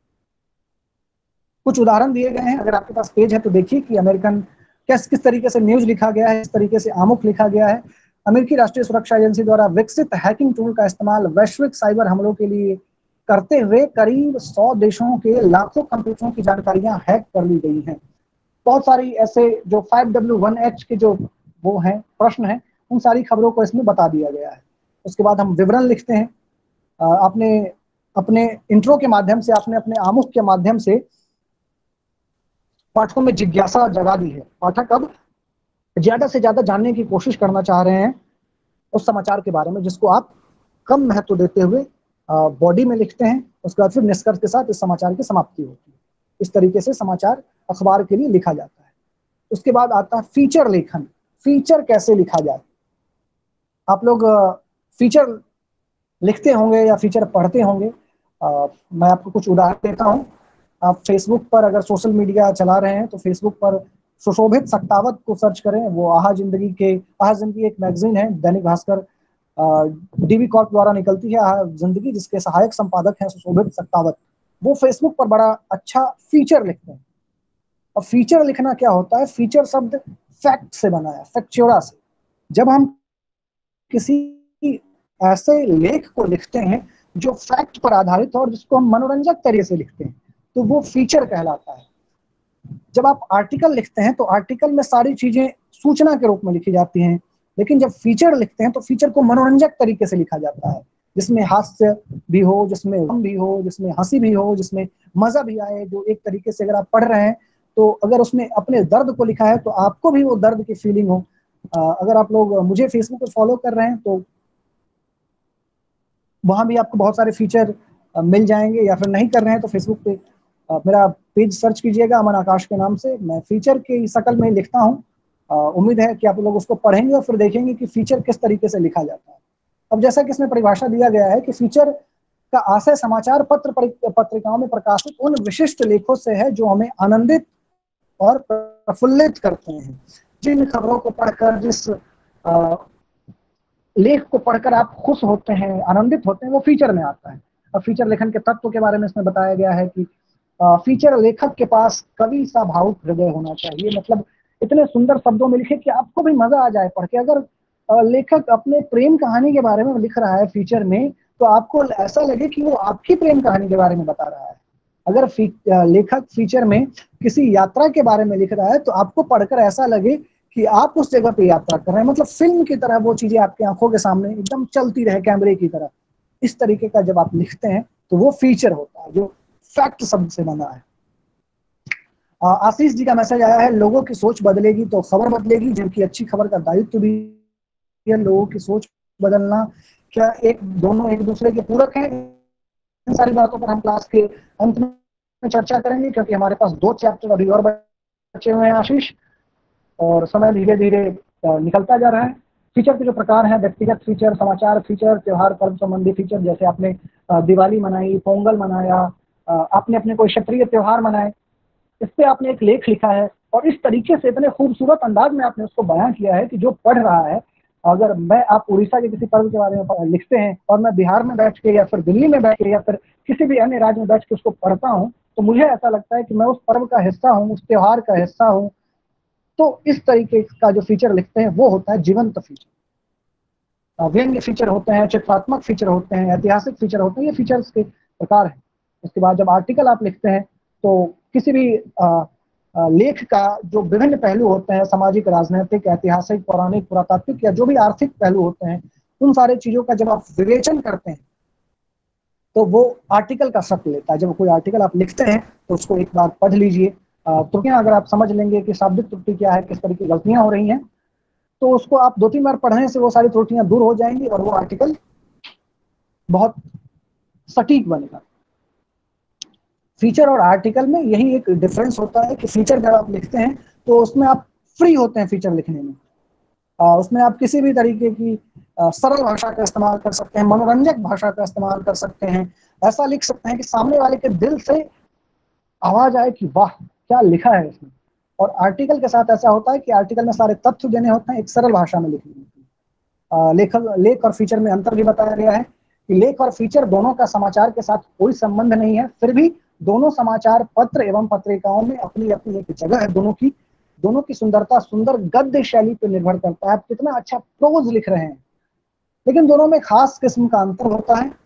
कुछ उदाहरण दिए गए हैं, अगर आपके पास पेज है तो देखिए कि अमेरिकन किस किस तरीके से न्यूज लिखा गया है, इस तरीके से आमुख लिखा गया है। अमेरिकी राष्ट्रीय सुरक्षा एजेंसी द्वारा विकसित हैकिंग टूल का इस्तेमाल वैश्विक साइबर हमलों के लिए करते हुए करीब सौ देशों के लाखों कंप्यूटरों की जानकारियां हैक कर ली गई हैं। बहुत सारी ऐसे जो फाइव डब्ल्यू वन एच के जो वो हैं प्रश्न हैं, उन सारी खबरों को इसमें बता दिया गया है। उसके बाद हम विवरण लिखते हैं। आपने अपने इंट्रो के माध्यम से, आपने अपने आमुख के माध्यम से पाठकों में जिज्ञासा जगा दी है। पाठक अब ज्यादा से ज्यादा जानने की कोशिश करना चाह रहे हैं उस समाचार के बारे में जिसको आप कम महत्व देते हुए बॉडी में लिखते हैं। उसके बाद फिर निष्कर्ष के साथ इस समाचार की समाप्ति होती है। इस तरीके से समाचार अखबार के लिए लिखा जाता है। उसके बाद आता है फीचर लेखन। फीचर कैसे लिखा जाए? आप लोग फीचर लिखते होंगे या फीचर पढ़ते होंगे। आ, मैं आपको कुछ उदाहरण देता हूं। आप फेसबुक पर अगर सोशल मीडिया चला रहे हैं तो फेसबुक पर सुशोभित सक्तावत को सर्च करें, वो आहा जिंदगी के आहा जिंदगी एक मैगजीन है, दैनिक भास्कर डीबी कॉर्प द्वारा निकलती है आहा जिंदगी, जिसके सहायक संपादक हैं सुशोभित सक्तावत। वो फेसबुक पर बड़ा अच्छा फीचर लिखते हैं। अब फीचर लिखना क्या होता है? फीचर शब्द फैक्ट से बना है, फैक्चुरा से। जब हम किसी ऐसे लेख को लिखते हैं जो फैक्ट पर आधारित हो और जिसको हम मनोरंजक तरीके से लिखते हैं, तो वो फीचर कहलाता है। जब आप आर्टिकल लिखते हैं तो आर्टिकल में सारी चीजें सूचना के रूप में लिखी जाती हैं, लेकिन जब फीचर लिखते हैं तो फीचर को मनोरंजक तरीके से लिखा जाता है, जिसमें हास्य भी हो, जिसमें गम भी हो, जिसमें हंसी भी हो, जिसमें मजा भी आए। जो एक तरीके से अगर आप पढ़ रहे हैं तो अगर उसमें अपने दर्द को लिखा है तो आपको भी वो दर्द की फीलिंग हो। अगर आप लोग मुझे फेसबुक पर फॉलो कर रहे हैं तो वहां भी आपको बहुत सारे फीचर मिल जाएंगे, या फिर नहीं कर रहे हैं तो फेसबुक पे मेरा पेज सर्च कीजिएगा अमन आकाश के नाम से। मैं फीचर की शकल में लिखता हूँ। उम्मीद है कि आप लोग उसको पढ़ेंगे और फिर देखेंगे कि फीचर किस तरीके से लिखा जाता है। अब जैसा कि इसमें परिभाषा दिया गया है कि फीचर का आशय समाचार पत्र पत्रिकाओं में प्रकाशित उन विशिष्ट लेखों से है जो हमें आनंदित और प्रफुल्लित करते हैं। जिन खबरों को पढ़कर, जिस आ, लेख को पढ़कर आप खुश होते हैं, आनंदित होते हैं, वो फीचर में आता है। अब फीचर लेखन के तत्व के बारे में इसमें बताया गया है कि फीचर लेखक के पास कवि सा भावुक हृदय होना चाहिए। मतलब इतने सुंदर शब्दों में लिखे कि आपको भी मजा आ जाए पढ़ के। अगर लेखक अपने प्रेम कहानी के बारे में लिख रहा है फीचर में, तो आपको ऐसा लगे कि वो आपकी प्रेम कहानी के बारे में बता रहा है। अगर फी, लेखक फीचर में किसी यात्रा के बारे में लिख रहा है तो आपको पढ़कर ऐसा लगे कि आप उस जगह पे यात्रा कर रहे हैं। मतलब फिल्म की तरह वो चीजें आपकी आंखों के सामने एकदम चलती रहे, कैमरे की तरह। इस तरीके का जब आप लिखते हैं तो वो फीचर होता है, जो फैक्ट शब्द से बना है। आशीष जी का मैसेज आया है, लोगों की सोच बदलेगी तो खबर बदलेगी, जबकि अच्छी खबर का दायित्व भी है लोगों की सोच बदलना। क्या एक दोनों एक दूसरे के पूरक हैं? इन सारी बातों पर हम क्लास के अंत में चर्चा करेंगे, क्योंकि हमारे पास दो चैप्टर अभी और बचे हुए हैं आशीष, और समय धीरे धीरे निकलता जा रहा है। फीचर के जो प्रकार हैं, व्यक्तिगत फीचर, समाचार फीचर, त्योहार पर्व संबंधी फीचर, जैसे आपने दिवाली मनाई, पोंगल मनाया, आपने अपने कोई क्षेत्रीय त्योहार मनाए, इस पे आपने एक लेख लिखा है और इस तरीके से इतने खूबसूरत अंदाज में आपने उसको बयां किया है कि जो पढ़ रहा है, अगर मैं आप उड़ीसा के किसी पर्व के बारे में लिखते हैं और मैं बिहार में बैठ के या फिर दिल्ली में बैठ के या फिर किसी भी अन्य राज्य में बैठ के उसको पढ़ता हूँ, तो मुझे ऐसा लगता है कि मैं उस पर्व का हिस्सा हूँ, उस त्योहार का हिस्सा हूँ। तो इस तरीके का जो फीचर लिखते हैं वो होता है जीवंत फीचर। व्यंग्य फीचर होते हैं, चित्रात्मक फीचर होते हैं, ऐतिहासिक फीचर होते हैं। ये फीचर्स के प्रकार हैं। उसके बाद जब आर्टिकल आप लिखते हैं तो किसी भी आ, आ, लेख का जो विभिन्न पहलू होते हैं, सामाजिक, राजनीतिक, ऐतिहासिक, पौराणिक, पुरातात्विक या जो भी आर्थिक पहलू होते हैं, उन सारे चीजों का जब आप विवेचन करते हैं तो वो आर्टिकल का शक्ल लेता है। जब कोई आर्टिकल आप लिखते हैं तो उसको एक बार पढ़ लीजिए। त्रुटियां अगर आप समझ लेंगे कि शाब्दिक त्रुटि क्या है, किस तरह की गलतियां हो रही हैं, तो उसको आप दो तीन बार पढ़ने से वो सारी त्रुटियां दूर हो जाएंगी और वो आर्टिकल बहुत सटीक बनेगा। फीचर और आर्टिकल में यही एक डिफरेंस होता है कि फीचर जब आप लिखते हैं तो उसमें आप फ्री होते हैं फीचर लिखने में। आ, उसमें आप किसी भी तरीके की आ, सरल भाषा का इस्तेमाल कर सकते हैं, मनोरंजक भाषा का इस्तेमाल कर सकते हैं। ऐसा लिख सकते हैं कि सामने वाले के दिल से आवाज आए कि वाह क्या लिखा है इसमें। और आर्टिकल के साथ ऐसा होता है कि आर्टिकल में सारे तथ्य देने होते हैं, एक सरल भाषा में लिखनी होती है। लेखक लेख और फीचर में अंतर भी बताया गया है कि लेख और फीचर दोनों का समाचार के साथ कोई संबंध नहीं है, फिर भी दोनों समाचार पत्र एवं पत्रिकाओं में अपनी अपनी एक जगह है। दोनों की दोनों की सुंदरता सुंदर गद्य शैली पर निर्भर करता है, आप कितना अच्छा प्रोज लिख रहे हैं। लेकिन दोनों में खास किस्म का अंतर होता है।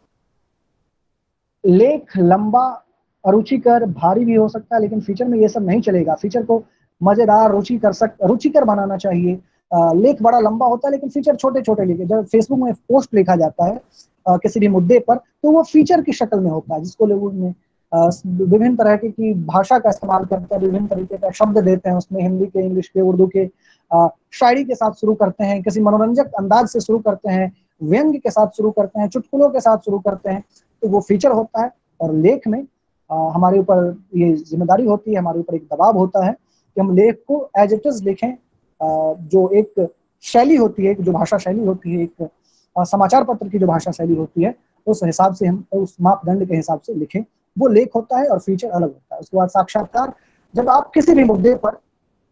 लेख लंबा, रुचिकर, भारी भी हो सकता है, लेकिन फीचर में ये सब नहीं चलेगा। फीचर को मजेदार, रुचि कर सक रुचिकर बनाना चाहिए। आ, लेख बड़ा लंबा होता है लेकिन फीचर छोटे छोटे लिखे। जब फेसबुक में पोस्ट लिखा जाता है आ, किसी भी मुद्दे पर, तो वो फीचर की शक्ल में होता है, जिसको लोग में विभिन्न तरह की, की भाषा का इस्तेमाल करते हैं, विभिन्न तरीके का शब्द देते हैं उसमें, हिंदी के, इंग्लिश के, उर्दू के, आ, शायरी के साथ शुरू करते हैं, किसी मनोरंजक अंदाज से शुरू करते हैं, व्यंग्य के साथ शुरू करते हैं, चुटकुलों के साथ शुरू करते हैं, तो वो फीचर होता है। और लेख में आ, हमारे ऊपर ये जिम्मेदारी होती है, हमारे ऊपर एक दबाव होता है कि हम लेख को एज इट इज लिखें। आ, जो एक शैली होती है, जो भाषा शैली होती है, एक आ, समाचार पत्र की जो भाषा शैली होती है, उस हिसाब से हम, उस मापदंड के हिसाब से लिखें। वो लेख होता है और फीचर अलग होता है। उसके बाद साक्षात्कार, जब आप किसी भी मुद्दे पर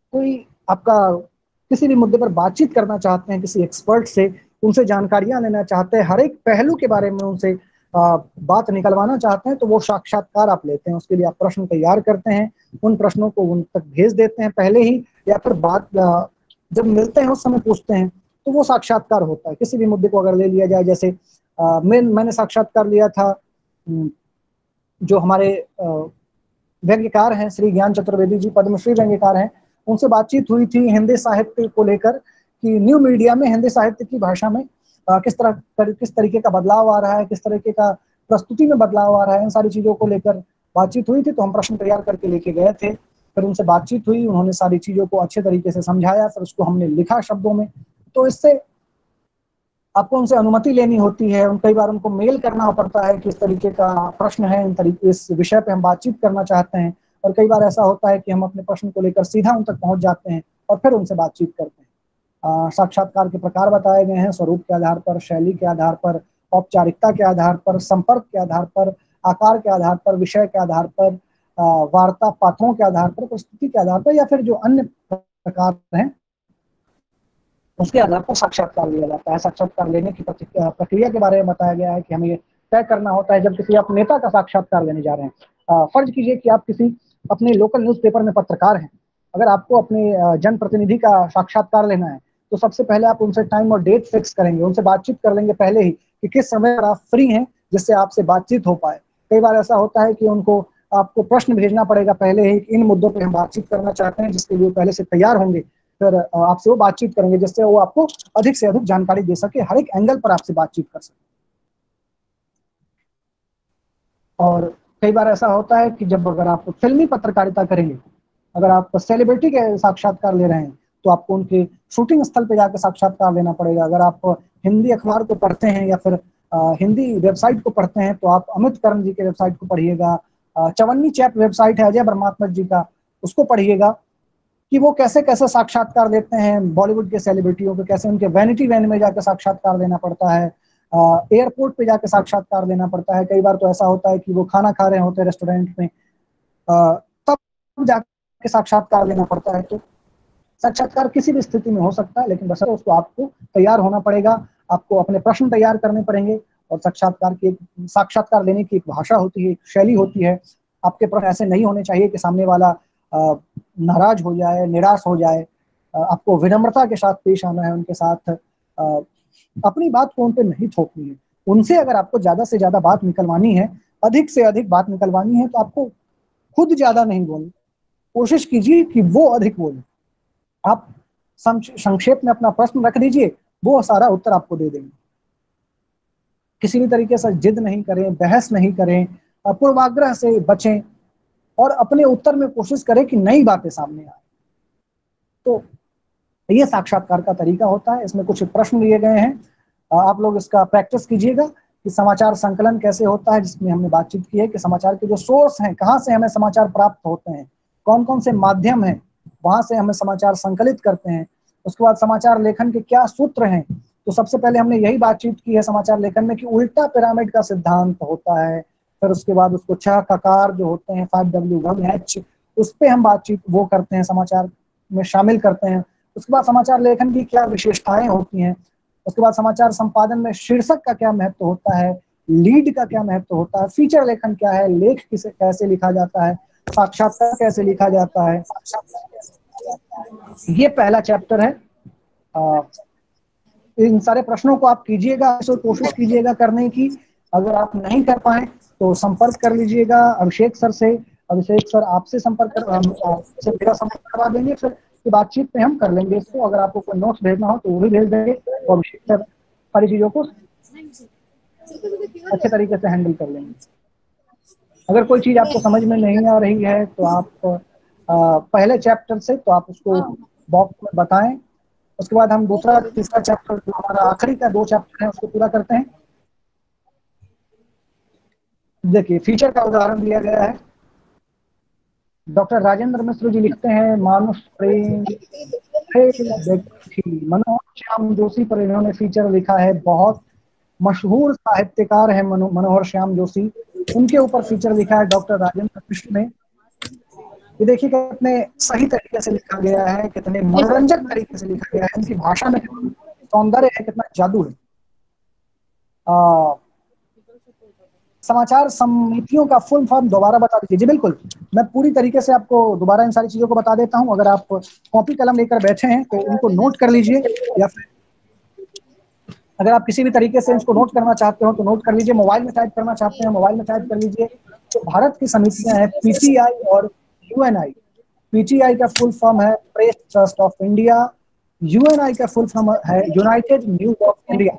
कोई आपका किसी भी मुद्दे पर बातचीत करना चाहते हैं किसी एक्सपर्ट से, उनसे जानकारियां लेना चाहते हैं, हर एक पहलू के बारे में उनसे आ, बात निकलवाना चाहते हैं, तो वो साक्षात्कार आप लेते हैं। उसके लिए आप प्रश्न तैयार करते हैं, उन प्रश्नों को उन तक भेज देते हैं पहले ही, या फिर बात जब मिलते हैं उस समय पूछते हैं, तो वो साक्षात्कार होता है। किसी भी मुद्दे को अगर ले लिया जाए, जैसे आ, मैं मैंने साक्षात्कार लिया था जो हमारे व्यंग्यकार हैं श्री ज्ञान चतुर्वेदी जी, पद्मश्री व्यंग्यकार हैं, उनसे बातचीत हुई थी हिंदी साहित्य को लेकर कि न्यू मीडिया में हिंदी साहित्य की भाषा में आ, किस तरह कर, किस तरीके का बदलाव आ रहा है, किस तरीके का प्रस्तुति में बदलाव आ रहा है, इन सारी चीजों को लेकर बातचीत हुई थी। तो हम प्रश्न तैयार करके लेके गए थे, फिर उनसे बातचीत हुई, उन्होंने सारी चीजों को अच्छे तरीके से समझाया, फिर उसको हमने लिखा शब्दों में। तो इससे आपको उनसे अनुमति लेनी होती है, उन कई बार उनको मेल करना पड़ता है कि इस तरीके का प्रश्न है, इन तरीके इस विषय पे हम बातचीत करना चाहते हैं। और कई बार ऐसा होता है कि हम अपने प्रश्न को लेकर सीधा उन तक पहुंच जाते हैं और फिर उनसे बातचीत करते हैं। साक्षात्कार के प्रकार बताए गए हैं, स्वरूप के आधार पर, शैली के आधार पर, औपचारिकता के आधार पर, संपर्क के आधार पर, आकार के आधार पर, विषय के आधार पर, वार्ता पात्रों के आधार पर, प्रस्तुति के आधार पर, या फिर जो अन्य प्रकार हैं उसके आधार पर साक्षात्कार लिया जाता है। साक्षात्कार लेने की प्रक्रिया के बारे में बताया गया है कि हमें ये तय करना होता है जब किसी आप नेता का साक्षात्कार लेने जा रहे हैं। फर्ज कीजिए कि आप किसी अपने लोकल न्यूज़पेपर में पत्रकार हैं, अगर आपको अपने जनप्रतिनिधि का साक्षात्कार लेना है तो सबसे पहले आप उनसे टाइम और डेट फिक्स करेंगे, उनसे बातचीत कर लेंगे पहले ही कि किस समय पर आप फ्री हैं जिससे आपसे बातचीत हो पाए। कई बार ऐसा होता है कि उनको आपको प्रश्न भेजना पड़ेगा पहले ही, इन मुद्दों पर हम बातचीत करना चाहते हैं, जिसके लिए पहले से तैयार होंगे, फिर आपसे वो बातचीत करेंगे जिससे वो आपको अधिक से अधिक जानकारी दे सके, हर एक एंगल पर आपसे बातचीत कर सके। और कई बार ऐसा होता है कि जब अगर आप फिल्मी पत्रकारिता करेंगे, अगर आप सेलिब्रिटी के साक्षात्कार ले रहे हैं तो आपको उनके शूटिंग स्थल पे जाकर साक्षात्कार लेना पड़ेगा। अगर आप हिंदी अखबार को पढ़ते हैं या फिर आ, हिंदी वेबसाइट को पढ़ते हैं तो आप अमित करण जी के वेबसाइट को पढ़िएगा, चवन्नी चैप वेबसाइट है अजय ब्रह्मात्मक जी का, उसको पढ़िएगा कि वो कैसे कैसे साक्षात्कार लेते हैं बॉलीवुड के सेलिब्रिटियों को, कैसे उनके वैनिटी वैन में जाकर साक्षात्कार लेना पड़ता है, एयरपोर्ट पे जाकर साक्षात्कार लेना पड़ता है। कई बार तो ऐसा होता है कि वो खाना खा रहे होते हैं रेस्टोरेंट में, आ, तब जाके साक्षात्कार लेना पड़ता है। तो साक्षात्कार किसी भी स्थिति में हो सकता है, लेकिन बस उसको आपको तैयार होना पड़ेगा, आपको अपने प्रश्न तैयार करने पड़ेंगे। और साक्षात्कार की साक्षात्कार लेने की एक भाषा होती है, एक शैली होती है। आपके प्रश्न ऐसे नहीं होने चाहिए कि सामने वाला नाराज हो जाए, निराश हो जाए। आपको विनम्रता के साथ पेश आना है, उनके साथ अपनी बात को उन पे नहीं थोपनी है। उनसे अगर आपको ज्यादा से ज्यादा बात निकलवानी है, अधिक से अधिक बात निकलवानी है, तो आपको खुद ज्यादा नहीं बोलना, कोशिश कीजिए कि वो अधिक बोले। आप संक्षेप में अपना प्रश्न रख दीजिए, वो सारा उत्तर आपको दे देंगे। किसी भी तरीके से जिद नहीं करें, बहस नहीं करें, पूर्वाग्रह से बचें और अपने उत्तर में कोशिश करें कि नई बातें सामने आए। तो ये साक्षात्कार का तरीका होता है। इसमें कुछ प्रश्न लिए गए हैं, आप लोग इसका प्रैक्टिस कीजिएगा कि समाचार संकलन कैसे होता है, जिसमें हमने बातचीत की है कि समाचार के जो सोर्स हैं, कहाँ से हमें समाचार प्राप्त होते हैं, कौन कौन से माध्यम हैं, वहां से हमें समाचार संकलित करते हैं। उसके बाद समाचार लेखन के क्या सूत्र हैं। तो सबसे पहले हमने यही बातचीत की है समाचार लेखन में कि उल्टा पिरामिड का सिद्धांत होता है। फिर उसके बाद उसको छह ककार जो होते हैं, फाइव डब्ल्यू वन एच, उस पर हम बातचीत वो करते हैं, समाचार में शामिल करते हैं। उसके बाद समाचार लेखन की क्या विशेषताएं होती हैं। उसके बाद समाचार संपादन में शीर्षक का क्या महत्व होता है, लीड का क्या महत्व होता है, फीचर लेखन क्या है, लेख किसे कैसे लिखा जाता है, साक्षात्कार कैसे लिखा जाता है। ये पहला चैप्टर है। आ, इन सारे प्रश्नों को आप कीजिएगा, कोशिश कीजिएगा करने की। अगर आप नहीं कर पाए तो संपर्क कर लीजिएगा अभिषेक सर से। अभिषेक सर आपसे संपर्क कर आपसे मेरा संपर्क करवा देंगे, फिर बातचीत में हम कर लेंगे इसको। अगर आपको कोई नोट्स भेजना हो तो वो भी भेज देंगे, तो अभिषेक सर सारी चीजों को अच्छे तरीके से हैंडल कर लेंगे। अगर कोई चीज आपको समझ में नहीं आ रही है तो आप आ, पहले चैप्टर से तो आप उसको बॉक्स में बताएं। उसके बाद हम दूसरा तीसरा चैप्टर जो हमारा आखिरी का दो चैप्टर है उसको पूरा करते हैं। देखिए फीचर का उदाहरण दिया गया है। डॉक्टर राजेंद्र मिश्र जी लिखते हैं, मानुष प्रेम मनोहर श्याम जोशी पर इन्होंने फीचर लिखा है। बहुत मशहूर साहित्यकार है मनोहर श्याम जोशी, उनके ऊपर फीचर लिखा है डॉक्टर राजेंद्र मिश्र ने। ये देखिए कितने सही तरीके से लिखा गया है, कितने मनोरंजक तरीके से लिखा गया है, इनकी भाषा में सौंदर्य है, कितना जादू है। आ, समाचार समितियों का फुल फॉर्म दोबारा बता दीजिए। जी बिल्कुल, मैं पूरी तरीके से आपको दोबारा इन सारी चीजों को बता देता हूं। अगर आप कॉपी कलम लेकर बैठे हैं तो इनको नोट कर लीजिए, या फिर अगर आप किसी भी तरीके से इसको नोट करना चाहते हो तो नोट कर लीजिए, मोबाइल में टाइप करना चाहते हैं मोबाइल में टाइप कर लीजिए। तो भारत की समितियां हैं पीटीआई और यूएनआई। पीटीआई का फुल फॉर्म है press trust of India, UNI का फुल फॉर्म है United News of India.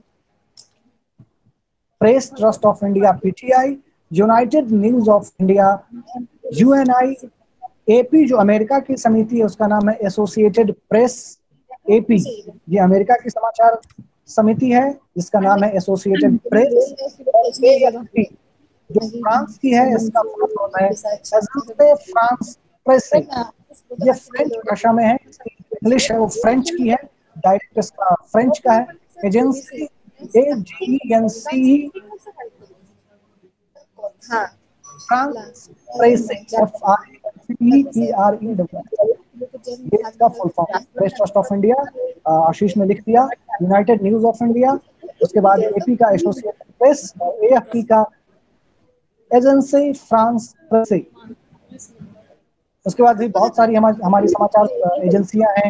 Press trust of India PTI, United News of India UNI. AP जो अमेरिका की समिति है उसका नाम है एसोसिएटेड प्रेस एपी। ये अमेरिका की समाचार समिति है जिसका नाम है एसोसिएटेड प्रेस। एएफपी जो फ्रांस की है इसका फुल फॉर्म है एजेंस फ्रांस प्रेस। ये फ्रेंच भाषा में है, इंग्लिश है वो फ्रेंच की है, डायरेक्ट इसका फ्रेंच का है। Agency AGNC France press, F I C P R E W, ये इसका full form. Press trust of India Ashish ने लिख दिया, यूनाइटेड न्यूज ऑफ इंडिया, उसके बाद एपी का एसोसिएटेड प्रेस और एएफपी का एजेंसी फ्रांस प्रेस। उसके बाद भी बहुत सारी हमारी हमारी समाचार एजेंसियां हैं,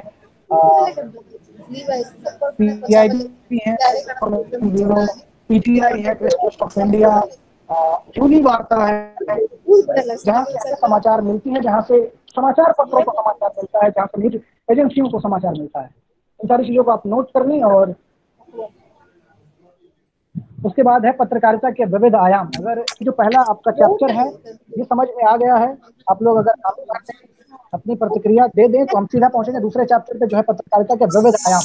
पीआईबी है, पीटीआई है press trust of India, Uni Varta है जहाँ से समाचार मिलती है, जहाँ से समाचार पत्रों को समाचार मिलता है, जहाँ से न्यूज एजेंसियों को समाचार मिलता है। इन सारी चीजों को आप नोट कर लें। और उसके बाद है पत्रकारिता के विविध आयाम। अगर जो पहला आपका चैप्टर है ये समझ में आ गया है, आप लोग अगर अपनी प्रतिक्रिया दे दें तो हम सीधा पहुंचेंगे दूसरे चैप्टर पे जो है पत्रकारिता के विविध आयाम।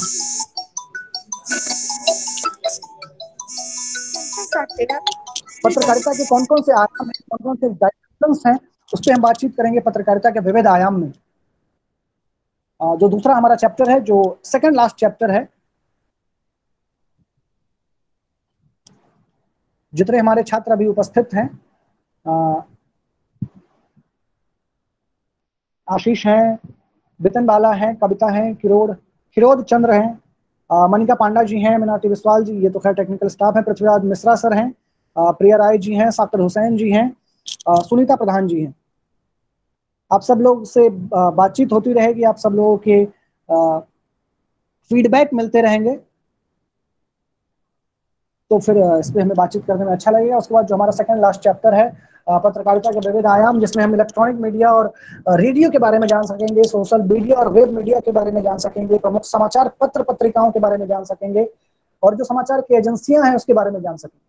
पत्रकारिता के कौन कौन से आयाम हैं, कौन कौन से डायमेंशंस हैं, उस पर हम बातचीत करेंगे पत्रकारिता के विविध आयाम में। जो दूसरा हमारा चैप्टर है, जो सेकंड लास्ट चैप्टर है। जितने हमारे छात्र अभी उपस्थित हैं, आशीष हैं, बितन बाला हैं, कविता हैं, किरोड़ किरोध चंद्र हैं, मनिका पांडा जी हैं, मीनाटी विस्वाल जी, ये तो खैर टेक्निकल स्टाफ है, पृथ्वीराज मिश्रा सर हैं, प्रिया राय जी हैं, साकिर हुसैन जी हैं, सुनीता प्रधान जी हैं। आप सब लोग से बातचीत होती रहेगी, आप सब लोगों के फीडबैक मिलते रहेंगे, तो फिर इस पर हमें बातचीत करने में अच्छा लगेगा। उसके बाद जो हमारा सेकंड लास्ट चैप्टर है पत्रकारिता के विविध आयाम, जिसमें हम इलेक्ट्रॉनिक मीडिया और रेडियो के बारे में जान सकेंगे, सोशल मीडिया और वेब मीडिया के बारे में जान सकेंगे, प्रमुख समाचार पत्र पत्रिकाओं के बारे में जान सकेंगे, और जो समाचार की एजेंसियां हैं उसके बारे में जान सकेंगे।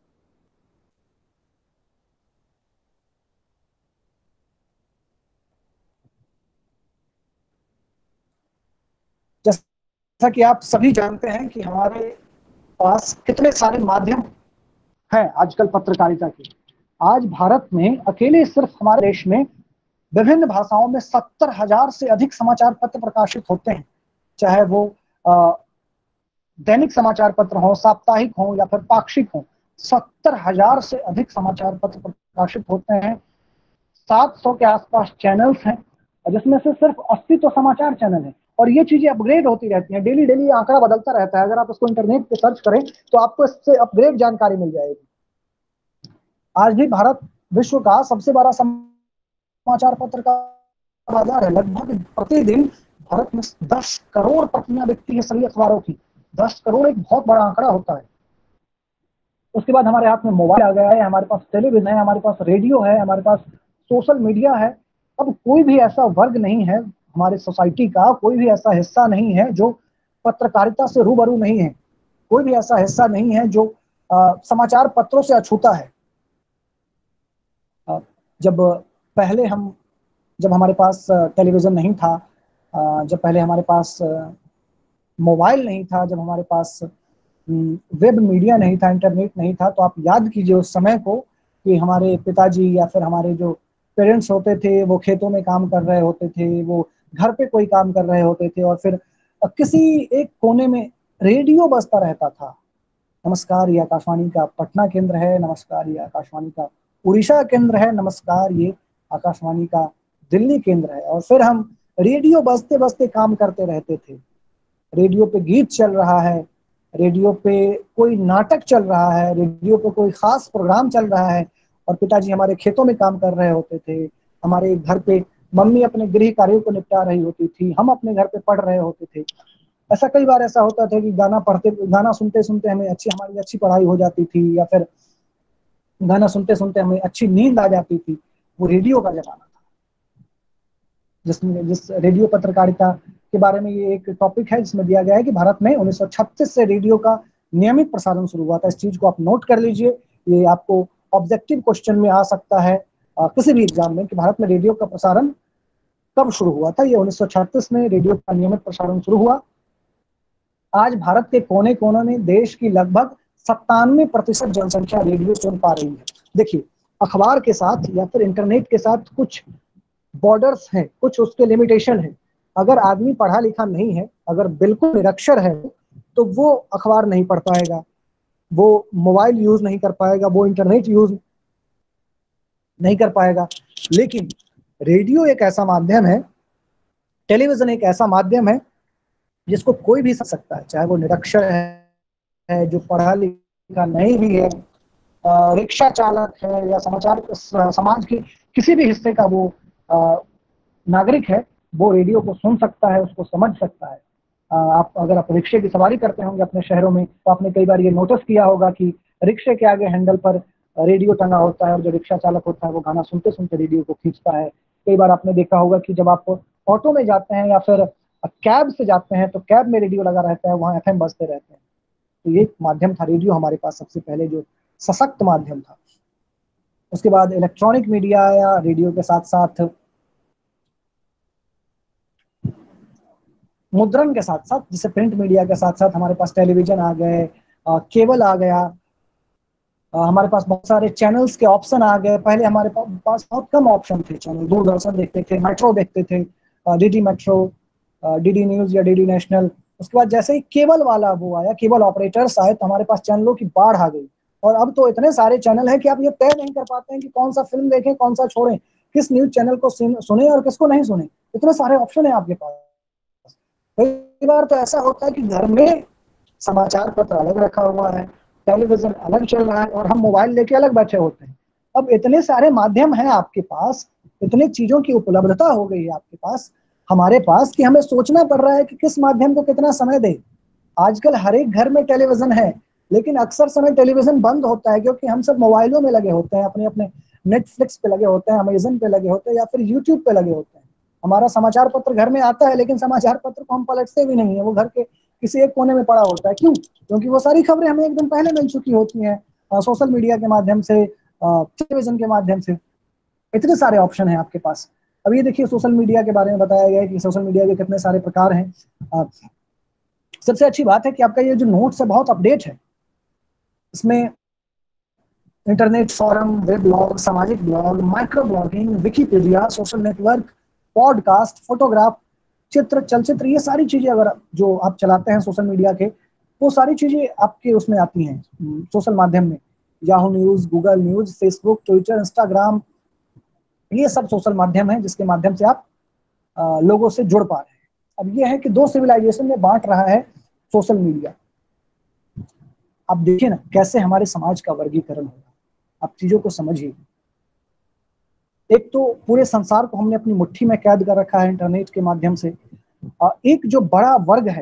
जैसा कि आप सभी जानते हैं कि हमारे पास कितने सारे माध्यम हैं आजकल पत्रकारिता के। आज भारत में अकेले सिर्फ हमारे देश में विभिन्न भाषाओं में सत्तर हजार से अधिक समाचार पत्र प्रकाशित होते हैं, चाहे वो आ, दैनिक समाचार पत्र हो, साप्ताहिक हो या फिर पाक्षिक हो। सत्तर हजार से अधिक समाचार पत्र प्रकाशित होते हैं। सात सौ के आसपास चैनल्स हैं, जिसमें से सिर्फ अस्सी तो समाचार चैनल हैं, और ये चीजें अपग्रेड होती रहती हैं। डेली डेली आंकड़ा बदलता रहता है। अगर आप इसको इंटरनेट पे सर्च करें तो आपको इससे अपग्रेड जानकारी मिल जाएगी। आज भी भारत विश्व का सबसे बड़ा समाचार पत्र का बाजार है। लगभग प्रतिदिन भारत में दस करोड़ प्रतियां बिकती है सभी अखबारों की। दस करोड़ एक बहुत बड़ा आंकड़ा होता है। उसके बाद हमारे हाथ में मोबाइल आ गया है, हमारे पास टेलीविजन है, हमारे पास रेडियो है, हमारे पास सोशल मीडिया है। अब कोई भी ऐसा वर्ग नहीं है हमारे सोसाइटी का, कोई भी ऐसा हिस्सा नहीं है जो पत्रकारिता से रूबरू नहीं है। कोई भी ऐसा हिस्सा नहीं है जो आ, समाचार पत्रों से अछूता है। आ, जब पहले हम जब हमारे पास टेलीविजन नहीं था, आ, जब पहले हमारे पास मोबाइल नहीं था, जब हमारे पास वेब मीडिया नहीं था, इंटरनेट नहीं था, तो आप याद कीजिए उस समय को कि हमारे पिताजी या फिर हमारे जो पेरेंट्स होते थे वो खेतों में काम कर रहे होते थे, वो घर पे कोई काम कर रहे होते थे, और फिर किसी एक कोने में रेडियो बजता रहता था। नमस्कार, ये आकाशवाणी का पटना केंद्र है, नमस्कार ये आकाशवाणी का उड़ीसा केंद्र है, नमस्कार ये आकाशवाणी का दिल्ली केंद्र है। और फिर हम रेडियो बजते बजते काम करते रहते थे। रेडियो पे गीत चल रहा है, रेडियो पे कोई नाटक चल रहा है, रेडियो पे कोई खास प्रोग्राम चल रहा है, और पिताजी हमारे खेतों में काम कर रहे होते थे, हमारे घर पे मम्मी अपने गृह कार्यों को निपटा रही होती थी, हम अपने घर पे पढ़ रहे होते थे। ऐसा कई बार ऐसा होता था कि गाना पढ़ते गाना सुनते सुनते हमें अच्छी हमारी अच्छी पढ़ाई हो जाती थी, या फिर गाना सुनते सुनते हमें अच्छी नींद आ जाती थी। वो रेडियो का जमाना था, जिसमें जिस रेडियो पत्रकारिता के बारे में ये एक टॉपिक है जिसमें दिया गया है कि भारत में उन्नीस सौ छत्तीस से रेडियो का नियमित प्रसारण शुरू हुआ था। इस चीज को आप नोट कर लीजिए, ये आपको ऑब्जेक्टिव क्वेश्चन में आ सकता है आ, किसी भी एग्जाम में, कि भारत में रेडियो का प्रसारण कब शुरू हुआ था। ये उन्नीस सौ छत्तीस में रेडियो का नियमित प्रसारण शुरू हुआ। आज भारत के कोने कोने में देश की लगभग सत्तानवे प्रतिशत जनसंख्या रेडियो सुन पा रही है। देखिए, अखबार के साथ या फिर इंटरनेट के साथ कुछ बॉर्डर्स हैं, कुछ उसके लिमिटेशन है। अगर आदमी पढ़ा लिखा नहीं है, अगर बिल्कुल निरक्षर है, तो वो अखबार नहीं पढ़ पाएगा, वो मोबाइल यूज नहीं कर पाएगा, वो इंटरनेट यूज नहीं कर पाएगा। लेकिन रेडियो एक ऐसा माध्यम है, टेलीविजन एक ऐसा माध्यम है जिसको कोई भी समझ सकता है, चाहे वो निरक्षर है, जो पढ़ा लिखा नहीं भी है, रिक्शा चालक है, या समाचार समाज के किसी भी हिस्से का वो नागरिक है, वो रेडियो को सुन सकता है, उसको समझ सकता है। आप अगर आप रिक्शे की सवारी करते होंगे अपने शहरों में, तो आपने कई बार ये नोटिस किया होगा कि रिक्शे के आगे हैंडल पर रेडियो टंगा होता है, और जो रिक्शा चालक होता है वो गाना सुनते सुनते रेडियो को खींचता है। कई बार आपने देखा होगा कि जब आप ऑटो में जाते हैं या फिर कैब से जाते हैं, तो कैब में रेडियो लगा रहता है, वहाँ एफएम बजते रहते हैं। तो ये माध्यम था रेडियो हमारे पास सबसे पहले जो सशक्त माध्यम था। उसके बाद इलेक्ट्रॉनिक मीडिया आया, रेडियो के साथ साथ मुद्रण के साथ साथ, जैसे प्रिंट मीडिया के साथ साथ हमारे पास टेलीविजन आ गए, केबल आ गया, आ, हमारे पास बहुत सारे चैनल्स के ऑप्शन आ गए। पहले हमारे पास बहुत कम ऑप्शन थे चैनल, दूरदर्शन देखते थे, मेट्रो देखते थे, डीडी मेट्रो, डीडी न्यूज या डीडी नेशनल। उसके बाद जैसे ही केबल वाला वो आया, केबल ऑपरेटर्स आए, तो हमारे पास चैनलों की बाढ़ आ गई। और अब तो इतने सारे चैनल हैं कि आप ये तय नहीं कर पाते हैं कि कौन सा फिल्म देखें, कौन सा छोड़ें, किस न्यूज चैनल को सुने और किसको नहीं सुने। इतने सारे ऑप्शन है आपके पास। कई बार तो ऐसा होता है कि घर में समाचार पत्र अलग रखा हुआ है, टेलीविजन अलग चल रहा है, और हम मोबाइल लेके अलग बैठे होते हैं। अब इतने सारे माध्यम हैं आपके पास, इतने चीजों की उपलब्धता हो गई है आपके पास, हमारे पास, कि हमें सोचना पड़ रहा है कि किस माध्यम को कितना समय दे। आजकल हर एक घर में टेलीविजन है, लेकिन अक्सर समय टेलीविजन बंद होता है, क्योंकि हम सब मोबाइलों में लगे होते हैं, अपने अपने नेटफ्लिक्स पे लगे होते हैं, अमेजन पे लगे होते हैं, या फिर यूट्यूब पे लगे होते हैं। हमारा समाचार पत्र घर में आता है, लेकिन समाचार पत्र को हम पलटते भी नहीं है, वो घर के किसी एक कोने में पड़ा होता है। क्यों? क्योंकि वो सारी खबरें हमें एक दिन पहले मिल चुकी होती हैं, सोशल मीडिया के माध्यम से, टेलीविजन के माध्यम से। इतने सारे ऑप्शन हैं आपके पास। अब ये देखिए, सोशल मीडिया के बारे में बताया गया है कि सोशल मीडिया के कितने सारे प्रकार हैं। आ, सबसे अच्छी बात है कि आपका ये जो नोट्स है बहुत अपडेट है। इसमें इंटरनेट फोरम, वेब ब्लॉग, सामाजिक blog, micro blogging, Wikipedia, social network, podcast, photograph, चित्र, चलचित्र, ये सारी चीजें अगर जो आप चलाते हैं सोशल मीडिया के, वो सारी चीजें आपके उसमें आती हैं सोशल माध्यम में। Yahoo news, Google news, Facebook, Twitter, Instagram, ये सब सोशल माध्यम है जिसके माध्यम से आप आ, लोगों से जुड़ पा रहे हैं। अब ये है कि दो सिविलाइजेशन में बांट रहा है सोशल मीडिया। आप देखिए ना कैसे हमारे समाज का वर्गीकरण होगा, आप चीजों को समझिए। एक तो पूरे संसार को हमने अपनी मुट्ठी में कैद कर रखा है इंटरनेट के माध्यम से, और एक जो बड़ा वर्ग है,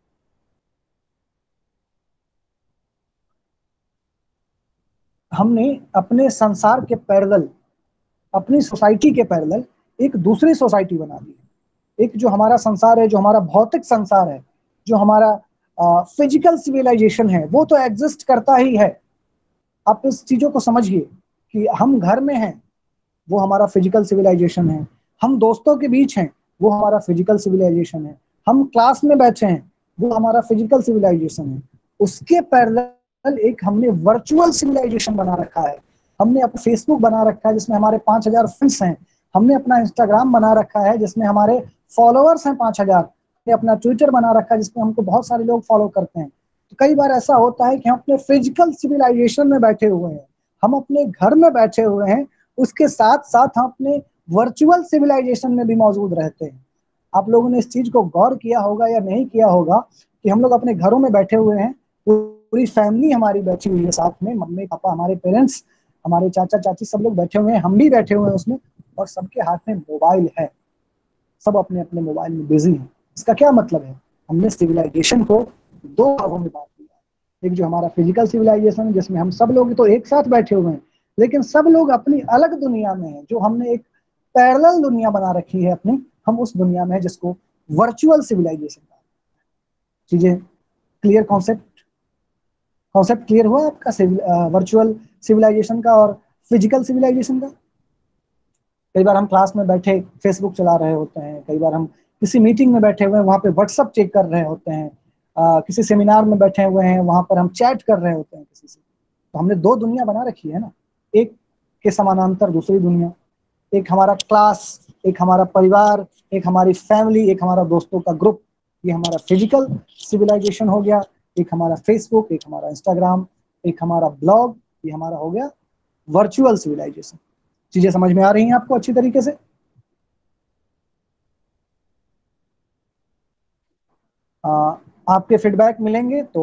हमने अपने संसार के पैरेलल, अपनी सोसाइटी के पैरेलल एक दूसरी सोसाइटी बना दी है। एक जो हमारा संसार है, जो हमारा भौतिक संसार है, जो हमारा फिजिकल सिविलाइजेशन है, वो तो एग्जिस्ट करता ही है। आप इस चीजों को समझिए कि हम घर में हैं, वो हमारा फिजिकल सिविलाइजेशन है। हम दोस्तों के बीच हैं, वो हमारा फिजिकल सिविलाइजेशन है। हम क्लास में बैठे हैं, वो हमारा फिजिकल सिविलाइजेशन है। उसके पैरेलल एक हमने वर्चुअल सिविलाइजेशन बना रखा है। हमने अपना फेसबुक बना रखा है जिसमें हमारे पांच हजार फ्रेंड्स हैं। हमने अपना इंस्टाग्राम बना रखा है जिसमें हमारे फॉलोअर्स हैं पांच हजार। हमने अपना ट्विटर बना रखा है जिसमें हमको बहुत सारे लोग फॉलो करते हैं। तो कई बार ऐसा होता है कि हम अपने फिजिकल सिविलाइजेशन में बैठे हुए हैं, हम अपने घर में बैठे हुए हैं, उसके साथ साथ हम अपने वर्चुअल सिविलाइजेशन में भी मौजूद रहते हैं। आप लोगों ने इस चीज को गौर किया होगा या नहीं किया होगा कि हम लोग अपने घरों में बैठे हुए हैं, पूरी फैमिली हमारी बैठी हुई है साथ में, मम्मी पापा, हमारे पेरेंट्स, हमारे चाचा चाची, सब लोग बैठे हुए हैं, हम भी बैठे हुए हैं उसमें, और सबके हाथ में मोबाइल है, सब अपने अपने मोबाइल में बिजी हैं। इसका क्या मतलब है? हमने सिविलाइजेशन को दो भागों में बांट दिया। एक जो हमारा फिजिकल सिविलाइजेशन है, जिसमें हम सब लोग तो एक साथ बैठे हुए हैं, लेकिन सब लोग अपनी अलग दुनिया में हैं, जो हमने एक पैरेलल दुनिया बना रखी है अपनी, हम उस दुनिया में है जिसको वर्चुअल सिविलाइजेशन का। चीजें क्लियर? कॉन्सेप्ट कॉन्सेप्ट क्लियर हुआ आपका वर्चुअल सिविलाइजेशन का और फिजिकल सिविलाइजेशन का? कई बार हम क्लास में बैठे फेसबुक चला रहे होते हैं, कई बार हम किसी मीटिंग में बैठे हुए हैं, वहां पे व्हाट्सअप चेक कर रहे होते हैं, आ, किसी सेमिनार में बैठे हुए हैं, वहां पर हम चैट कर रहे होते हैं किसी से। तो हमने दो दुनिया बना रखी है ना, एक के समानांतर दूसरी दुनिया। एक हमारा क्लास, एक हमारा परिवार, एक हमारी फैमिली, एक हमारा दोस्तों का ग्रुप, ये हमारा फिजिकल सिविलाइजेशन हो गया। एक हमारा फेसबुक, एक हमारा इंस्टाग्राम, एक हमारा ब्लॉग, ये हमारा हो गया वर्चुअल सिविलाइजेशन। चीजें समझ में आ रही हैं आपको अच्छी तरीके से? आ, आपके फीडबैक मिलेंगे तो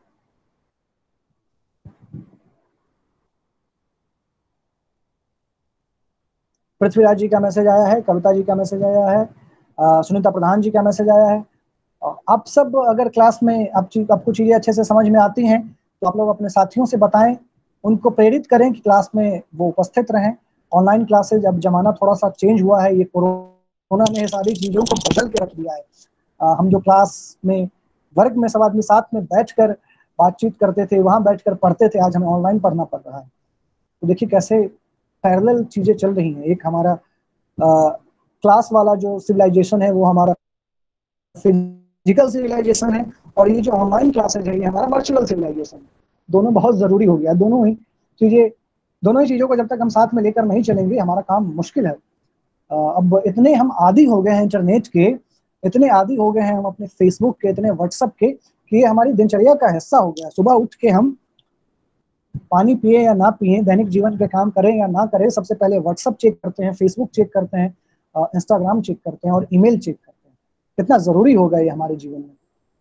पृथ्वीराज जी का मैसेज आया है, कविता जी का मैसेज आया है, आ, सुनीता प्रधान जी का मैसेज आया है। आप सब अगर क्लास में आप चीज आपको चीजें अच्छे से समझ में आती हैं तो आप लोग अपने साथियों से बताएं, उनको प्रेरित करें कि क्लास में वो उपस्थित रहें। ऑनलाइन क्लासेज, अब जमाना थोड़ा सा चेंज हुआ है, ये कोरोना ने सारी चीजों को बदल के रख दिया है। आ, हम जो क्लास में वर्ग में सब आदमी साथ में बैठकर बातचीत करते थे, वहां बैठकर पढ़ते थे, आज हमें ऑनलाइन पढ़ना पड़ रहा है। तो देखिए कैसे पैरेलल चीजें चल रही हैं। एक हमारा आ, क्लास वाला जो सिविलाइजेशन है वो हमारा फिजिकल सिविलाइजेशन है, और ये जो ऑनलाइन क्लासेज है ये हमारा वर्चुअल सिविलाइजेशन है। दोनों बहुत जरूरी हो गया। दोनों ही चीजें दोनों ही चीजों को जब तक हम साथ में लेकर नहीं चलेंगे हमारा काम मुश्किल है। अब इतने हम आदी हो गए हैं इंटरनेट के, इतने आदी हो गए हैं हम अपने फेसबुक के, इतने व्हाट्सएप के, कि ये हमारी दिनचर्या का हिस्सा हो गया। सुबह उठ के हम पानी पिए या ना पिए, दैनिक जीवन के काम करें या ना करें, सबसे पहले व्हाट्सएप चेक करते हैं, फेसबुक चेक करते हैं, इंस्टाग्राम चेक करते हैं और ईमेल चेक करते हैं। कितना जरूरी हो गया ये हमारे जीवन में।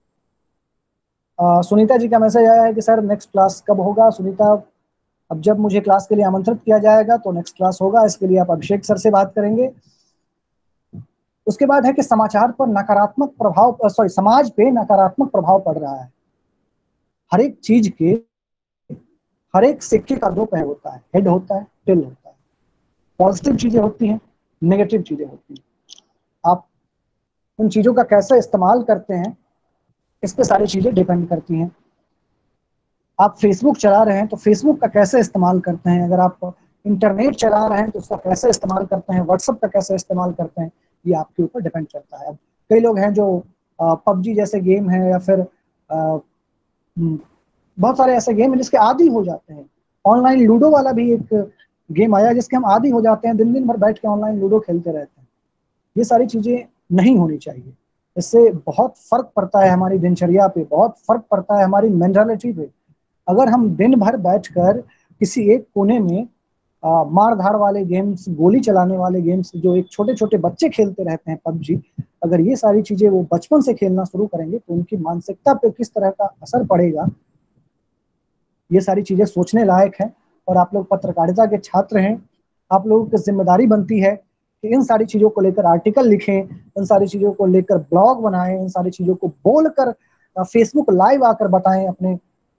आ, सुनीता जी का मैसेज आया है कि सर नेक्स्ट क्लास कब होगा? सुनीता, अब जब मुझे क्लास के लिए आमंत्रित किया जाएगा तो नेक्स्ट क्लास होगा। इसके लिए आप अभिषेक सर से बात करेंगे। उसके बाद है कि समाचार पर नकारात्मक प्रभाव, सॉरी समाज पे नकारात्मक प्रभाव पड़ रहा है। हर एक चीज के, हर एक सिक्के का दो पहलू होता है, हेड होता है, टेल होता है। पॉजिटिव चीजें होती हैं, नेगेटिव चीजें होती हैं। आप उन चीजों का कैसे इस्तेमाल करते हैं इस पे सारी चीजें डिपेंड करती हैं। आप फेसबुक चला रहे हैं तो फेसबुक का कैसे इस्तेमाल करते हैं, अगर आप इंटरनेट चला रहे हैं तो उसका कैसे इस्तेमाल करते हैं, व्हाट्सएप का कैसे इस्तेमाल करते हैं, ये आपके ऊपर डिपेंड करता है। अब कई लोग हैं जो पबजी जैसे गेम है या फिर आ, बहुत सारे ऐसे गेम हैं जिसके आदी हो जाते हैं। ऑनलाइन लूडो वाला भी एक गेम आया जिसके हम आदी हो जाते हैं, दिन दिन भर बैठ के ऑनलाइन लूडो खेलते रहते हैं। ये सारी चीजें नहीं होनी चाहिए। इससे बहुत फर्क पड़ता है हमारी दिनचर्या पे, बहुत फर्क पड़ता है हमारी मेंटालिटी पे। अगर हम दिन भर बैठकर किसी एक कोने में आ, मार धाड़ वाले गेम्स, गोली चलाने वाले गेम्स जो एक छोटे छोटे बच्चे खेलते रहते हैं पबजी, अगर ये सारी चीजें वो बचपन से खेलना शुरू करेंगे तो उनकी मानसिकता पे किस तरह का असर पड़ेगा, ये सारी चीजें सोचने लायक है। और आप लोग पत्रकारिता के छात्र हैं, आप लोगों की जिम्मेदारी बनती है कि इन सारी चीजों को लेकर आर्टिकल लिखें, इन सारी चीजों को लेकर ब्लॉग बनाएं, इन सारी चीजों को बोलकर फेसबुक लाइव आकर बताएं अपने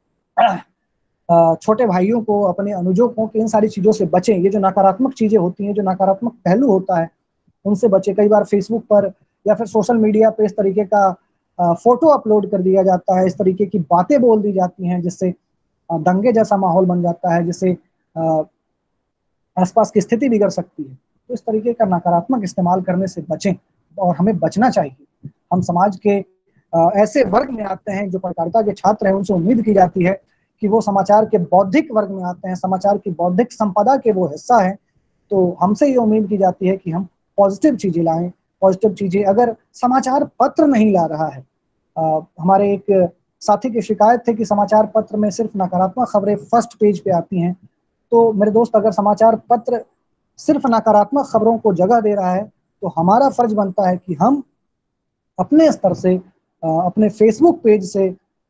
छोटे भाइयों को, अपने अनुजों को कि इन सारी चीजों से बचें। ये जो नकारात्मक चीजें होती हैं, जो नकारात्मक पहलू होता है, उनसे बचें। कई बार फेसबुक पर या फिर सोशल मीडिया पे इस तरीके का फोटो अपलोड कर दिया जाता है, इस तरीके की बातें बोल दी जाती हैं जिससे दंगे जैसा माहौल बन जाता है, जिससे आसपास की स्थिति बिगड़ सकती है। तो इस तरीके का नकारात्मक इस्तेमाल करने से बचें और हमें बचना चाहिए। हम समाज के ऐसे वर्ग में आते हैं जो पत्रकारिता के छात्र हैं, उनसे उम्मीद की जाती है कि वो समाचार के बौद्धिक वर्ग में आते हैं, समाचार की बौद्धिक संपदा के वो हिस्सा है। तो हमसे ये उम्मीद की जाती है कि हम पॉजिटिव चीजें लाएं, पॉजिटिव चीजें। अगर समाचार पत्र नहीं ला रहा है, आ, हमारे एक साथी की शिकायत थे कि समाचार पत्र में सिर्फ नकारात्मक खबरें फर्स्ट पेज पे आती हैं। तो मेरे दोस्त, अगर समाचार पत्र सिर्फ नकारात्मक खबरों को जगह दे रहा है, तो हमारा फर्ज बनता है कि हम अपने स्तर से, अपने फेसबुक पेज से,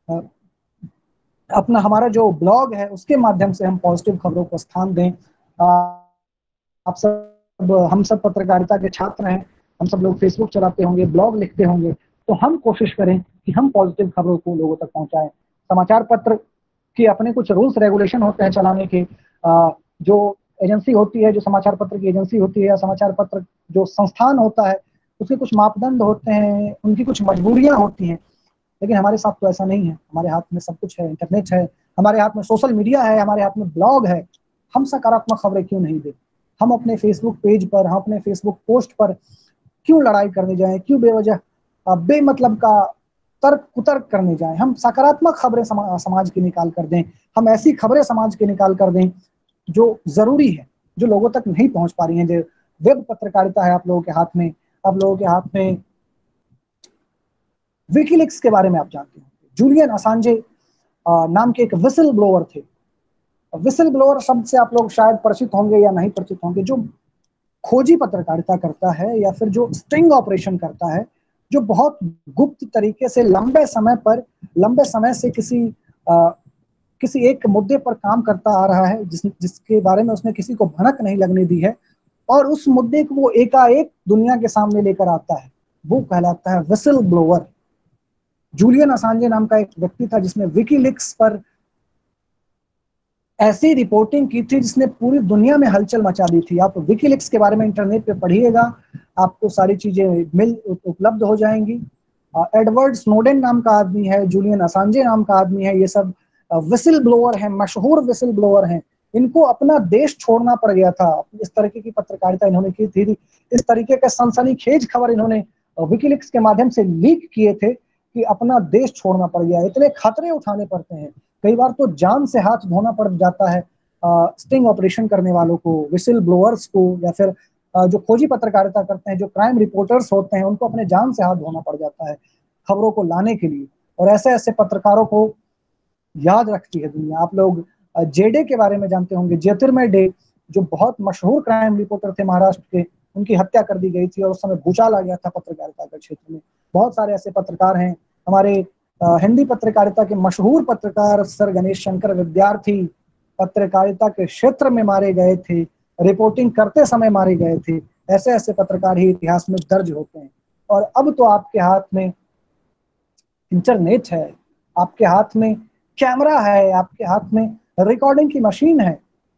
अपना हमारा जो ब्लॉग है उसके माध्यम से हम पॉजिटिव खबरों को स्थान दें। आप सब, हम सब पत्रकारिता के छात्र हैं, हम सब लोग फेसबुक चलाते होंगे, ब्लॉग लिखते होंगे, तो हम कोशिश करें कि हम पॉजिटिव खबरों को लोगों तक पहुंचाएं। समाचार पत्र के अपने कुछ रूल्स रेगुलेशन होते हैं चलाने के। जो एजेंसी होती है, जो समाचार पत्र की एजेंसी होती है, या समाचार पत्र जो संस्थान होता है, उसके कुछ मापदंड होते हैं, उनकी कुछ मजबूरियां होती हैं। लेकिन हमारे साथ तो ऐसा नहीं है। हमारे हाथ में सब कुछ है, इंटरनेट है, हमारे हाथ में सोशल मीडिया है, हमारे हाथ में ब्लॉग है। हम सकारात्मक खबरें क्यों नहीं दें? हम अपने फेसबुक पेज पर, हम अपने फेसबुक पोस्ट पर क्यों लड़ाई करने जाएं? क्यों बेवजह बेमतलब का तर्क कुतर्क करने जाएं? हम सकारात्मक खबरें समा, समाज की निकाल कर दें। हम ऐसी खबरें समाज की निकाल कर दें जो जरूरी है, जो लोगों तक नहीं पहुंच पा रही हैं। जो वेब पत्रकारिता है आप लोगों के हाथ में, आप लोगों के हाथ में विकीलीक्स के बारे में आप जानते हैं। जूलियन असांजे नाम के एक विसल ब्लोअर थे। विसल ब्लोअर शब्द से आप लोग शायद परिचित होंगे या नहीं परिचित होंगे। जो खोजी पत्रकारिता करता है या फिर जो स्टिंग ऑपरेशन करता है, जो बहुत गुप्त तरीके से लंबे समय पर लंबे समय से किसी आ, किसी एक मुद्दे पर काम करता आ रहा है, जिस जिसके बारे में उसने किसी को भनक नहीं लगने दी है, और उस मुद्दे को वो एकाएक दुनिया के सामने लेकर आता है, वो कहलाता है विसल ब्लोअर। जूलियन असांजे नाम का एक व्यक्ति था जिसने विकीलीक्स पर ऐसी रिपोर्टिंग की थी जिसने पूरी दुनिया में हलचल मचा दी थी। आप विकीलीक्स के बारे में इंटरनेट पे पढ़िएगा, आपको सारी चीजें मिल उपलब्ध हो जाएंगी। एडवर्ड स्नोडेन नाम का आदमी है, जूलियन असांजे नाम का आदमी है, ये सब विसल ब्लोअर हैं, मशहूर विसल ब्लोअर हैं। इनको अपना देश छोड़ना पड़ गया था। इस तरीके की पत्रकारिता इन्होंने की थी, इस तरीके के सनसनीखेज खबर इन्होंने विकीलीक्स के माध्यम से लीक किए थे कि अपना देश छोड़ना पड़ गया। इतने खतरे उठाने पड़ते हैं, कई बार तो जान से हाथ धोना पड़ जाता है स्टिंग ऑपरेशन करने वालों को, विसल ब्लोअर्स को, या फिर आ, जो खोजी पत्रकारिता करते हैं, जो क्राइम रिपोर्टर्स होते हैं, उनको अपने जान से हाथ धोना पड़ जाता है खबरों को लाने के लिए। और ऐसे ऐसे पत्रकारों को याद रखती है दुनिया। आप लोग जेडे के बारे में जानते होंगे, ज्योतिर्मय डे, जो बहुत मशहूर क्राइम रिपोर्टर थे महाराष्ट्र के, उनकी हत्या कर दी गई थी और उस समय भूचाल आ गया था पत्रकारिता के क्षेत्र में। बहुत सारे ऐसे पत्रकार हैं। हमारे हिंदी पत्रकारिता के मशहूर पत्रकार सर गणेश शंकर विद्यार्थी पत्रकारिता के क्षेत्र में मारे गए थे, रिपोर्टिंग करते समय मारे गए थे। ऐसे ऐसे पत्रकार ही इतिहास में दर्ज होते हैं। और अब तो आपके हाथ में इंटरनेट है, आपके हाथ में कैमरा है, आपके हाथ में रिकॉर्डिंग की मशीन है,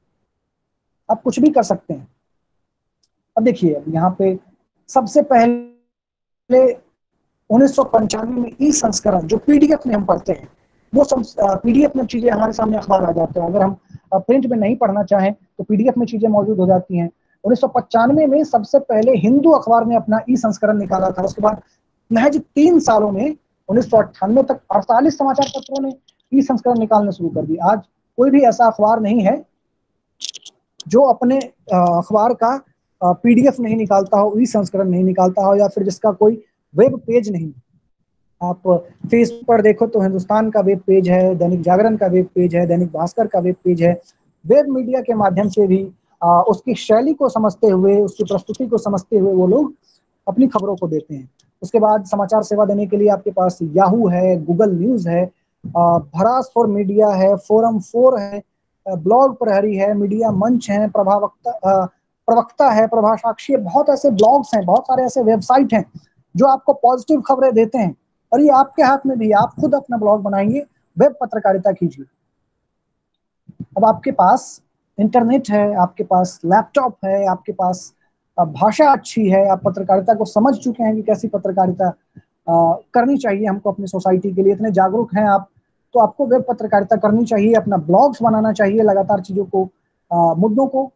आप कुछ भी कर सकते हैं। अब देखिए, यहाँ पे सबसे पहले उन्नीस सौ पंचानवे में ई संस्करण, जो पीडीएफ में हम पढ़ते हैं, वो सब पीडीएफ में चीजें हमारे सामने अखबार आ जाते हैं। अगर हम प्रिंट में नहीं पढ़ना चाहें तो पीडीएफ में चीजें मौजूद हो जाती हैं। उन्नीस सौ पचानवे में सबसे पहले हिंदू अखबार ने अपना ई संस्करण निकाला था। उसके बाद महज तीन सालों में उन्नीस सौ अट्ठानवे तक अड़तालीस समाचार पत्रों ने ई संस्करण निकालना शुरू कर दी। आज कोई भी ऐसा अखबार नहीं है जो अपने अखबार का पीडीएफ नहीं निकालता हो, ई संस्करण नहीं निकालता हो, या फिर जिसका कोई वेब पेज नहीं। आप फेसबुक पर देखो तो हिंदुस्तान का वेब पेज है, दैनिक जागरण का वेब पेज है, दैनिक भास्कर का वेब पेज है। वेब मीडिया के माध्यम से भी आ, उसकी शैली को समझते हुए, उसकी प्रस्तुति को समझते हुए वो लोग अपनी खबरों को देते हैं। उसके बाद समाचार सेवा देने के लिए आपके पास याहू है, गूगल न्यूज है, भरास फॉर मीडिया है, फोरम फोर है, ब्लॉग प्रहरी है, मीडिया मंच है, प्रभावक्ता प्रवक्ता है, प्रभा साक्षी है। बहुत ऐसे ब्लॉग्स हैं, बहुत सारे ऐसे वेबसाइट हैं जो आपको पॉजिटिव खबरें देते हैं। और ये आपके हाथ में भी, आप खुद अपना ब्लॉग बनाइए, वेब पत्रकारिता कीजिए। अब आपके पास इंटरनेट है, आपके पास लैपटॉप है, आपके पास भाषा अच्छी है, आप पत्रकारिता को समझ चुके हैं कि कैसी पत्रकारिता करनी चाहिए हमको अपनी सोसाइटी के लिए, इतने जागरूक हैं आप, तो आपको वेब पत्रकारिता करनी चाहिए, अपना ब्लॉग्स बनाना चाहिए, लगातार चीजों को, आ, मुद्दों को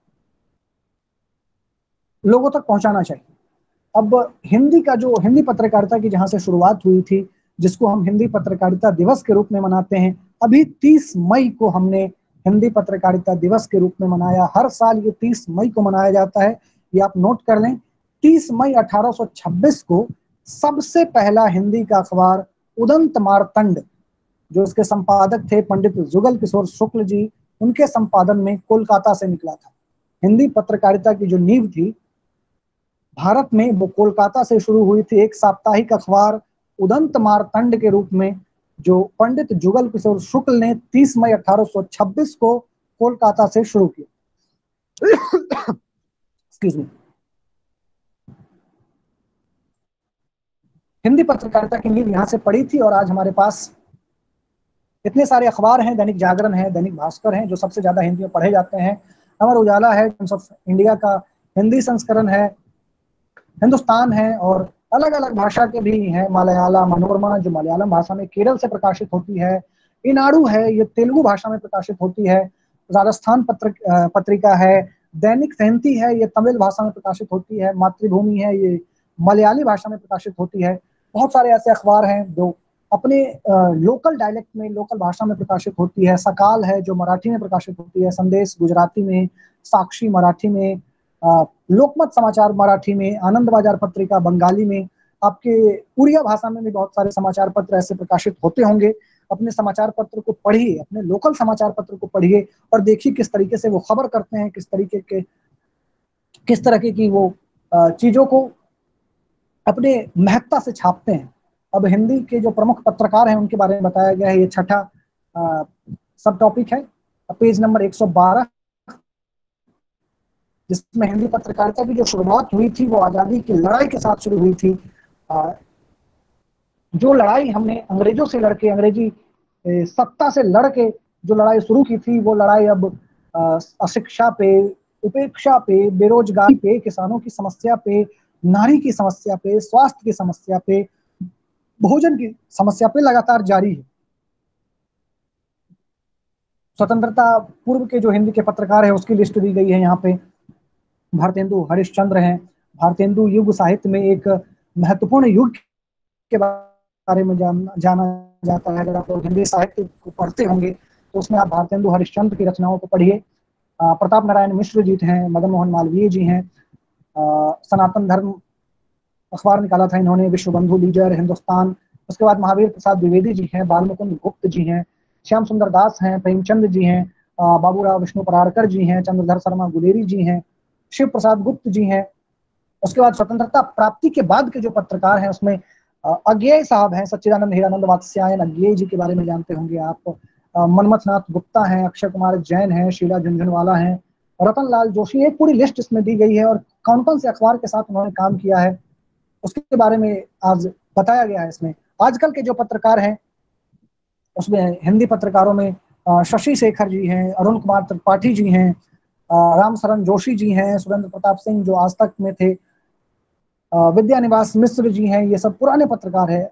लोगों तक पहुंचाना चाहिए। अब हिंदी का जो हिंदी पत्रकारिता की जहां से शुरुआत हुई थी, जिसको हम हिंदी पत्रकारिता दिवस के रूप में मनाते हैं, अभी तीस मई को हमने हिंदी पत्रकारिता दिवस के रूप में मनाया। हर साल ये तीस मई को मनाया जाता है, ये आप नोट कर लें। तीस मई अठारह सौ छब्बीस को सबसे पहला हिंदी का अखबार उदंत मार्तंड, जो उसके संपादक थे पंडित जुगल किशोर शुक्ल जी, उनके संपादन में कोलकाता से निकला था। हिंदी पत्रकारिता की जो नींव थी भारत में, वो कोलकाता से शुरू हुई थी। एक साप्ताहिक अखबार उदंत मार्तंड के रूप में जो पंडित जुगल किशोर शुक्ल ने तीस मई अठारह सौ छब्बीस को कोलकाता से शुरू किया। Excuse me. हिंदी पत्रकारिता की नींव यहां से पड़ी थी और आज हमारे पास इतने सारे अखबार हैं, दैनिक जागरण है, दैनिक भास्कर हैं, जो सबसे ज्यादा हिंदी में पढ़े जाते हैं। अमर उजाला है, टाइम्स ऑफ इंडिया का हिंदी संस्करण है, हिंदुस्तान है, और अलग अलग भाषा के भी हैं। मलयाला मनोरमा जो मलयालम भाषा में केरल से प्रकाशित होती है, ईनाडू है, ये तेलुगु भाषा में प्रकाशित होती है, राजस्थान पत्र पत्रिका है, दैनिक सहंती है, ये तमिल भाषा में प्रकाशित होती है, मातृभूमि है, ये मलयाली भाषा में प्रकाशित होती है। बहुत सारे ऐसे अखबार हैं जो अपने लोकल डायलेक्ट में, लोकल भाषा में प्रकाशित होती है। सकाल है जो मराठी में प्रकाशित होती है, संदेश गुजराती में, साक्षी मराठी में, आ, लोकमत समाचार मराठी में, आनंद बाजार पत्रिका बंगाली में। आपके उड़िया भाषा में भी बहुत सारे समाचार पत्र ऐसे प्रकाशित होते होंगे। अपने समाचार पत्र को पढ़िए, अपने लोकल समाचार पत्र को पढ़िए और देखिए किस तरीके से वो खबर करते हैं, किस तरीके के किस तरीके की वो चीजों को अपने महत्ता से छापते हैं। अब हिंदी के जो प्रमुख पत्रकार हैं उनके बारे में बताया गया है। ये छठा सब टॉपिक है, पेज नंबर एक सौ बारह, जिसमें हिंदी पत्रकारिता की जो शुरुआत हुई थी वो आजादी की लड़ाई के साथ शुरू हुई थी। आ, जो लड़ाई हमने अंग्रेजों से लड़के, अंग्रेजी सत्ता से लड़के जो लड़ाई शुरू की थी, वो लड़ाई अब अशिक्षा पे, उपेक्षा पे, बेरोजगारी पे, किसानों की समस्या पे, नारी की समस्या पे, स्वास्थ्य की समस्या पे, भोजन की समस्या पे लगातार जारी है। स्वतंत्रता पूर्व के जो हिंदी के पत्रकार है उसकी लिस्ट दी गई है यहाँ पे। भारतेंदु हरिश्चंद्र हैं। भारतेंदु युग साहित्य में एक महत्वपूर्ण युग के बारे में जान, जाना जाता है। अगर आप लोग हिंदी साहित्य को पढ़ते होंगे तो उसमें आप भारतेंदु हरिश्चंद्र की रचनाओं को पढ़िए। प्रताप नारायण मिश्र जी हैं, मदन मोहन मालवीय जी हैं, सनातन धर्म अखबार निकाला था इन्होंने, विश्व बंधु, लीडर, हिंदुस्तान। उसके बाद महावीर प्रसाद द्विवेदी जी हैं, बालमुकुंद गुप्त जी हैं, श्याम सुंदर दास हैं, प्रेमचंद जी हैं, बाबूराव विष्णु पराड़कर जी हैं, चंद्रधर शर्मा गुलेरी जी हैं, शिव प्रसाद गुप्त जी हैं। उसके बाद स्वतंत्रता प्राप्ति के बाद के जो पत्रकार हैं उसमें अज्ञेय साहब हैं, सच्चिदानंद हीरानंद वात्स्यायन अज्ञेय जी के बारे में जानते होंगे आप। मनमथ नाथ गुप्ता हैं, अक्षय कुमार जैन हैं, शीला झुंझुनवाला हैं, रतन लाल जोशी। एक पूरी लिस्ट इसमें दी गई है और कौन कौन से अखबार के साथ उन्होंने काम किया है उसके बारे में आज बताया गया है इसमें। आजकल के जो पत्रकार हैं उसमें हिंदी पत्रकारों में शशि शेखर जी हैं, अरुण कुमार त्रिपाठी जी हैं, राम शरण जोशी जी हैं, सुरेंद्र प्रताप सिंह जो आज तक में थे, विद्या निवास मिश्र जी हैं, ये सब पुराने पत्रकार हैं।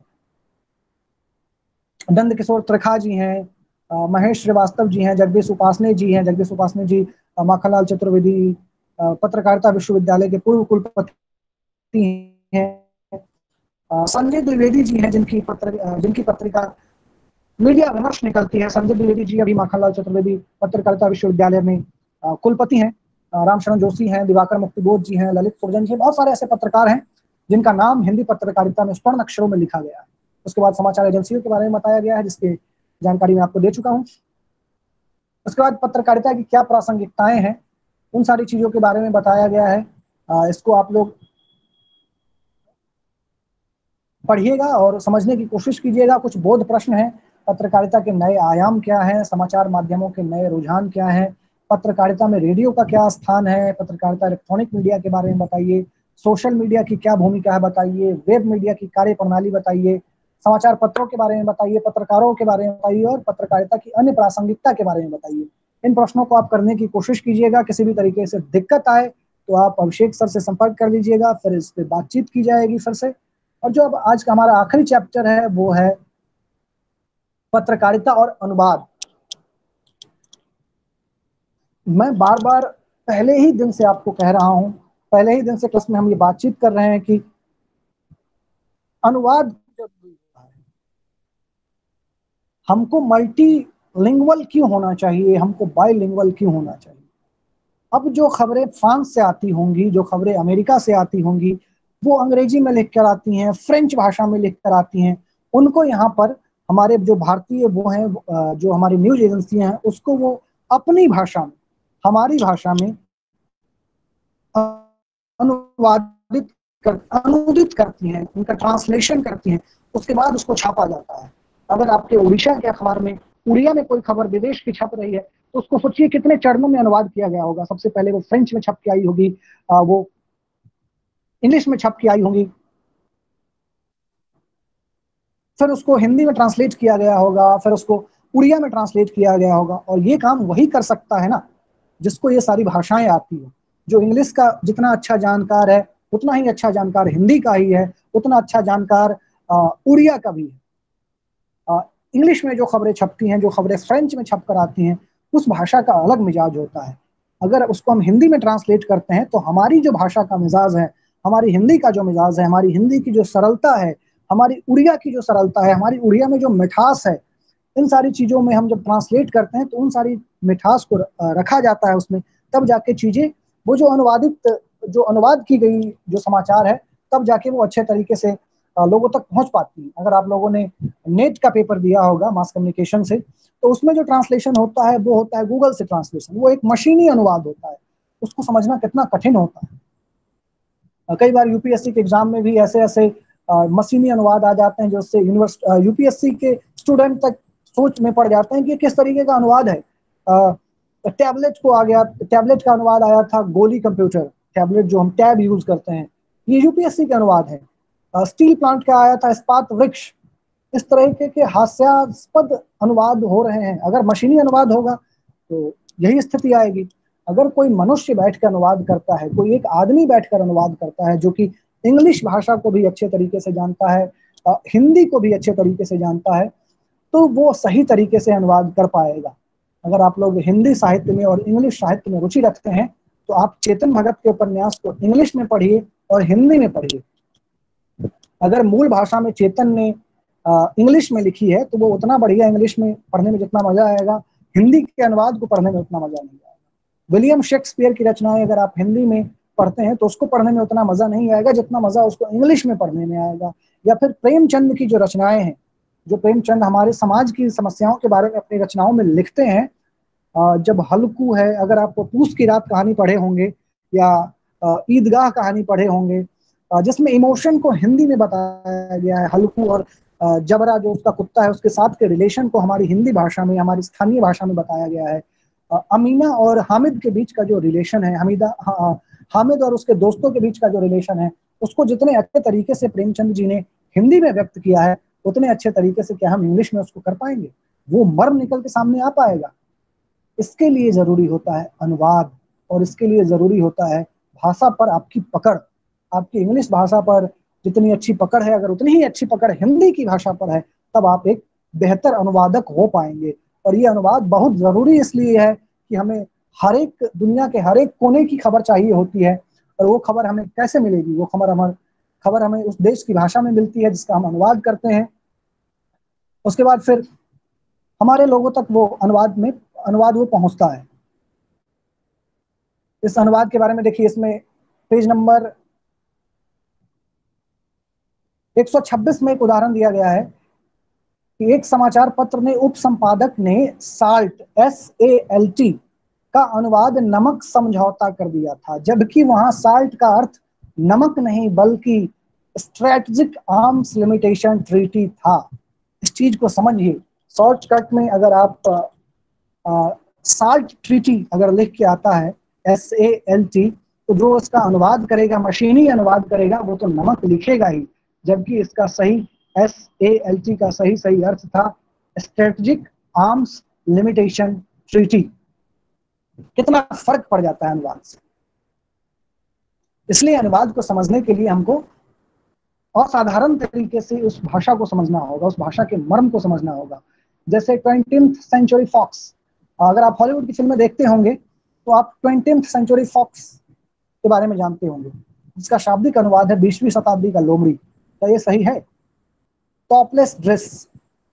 नंद किशोर त्रिखा जी हैं, महेश श्रीवास्तव जी हैं, जगदीश उपासने जी हैं। जगदीश उपासने जी माखनलाल चतुर्वेदी पत्रकारिता विश्वविद्यालय के पूर्व कुलपति हैं। संजय द्विवेदी जी हैं जिनकी पत्र जिनकी पत्रिका मीडिया विमर्श निकलती है। संजय द्विवेदी जी अभी माखनलाल चतुर्वेदी पत्रकारिता विश्वविद्यालय में कुलपति हैं। रामशरण जोशी हैं, दिवाकर मुक्तिबोध जी हैं, ललित सुरजन जी, बहुत सारे ऐसे पत्रकार हैं जिनका नाम हिंदी पत्रकारिता में स्वर्ण अक्षरों में लिखा गया है। उसके बाद समाचार एजेंसियों के बारे में बताया गया है जिसकी जानकारी मैं आपको दे चुका हूं। उसके बाद पत्रकारिता की क्या प्रासंगिकताएं हैं उन सारी चीजों के बारे में बताया गया है। आ, इसको आप लोग पढ़िएगा और समझने की कोशिश कीजिएगा। कुछ बोध प्रश्न हैं, पत्रकारिता के नए आयाम क्या हैं, समाचार माध्यमों के नए रुझान क्या हैं, पत्रकारिता में रेडियो का क्या स्थान है, पत्रकारिता इलेक्ट्रॉनिक मीडिया के बारे में बताइए, सोशल मीडिया की क्या भूमिका है बताइए, वेब मीडिया की कार्य प्रणाली बताइए, समाचार पत्रों के बारे में बताइए, पत्रकारों के बारे में बताइए और पत्रकारिता की अन्य प्रासंगिकता के बारे में बताइए। इन प्रश्नों को आप करने की कोशिश कीजिएगा। किसी भी तरीके से दिक्कत आए तो आप अभिषेक सर से संपर्क कर लीजिएगा, फिर इस पर बातचीत की जाएगी फिर से। और जो अब आज का हमारा आखिरी चैप्टर है वो है पत्रकारिता और अनुवाद। मैं बार बार पहले ही दिन से आपको कह रहा हूं, पहले ही दिन से क्लास में हम ये बातचीत कर रहे हैं कि अनुवाद हमको मल्टी लिंगुअल क्यों होना चाहिए, हमको बाइलिंगुअल क्यों होना चाहिए। अब जो खबरें फ्रांस से आती होंगी, जो खबरें अमेरिका से आती होंगी, वो अंग्रेजी में लिख कर आती हैं, फ्रेंच भाषा में लिख कर आती हैं। उनको यहाँ पर हमारे जो भारतीय वो हैं, जो हमारी न्यूज एजेंसियां हैं, उसको वो अपनी भाषा में, हमारी भाषा में अनुवादित कर, अनुदित करती हैं, उनका ट्रांसलेशन करती हैं, उसके बाद उसको छापा जाता है। अगर आपके उड़ीसा के अखबार में उड़िया में कोई खबर विदेश की छप रही है तो उसको सोचिए कितने चरणों में अनुवाद किया गया होगा। सबसे पहले वो फ्रेंच में छप के आई होगी, वो इंग्लिश में छप के आई होंगी, फिर उसको हिंदी में ट्रांसलेट किया गया होगा, फिर उसको उड़िया में ट्रांसलेट किया गया होगा। और ये काम वही कर सकता है ना जिसको ये सारी भाषाएं आती है। जो इंग्लिश का जितना अच्छा जानकार है उतना ही अच्छा जानकार हिंदी का ही है, उतना अच्छा जानकार उड़िया का भी है। इंग्लिश में जो खबरें छपती हैं, जो खबरें फ्रेंच में छप कर आती हैं, उस भाषा का अलग मिजाज होता है। अगर उसको हम हिंदी में ट्रांसलेट करते हैं तो हमारी जो भाषा का मिजाज है, हमारी हिंदी का जो मिजाज है, हमारी हिंदी की जो सरलता है, हमारी उड़िया की जो सरलता है, हमारी उड़िया में जो मिठास है, इन सारी चीज़ों में हम जब ट्रांसलेट करते हैं तो उन सारी मिठास को रखा जाता है उसमें, तब जाके चीज़ें वो जो अनुवादित जो अनुवाद की गई जो समाचार है तब जाके वो अच्छे तरीके से लोगों तक पहुंच पाती है। अगर आप लोगों ने नेट का पेपर दिया होगा मास कम्युनिकेशन से, तो उसमें जो ट्रांसलेशन होता है वो होता है गूगल से ट्रांसलेशन। वो एक मशीनी अनुवाद होता है, उसको समझना कितना कठिन होता है। कई बार यूपीएससी के एग्जाम में भी ऐसे ऐसे मशीनी अनुवाद आ जाते हैं जो उससे यूनिवर्सिटी यूपीएससी के स्टूडेंट तक सोच में पड़ जाते हैं कि किस तरीके का अनुवाद है। टैबलेट को आ गया, टैबलेट का अनुवाद आया था गोली कंप्यूटर, टैबलेट जो हम टैब यूज करते हैं, ये यूपीएससी का अनुवाद है। स्टील प्लांट का आया था इस्पात वृक्ष। इस तरह के, के हास्यास्पद अनुवाद हो रहे हैं। अगर मशीनी अनुवाद होगा तो यही स्थिति आएगी। अगर कोई मनुष्य बैठकर अनुवाद करता है, कोई एक आदमी बैठकर अनुवाद करता है जो कि इंग्लिश भाषा को भी अच्छे तरीके से जानता है, हिंदी को भी अच्छे तरीके से जानता है, तो वो सही तरीके से अनुवाद कर पाएगा। अगर आप लोग हिंदी साहित्य में और इंग्लिश साहित्य में रुचि रखते हैं तो आप चेतन भगत के उपन्यास को इंग्लिश में पढ़िए और हिंदी में पढ़िए। अगर मूल भाषा में चेतन ने इंग्लिश में लिखी है तो वो उतना बढ़िया इंग्लिश में पढ़ने में जितना मजा आएगा, हिंदी के अनुवाद को पढ़ने में उतना मजा नहीं आएगा। विलियम शेक्सपियर की रचनाएं अगर आप हिंदी में पढ़ते हैं तो उसको पढ़ने में उतना मजा नहीं आएगा जितना मजा उसको इंग्लिश में पढ़ने में आएगा। या फिर प्रेमचंद की जो रचनाएं हैं, जो प्रेमचंद हमारे समाज की समस्याओं के बारे में अपनी रचनाओं में लिखते हैं, जब हल्कू है, अगर आप पूस की रात कहानी पढ़े होंगे या ईदगाह कहानी पढ़े होंगे, जिसमें इमोशन को हिंदी में बताया गया है, हल्कू और जबरा जो उसका कुत्ता है उसके साथ के रिलेशन को हमारी हिंदी भाषा में, हमारी स्थानीय भाषा में बताया गया है। अमीना और हामिद के बीच का जो रिलेशन है, हमीदा हा, हामिद और उसके दोस्तों के बीच का जो रिलेशन है, उसको जितने अच्छे तरीके से प्रेमचंद जी ने हिंदी में व्यक्त किया है उतने अच्छे तरीके से क्या हम इंग्लिश में उसको कर पाएंगे? वो मर्म निकल के सामने आ पाएगा? इसके लिए जरूरी होता है अनुवाद, और इसके लिए जरूरी होता है भाषा पर आपकी पकड़। आपकी इंग्लिश भाषा पर जितनी अच्छी पकड़ है, अगर उतनी ही अच्छी पकड़ हिंदी की भाषा पर है, तब आप एक बेहतर अनुवादक हो पाएंगे। और ये अनुवाद बहुत जरूरी इसलिए है कि हमें हर एक दुनिया के हर एक कोने की खबर चाहिए होती है, और वो खबर हमें कैसे मिलेगी? वो खबर हमारे खबर हमें उस देश की भाषा में मिलती है जिसका हम अनुवाद करते हैं। उसके बाद फिर हमारे लोगों तक वो अनुवाद में अनुवाद वो पहुंचता है। इस अनुवाद के बारे में देखिए, इसमें पेज नंबर एक सौ छब्बीस में एक उदाहरण दिया गया है कि एक समाचार पत्र ने उप संपादक ने salt S A L T का अनुवाद नमक समझौता कर दिया था, जबकि वहां साल्ट का अर्थ नमक नहीं बल्कि स्ट्रेटेजिक आर्म्स लिमिटेशन ट्रीटी था। इस चीज को समझिए। शॉर्टकट में अगर आप आ, साल्ट ट्रीटी अगर लिख के आता है एस ए एल टी, तो जो उसका अनुवाद करेगा, मशीनी अनुवाद करेगा, वो तो नमक लिखेगा ही, जबकि इसका सही एस ए एल टी का सही सही अर्थ था स्ट्रेटेजिक आर्म्स लिमिटेशन ट्रीटी। कितना फर्क पड़ जाता है अनुवाद से। इसलिए अनुवाद को समझने के लिए हमको असाधारण तरीके से उस भाषा को समझना होगा, उस भाषा के मर्म को समझना होगा। जैसे ट्वेंटीथ सेंचुरी फॉक्स, अगर आप हॉलीवुड की फिल्में देखते होंगे तो आप ट्वेंटीथ सेंचुरी फॉक्स के बारे में जानते होंगे, जिसका शाब्दिक अनुवाद है बीसवीं शताब्दी का लोमड़ी। क्या ये सही है? टॉपलेस ड्रेस,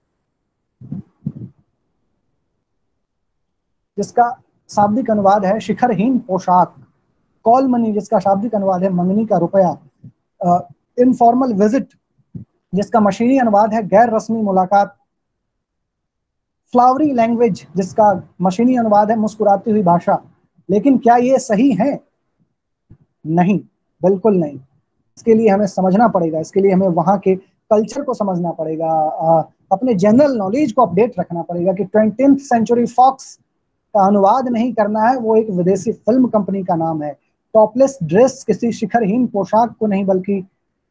जिसका शाब्दिक अनुवाद है शिखरहीन पोशाक। कॉल मनी, जिसका शाब्दिक अनुवाद है मंगनी का रुपया। इनफॉर्मल विजिट, जिसका मशीनी अनुवाद है गैर रस्मी मुलाकात। फ्लावरी लैंग्वेज, जिसका मशीनी अनुवाद है मुस्कुराती हुई भाषा। लेकिन क्या ये सही है? नहीं, बिल्कुल नहीं। इसके लिए हमें समझना पड़ेगा, इसके लिए हमें वहाँ के कल्चर को समझना पड़ेगा, आ, अपने जनरल नॉलेज को अपडेट रखना पड़ेगा कि ट्वेंटी सेंचुरी फॉक्स का अनुवाद नहीं करना है, वो एक विदेशी फिल्म कंपनी का नाम है। टॉपलेस ड्रेस किसी शिखरहीन पोशाक को नहीं बल्कि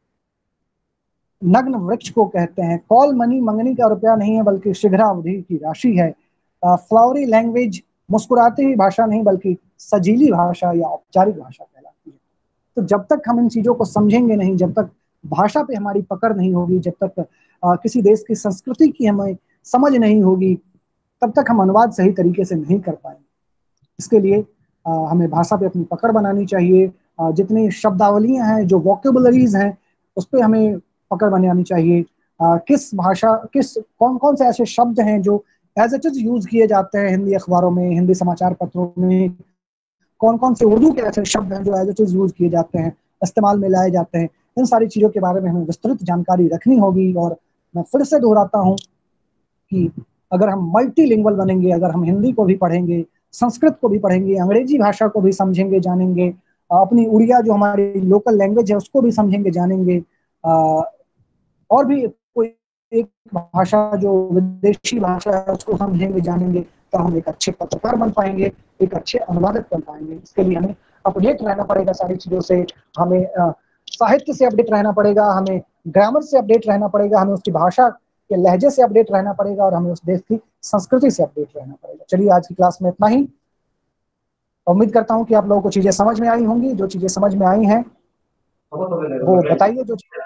नग्न वृक्ष को कहते हैं। कॉल मनी मंगनी का रुपया नहीं है बल्कि शीघ्रावधि की राशि है। फ्लावरी लैंग्वेज मुस्कुराती हुई भाषा नहीं बल्कि सजीली भाषा या औपचारिक भाषा कहलाती है। तो जब तक हम इन चीजों को समझेंगे नहीं, जब तक भाषा पे हमारी पकड़ नहीं होगी, जब तक आ, किसी देश की संस्कृति की हमें समझ नहीं होगी, तब तक हम अनुवाद सही तरीके से नहीं कर पाएंगे। इसके लिए आ, हमें भाषा पे अपनी पकड़ बनानी चाहिए। आ, जितनी शब्दावलियां हैं, जो वोकेबुलरीज हैं, उस पर हमें पकड़ बनानी चाहिए। आ, किस भाषा किस कौन कौन से ऐसे शब्द हैं जो एज इट इज यूज किए जाते हैं हिंदी अखबारों में, हिंदी समाचार पत्रों में, कौन कौन से उर्दू के ऐसे शब्द हैं जो एज इट इज यूज किए जाते हैं, इस्तेमाल में लाए जाते हैं। इन सारी चीज़ों के बारे में हमें विस्तृत जानकारी रखनी होगी। और मैं फिर से दोहराता हूँ कि अगर हम मल्टीलिंगुअल बनेंगे, अगर हम हिंदी को भी पढ़ेंगे, संस्कृत को भी पढ़ेंगे, अंग्रेजी भाषा को भी समझेंगे जानेंगे, अपनी उड़िया जो हमारी लोकल लैंग्वेज है उसको भी समझेंगे जानेंगे, और भी कोई एक भाषा जो विदेशी भाषा है उसको समझेंगे जानेंगे, तो हम एक अच्छे पत्रकार बन पाएंगे, एक अच्छे अनुवादक बन पाएंगे। इसके लिए हमें अपडेट रहना पड़ेगा सारी चीज़ों से। हमें साहित्य से अपडेट रहना पड़ेगा, हमें ग्रामर से अपडेट रहना पड़ेगा, हमें उसकी भाषा के लहजे से अपडेट रहना पड़ेगा, और हमें उस देश की संस्कृति से अपडेट रहना पड़ेगा। चलिए, आज की क्लास में इतना ही। उम्मीद करता हूँ कि आप लोगों को चीज़ें समझ में आई होंगी। जो चीज़ें समझ में आई हैं वो बताइए, जो चीज़ें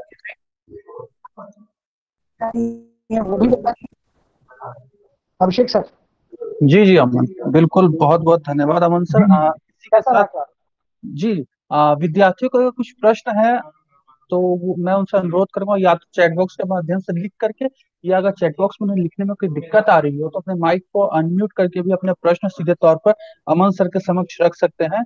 वो भी बताइए। अभिषेक सर। जी जी अमन, बिल्कुल, बहुत बहुत धन्यवाद अमन सर। आ, इसी के साथ जी आ, विद्यार्थियों को अगर कुछ प्रश्न है तो मैं उनसे अनुरोध करूंगा, या तो चैट बॉक्स के माध्यम से लिख करके, या अगर चैट बॉक्स में उन्हें लिखने में कोई दिक्कत आ रही हो तो अपने माइक को अनम्यूट करके भी अपने प्रश्न सीधे तौर पर अमन सर के समक्ष रख सकते हैं।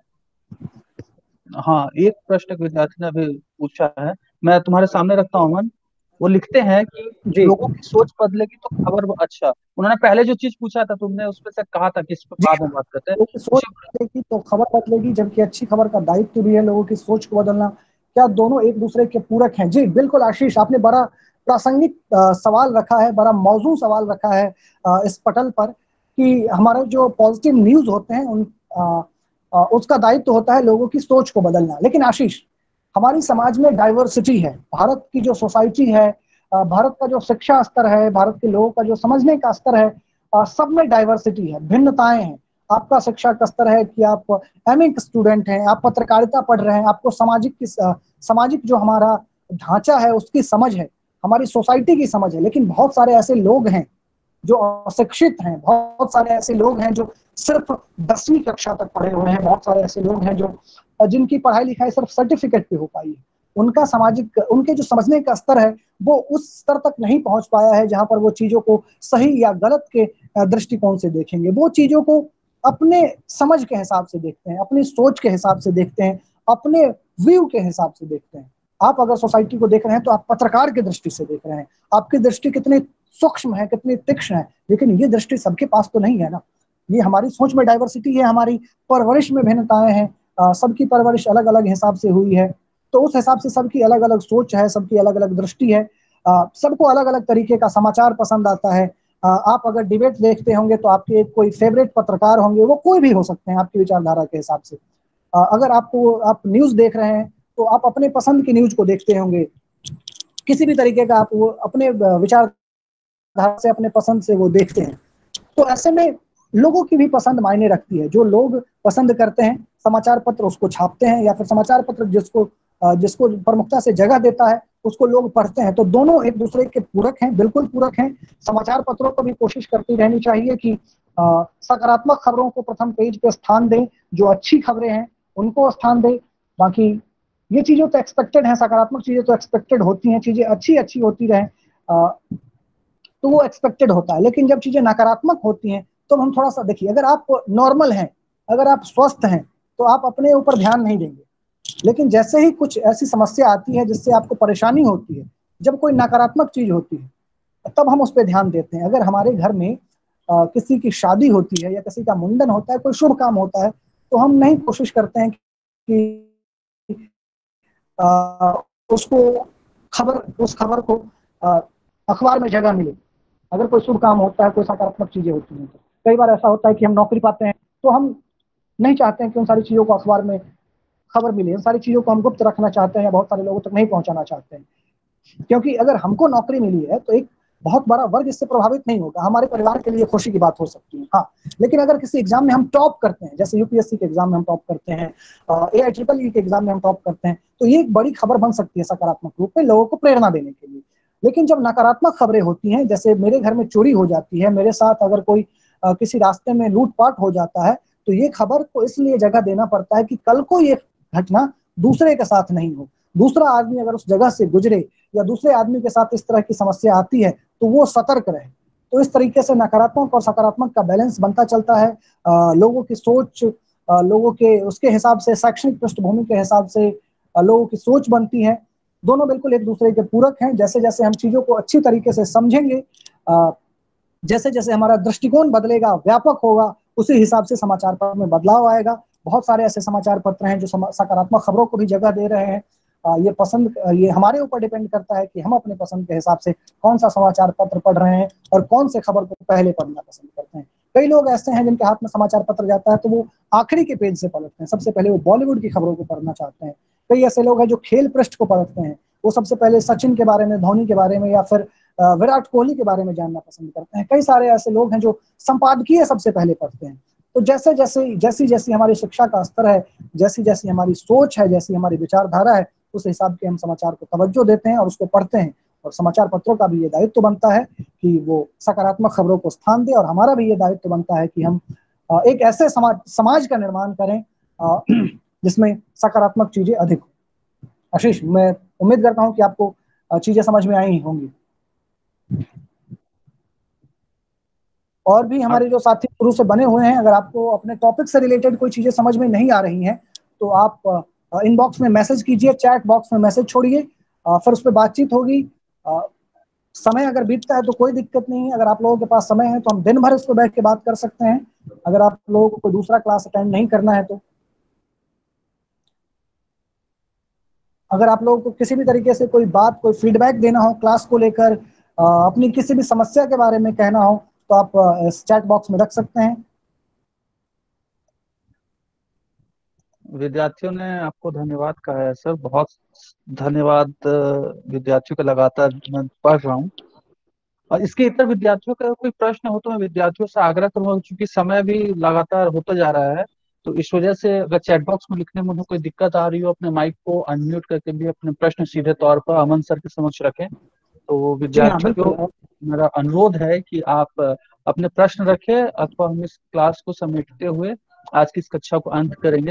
हाँ, एक प्रश्न एक विद्यार्थी ने अभी पूछा है, मैं तुम्हारे सामने रखता हूँ अमन। वो लिखते हैं कि लोगों की सोच बदलेगी तो खबर अच्छा। उन्होंने पहले जो चीज पूछा था तुमने उसमें से कहा था कि इस पर बाद में बात करते हैं। लोगों की सोच बदलेगी तो खबर बदलेगी, जबकि अच्छी खबर का दायित्व भी है लोगों की सोच को बदलना। क्या दोनों एक दूसरे के पूरक हैं? जी बिल्कुल आशीष, आपने बड़ा प्रासंगिक सवाल रखा है, बड़ा मौजू सवाल रखा है आ, इस पटल पर, कि हमारे जो पॉजिटिव न्यूज होते हैं उन आ, आ, उसका दायित्व होता है लोगों की सोच को बदलना। लेकिन आशीष, हमारी समाज में डाइवर्सिटी है। भारत की जो सोसाइटी है, भारत का जो शिक्षा स्तर है, भारत के लोगों का जो समझने का स्तर है, सब में डाइवर्सिटी है, भिन्नताएं हैं। आपका शिक्षा का स्तर है कि आप एमए स्टूडेंट हैं, आप पत्रकारिता पढ़ रहे हैं, आपको सामाजिक की सामाजिक जो हमारा ढांचा है उसकी समझ है, हमारी सोसाइटी की समझ है। लेकिन बहुत सारे ऐसे लोग हैं जो अशिक्षित हैं, बहुत सारे ऐसे लोग हैं जो सिर्फ दसवीं कक्षा तक पढ़े हुए हैं, बहुत सारे ऐसे लोग हैं जो जिनकी पढ़ाई लिखाई सिर्फ सर्टिफिकेट पे हो पाई है। उनका सामाजिक उनके जो समझने का स्तर है वो उस स्तर तक नहीं पहुंच पाया है जहां पर वो चीजों को सही या गलत के दृष्टिकोण से देखेंगे। वो चीजों को अपने समझ के हिसाब से देखते हैं, अपनी सोच के हिसाब से देखते हैं, अपने व्यू के हिसाब से देखते हैं। आप अगर सोसाइटी को देख रहे हैं तो आप पत्रकार की दृष्टि से देख रहे हैं, आपकी दृष्टि कितनी सूक्ष्म है, कितनी तीक्ष्ण है, लेकिन ये दृष्टि सबके पास तो नहीं है ना। ये हमारी सोच में डाइवर्सिटी है, हमारी परवरिश में भिन्नताएं हैं, सबकी परवरिश अलग अलग हिसाब से हुई है, तो उस हिसाब से सबकी अलग अलग सोच है, सबकी अलग अलग दृष्टि है, सबको अलग अलग तरीके का समाचार पसंद आता है। आप अगर डिबेट देखते होंगे तो आपके एक कोई फेवरेट पत्रकार होंगे, वो कोई भी हो सकते हैं आपकी विचारधारा के हिसाब से। अगर आपको आप न्यूज देख रहे हैं तो आप अपने पसंद की न्यूज को देखते होंगे, किसी भी तरीके का आप वो अपने विचारधारा से, अपने पसंद से वो देखते हैं। तो ऐसे में लोगों की भी पसंद मायने रखती है। जो लोग पसंद करते हैं समाचार पत्र उसको छापते हैं, या फिर समाचार पत्र जिसको जिसको प्रमुखता से जगह देता है उसको लोग पढ़ते हैं। तो दोनों एक दूसरे के पूरक हैं, बिल्कुल पूरक हैं। समाचार पत्रों को भी कोशिश करती रहनी चाहिए कि सकारात्मक खबरों को प्रथम पेज पे स्थान दें, जो अच्छी खबरें हैं उनको स्थान दें। बाकी ये चीजें तो एक्सपेक्टेड हैं, सकारात्मक चीजें तो एक्सपेक्टेड होती हैं, चीजें अच्छी अच्छी होती रहें तो वो एक्सपेक्टेड होता है। लेकिन जब चीजें नकारात्मक होती हैं तो हम थोड़ा सा देखिए, अगर आप नॉर्मल हैं, अगर आप स्वस्थ हैं तो आप अपने ऊपर ध्यान नहीं देंगे। लेकिन जैसे ही कुछ ऐसी समस्या आती है जिससे आपको परेशानी होती है, जब कोई नकारात्मक चीज होती है तब हम उस पर ध्यान देते हैं। अगर हमारे घर में आ, किसी की शादी होती है या किसी का मुंडन होता है, कोई शुभ काम होता है, तो हम नहीं कोशिश करते हैं कि आ, उसको खबर उस खबर को आ, अखबार में जगह मिले। अगर कोई शुभ काम होता है, कोई सकारात्मक चीजें होती हैं, तो कई बार ऐसा होता है कि हम नौकरी पाते हैं तो हम नहीं चाहते हैं कि उन सारी चीजों को अखबार में खबर मिले। उन सारी चीजों को हम गुप्त रखना चाहते हैं या बहुत सारे लोगों तक नहीं पहुंचाना चाहते हैं, क्योंकि अगर हमको नौकरी मिली है तो एक बहुत बड़ा वर्ग इससे प्रभावित नहीं होगा, हमारे परिवार के लिए खुशी की बात हो सकती है। हाँ, लेकिन अगर किसी एग्जाम में हम टॉप करते हैं, जैसे यूपीएससी के एग्जाम में हम टॉप करते हैं, ए आई ट्रिपल ई के एग्जाम में हम टॉप करते हैं, तो ये एक बड़ी खबर बन सकती है सकारात्मक रूप में लोगों को प्रेरणा देने के लिए। लेकिन जब नकारात्मक खबरें होती हैं, जैसे मेरे घर में चोरी हो जाती है, मेरे साथ अगर कोई आ, किसी रास्ते में लूटपाट हो जाता है, तो ये खबर को इसलिए जगह देना पड़ता है कि कल को ये घटना दूसरे के साथ नहीं हो। दूसरा आदमी अगर उस जगह से गुजरे या दूसरे आदमी के साथ इस तरह की समस्या आती है तो वो सतर्क रहे। तो इस तरीके से नकारात्मक और सकारात्मक का बैलेंस बनता चलता है। आ, लोगों की सोच, आ, लोगों के उसके हिसाब से, शैक्षणिक पृष्ठभूमि के हिसाब से आ, लोगों की सोच बनती है। दोनों बिल्कुल एक दूसरे के पूरक हैं। जैसे जैसे हम चीजों को अच्छी तरीके से समझेंगे, आ, जैसे जैसे हमारा दृष्टिकोण बदलेगा, व्यापक होगा, उसी हिसाब से समाचार पत्र में बदलाव आएगा। बहुत सारे ऐसे समाचार पत्र हैं जो सकारात्मक खबरों को भी जगह दे रहे हैं। ये पसंद ये हमारे ऊपर डिपेंड करता है कि हम अपने पसंद के हिसाब से कौन सा समाचार पत्र पढ़ रहे हैं और कौन से खबर को पहले पढ़ना पसंद करते हैं। कई लोग ऐसे हैं जिनके हाथ में समाचार पत्र जाता है तो वो आखिरी के पेज से पलटते हैं, सबसे पहले वो बॉलीवुड की खबरों को पढ़ना चाहते हैं। कई ऐसे लोग हैं जो खेल पृष्ठ को पढ़ते हैं, वो सबसे पहले सचिन के बारे में, धोनी के बारे में या फिर विराट कोहली के बारे में जानना पसंद करते हैं। कई सारे ऐसे लोग हैं जो संपादकीय सबसे पहले पढ़ते हैं। तो जैसे जैसे जैसी जैसी हमारी शिक्षा का स्तर है, जैसी जैसी हमारी सोच है, जैसी हमारी विचारधारा है, उस हिसाब के हम समाचार को तवज्जो देते हैं और उसको पढ़ते हैं। और समाचार पत्रों का भी ये दायित्व बनता है कि वो सकारात्मक खबरों को स्थान दे, और हमारा भी ये दायित्व बनता है कि हम एक ऐसे समाज समाज का निर्माण करें जिसमें सकारात्मक चीजें अधिक हो। आशीष, मैं उम्मीद करता हूं कि आपको चीजें समझ में आई होंगी। और भी हमारे जो साथी शुरू से बने हुए हैं, अगर आपको अपने टॉपिक से रिलेटेड कोई चीजें समझ में नहीं आ रही हैं तो आप इनबॉक्स में मैसेज कीजिए, चैट बॉक्स में मैसेज छोड़िए, फिर उस पर बातचीत होगी। समय अगर बीतता है तो कोई दिक्कत नहीं है, अगर आप लोगों के पास समय है तो हम दिन भर इस पर बैठ के बात कर सकते हैं, अगर आप लोगों को कोई दूसरा क्लास अटेंड नहीं करना है तो। अगर आप लोगों को किसी भी तरीके से कोई बात, कोई फीडबैक देना हो क्लास को लेकर, अपनी किसी भी समस्या के बारे में कहना हो तो आप इस चैट बॉक्स में रख सकते हैं। विद्यार्थियों ने आपको धन्यवाद कहा है सर, बहुत धन्यवाद। विद्यार्थियों का लगातार मैं पढ़ रहा हूँ, और इसके इतर विद्यार्थियों का कोई प्रश्न हो तो मैं विद्यार्थियों से आग्रह करूंगा, क्योंकि समय भी लगातार होता जा रहा है, तो इस वजह से अगर चैट बॉक्स में लिखने में उन्हें कोई दिक्कत आ रही हो, अपने माइक को अनम्यूट करके भी अपने प्रश्न सीधे तौर पर अमन सर के समक्ष रखें। तो विद्यार्थियों को मेरा अनुरोध है कि आप अपने प्रश्न रखें, अथवा हम इस क्लास को समेटते हुए आज की इस कक्षा को अंत करेंगे।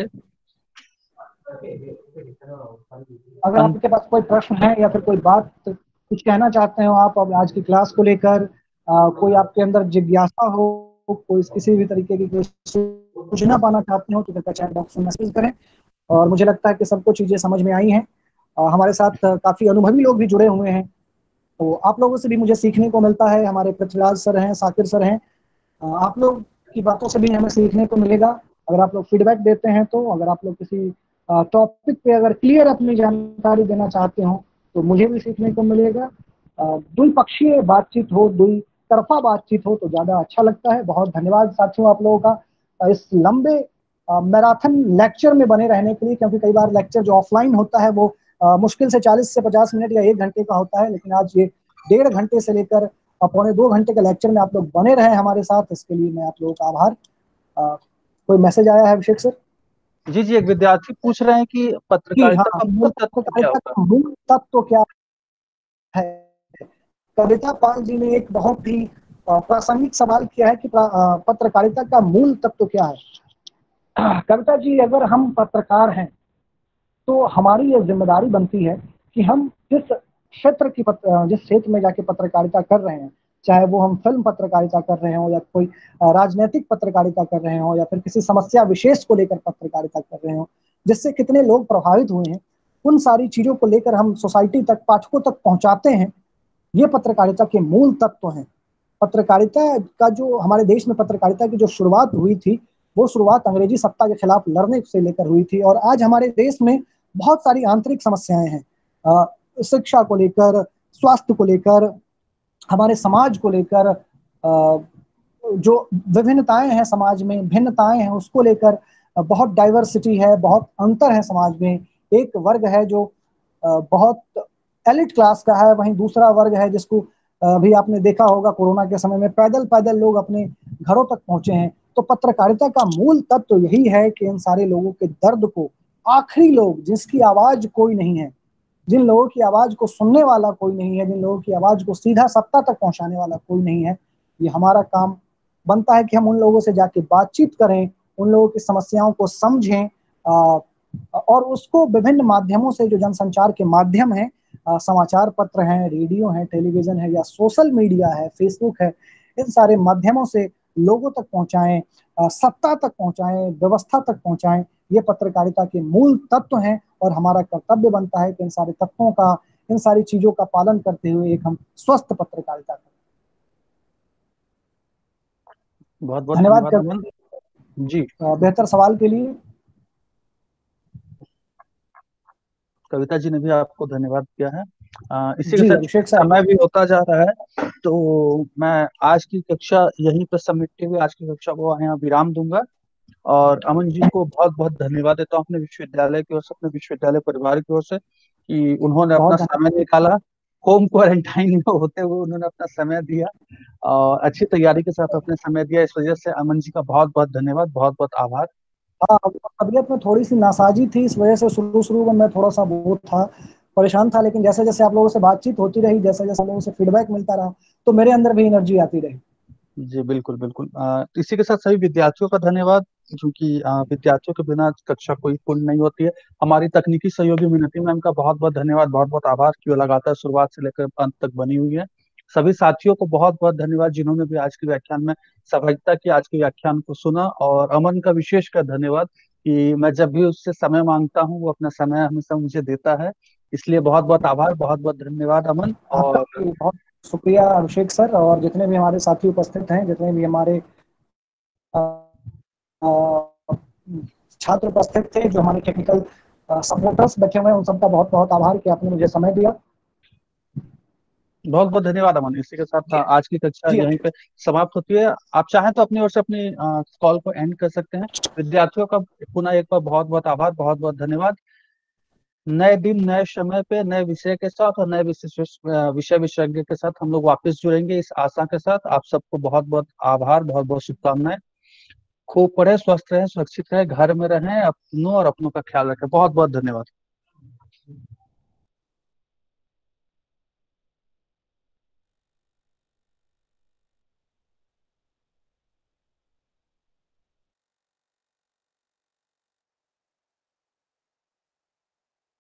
अगर आपके पास कोई प्रश्न है या फिर कोई बात कुछ कहना चाहते हो आप अब आज की क्लास को लेकर, कोई आपके अंदर जिज्ञासा हो, कोई किसी भी तरीके की कोई सूचना पाना चाहते हो तो कृपया चैट बॉक्स में मैसेज करें। और मुझे लगता है कि सबको चीजें समझ में आई हैं। हमारे साथ काफी अनुभवी लोग भी जुड़े हुए हैं, तो आप लोगों से भी मुझे सीखने को मिलता है। हमारे पृथ्वीराज सर हैं, साकिर सर हैं, आप लोग की बातों से भी हमें सीखने को मिलेगा। अगर आप लोग फीडबैक देते हैं तो, अगर आप लोग किसी टॉपिक पे अगर क्लियर अपनी जानकारी देना चाहते हो तो मुझे भी सीखने को मिलेगा। द्विपक्षीय बातचीत हो, दुई तरफा बातचीत हो तो ज्यादा अच्छा लगता है। बहुत धन्यवाद साथियों आप लोगों का इस लंबे मैराथन लेक्चर में बने रहने के लिए, क्योंकि कई बार लेक्चर जो ऑफलाइन होता है वो आ, मुश्किल से चालीस से पचास मिनट या एक घंटे का होता है, लेकिन आज ये डेढ़ घंटे से लेकर पौने दो घंटे के लेक्चर में आप लोग बने रहे हमारे साथ, इसके लिए मैं आप लोगों का आभार। आ, कोई मैसेज आया है अभिषेक सर? जी जी, एक विद्यार्थी पूछ रहे हैं कि पत्रकारिता हाँ, का मूल तत्व क्या होता है? मूल तत्व क्या है? कविता पाल जी ने एक बहुत ही प्रासंगिक सवाल किया है कि पत्रकारिता का मूल तत्व क्या है। कविता जी, अगर हम पत्रकार हैं तो हमारी ये जिम्मेदारी बनती है कि हम जिस क्षेत्र की जिस क्षेत्र में जाके पत्रकारिता कर रहे हैं, चाहे वो हम फिल्म पत्रकारिता कर रहे हो या कोई राजनीतिक पत्रकारिता कर रहे हो या फिर किसी समस्या विशेष को लेकर पत्रकारिता कर रहे हो जिससे कितने लोग प्रभावित हुए हैं, उन सारी चीजों को लेकर हम सोसाइटी तक, पाठकों तक पहुंचाते हैं। ये पत्रकारिता के मूल तत्व हैं। पत्रकारिता का जो हमारे देश में पत्रकारिता की जो शुरुआत हुई थी वो शुरुआत अंग्रेजी सत्ता के खिलाफ लड़ने से लेकर हुई थी, और आज हमारे देश में बहुत सारी आंतरिक समस्याएं हैं, आ, शिक्षा को लेकर, स्वास्थ्य को लेकर, हमारे समाज को लेकर, जो विभिन्नताएं हैं समाज में, भिन्नताएं हैं उसको लेकर बहुत डाइवर्सिटी है, बहुत अंतर है समाज में। एक वर्ग है जो बहुत एलिट क्लास का है, वहीं दूसरा वर्ग है जिसको अभी आपने देखा होगा कोरोना के समय में पैदल पैदल लोग अपने घरों तक पहुंचे हैं। तो पत्रकारिता का मूल तत्व तो यही है कि इन सारे लोगों के दर्द को आखिरी लोग, जिसकी आवाज कोई नहीं है, जिन लोगों की आवाज को सुनने वाला कोई नहीं है, जिन लोगों की आवाज को सीधा सत्ता तक पहुंचाने वाला कोई नहीं है, ये हमारा काम बनता है कि हम उन लोगों से जाके बातचीत करें, उन लोगों की समस्याओं को समझें, आ, और उसको विभिन्न माध्यमों से, जो जनसंचार के माध्यम हैं, समाचार पत्र हैं, रेडियो है, टेलीविजन है, या सोशल मीडिया है, फेसबुक है, इन सारे माध्यमों से लोगों तक पहुंचाएं, सत्ता तक पहुंचाएं, व्यवस्था तक पहुंचाएं। ये पत्रकारिता के मूल तत्व हैं और हमारा कर्तव्य बनता है कि इन सारे तत्वों का, इन सारी चीजों का पालन करते हुए एक हम स्वस्थ पत्रकारिता करें। बहुत बहुत धन्यवाद अमन जी, बेहतर सवाल के लिए। कविता जी ने भी आपको धन्यवाद किया है। आ, इसी के साथ समय भी होता जा रहा है, तो मैं आज की कक्षा यहीं पर समेटते हुए आज की कक्षा को यहाँ विराम दूंगा और अमन जी को बहुत बहुत धन्यवाद देता हूँ अपने विश्वविद्यालय की ओर से, अपने विश्वविद्यालय परिवार की ओर से, कि उन्होंने अपना समय निकाला, होम क्वारंटाइन में होते हुए उन्होंने अपना समय दिया और अच्छी तैयारी के साथ अपने समय दिया। इस वजह से अमन जी का बहुत बहुत धन्यवाद, बहुत बहुत आभार। हाँ, तबीयत में थोड़ी सी नासाजी थी, इस वजह से शुरू शुरू में मैं थोड़ा सा वो था, परेशान था, लेकिन जैसे जैसे आप लोगों से बातचीत होती रही, जैसे जैसे आप लोगों से फीडबैक मिलता रहा, तो मेरे अंदर भी एनर्जी आती रही। जी बिल्कुल बिल्कुल। आ, इसी के साथ सभी विद्यार्थियों का धन्यवाद, क्योंकि विद्यार्थियों के बिना कक्षा कोई पूर्ण नहीं होती है। हमारी तकनीकी सहयोगी मिनती मैम का बहुत बहुत धन्यवाद, बहुत बहुत आभार कि वो लगातार शुरुआत से लेकर अंत तक बनी हुई है। सभी साथियों को बहुत बहुत धन्यवाद जिन्होंने भी आज के व्याख्यान में सहभागिता की, आज के व्याख्यान को सुना। और अमन का विशेष कर धन्यवाद कि मैं जब भी उससे समय मांगता हूँ वो अपना समय हमेशा मुझे देता है, इसलिए बहुत बहुत आभार, बहुत बहुत धन्यवाद अमन। और बहुत शुक्रिया अभिषेक सर, और जितने भी हमारे साथी उपस्थित हैं, जितने भी हमारे छात्र उपस्थित थे, जो हमारे टेक्निकल सपोर्टर्स बैठे हुए हैं, उन सबका बहुत बहुत आभार कि आपने मुझे समय दिया। बहुत बहुत धन्यवाद अमन। इसी के साथ आज की कक्षा यहीं पे समाप्त होती है। आप चाहें तो अपनी ओर से अपनी कॉल को एंड कर सकते हैं। विद्यार्थियों का पुनः एक बार बहुत बहुत आभार, बहुत बहुत धन्यवाद। नए दिन, नए समय पे, नए विषय के साथ और नए विषय विशेषज्ञ के साथ हम लोग वापस जुड़ेंगे इस आशा के साथ। आप सबको बहुत बहुत आभार, बहुत बहुत शुभकामनाएं। खूब पढ़े, स्वस्थ रहें, सुरक्षित रहें, घर में रहें, अपनों और अपनों का ख्याल रखें। बहुत बहुत धन्यवाद।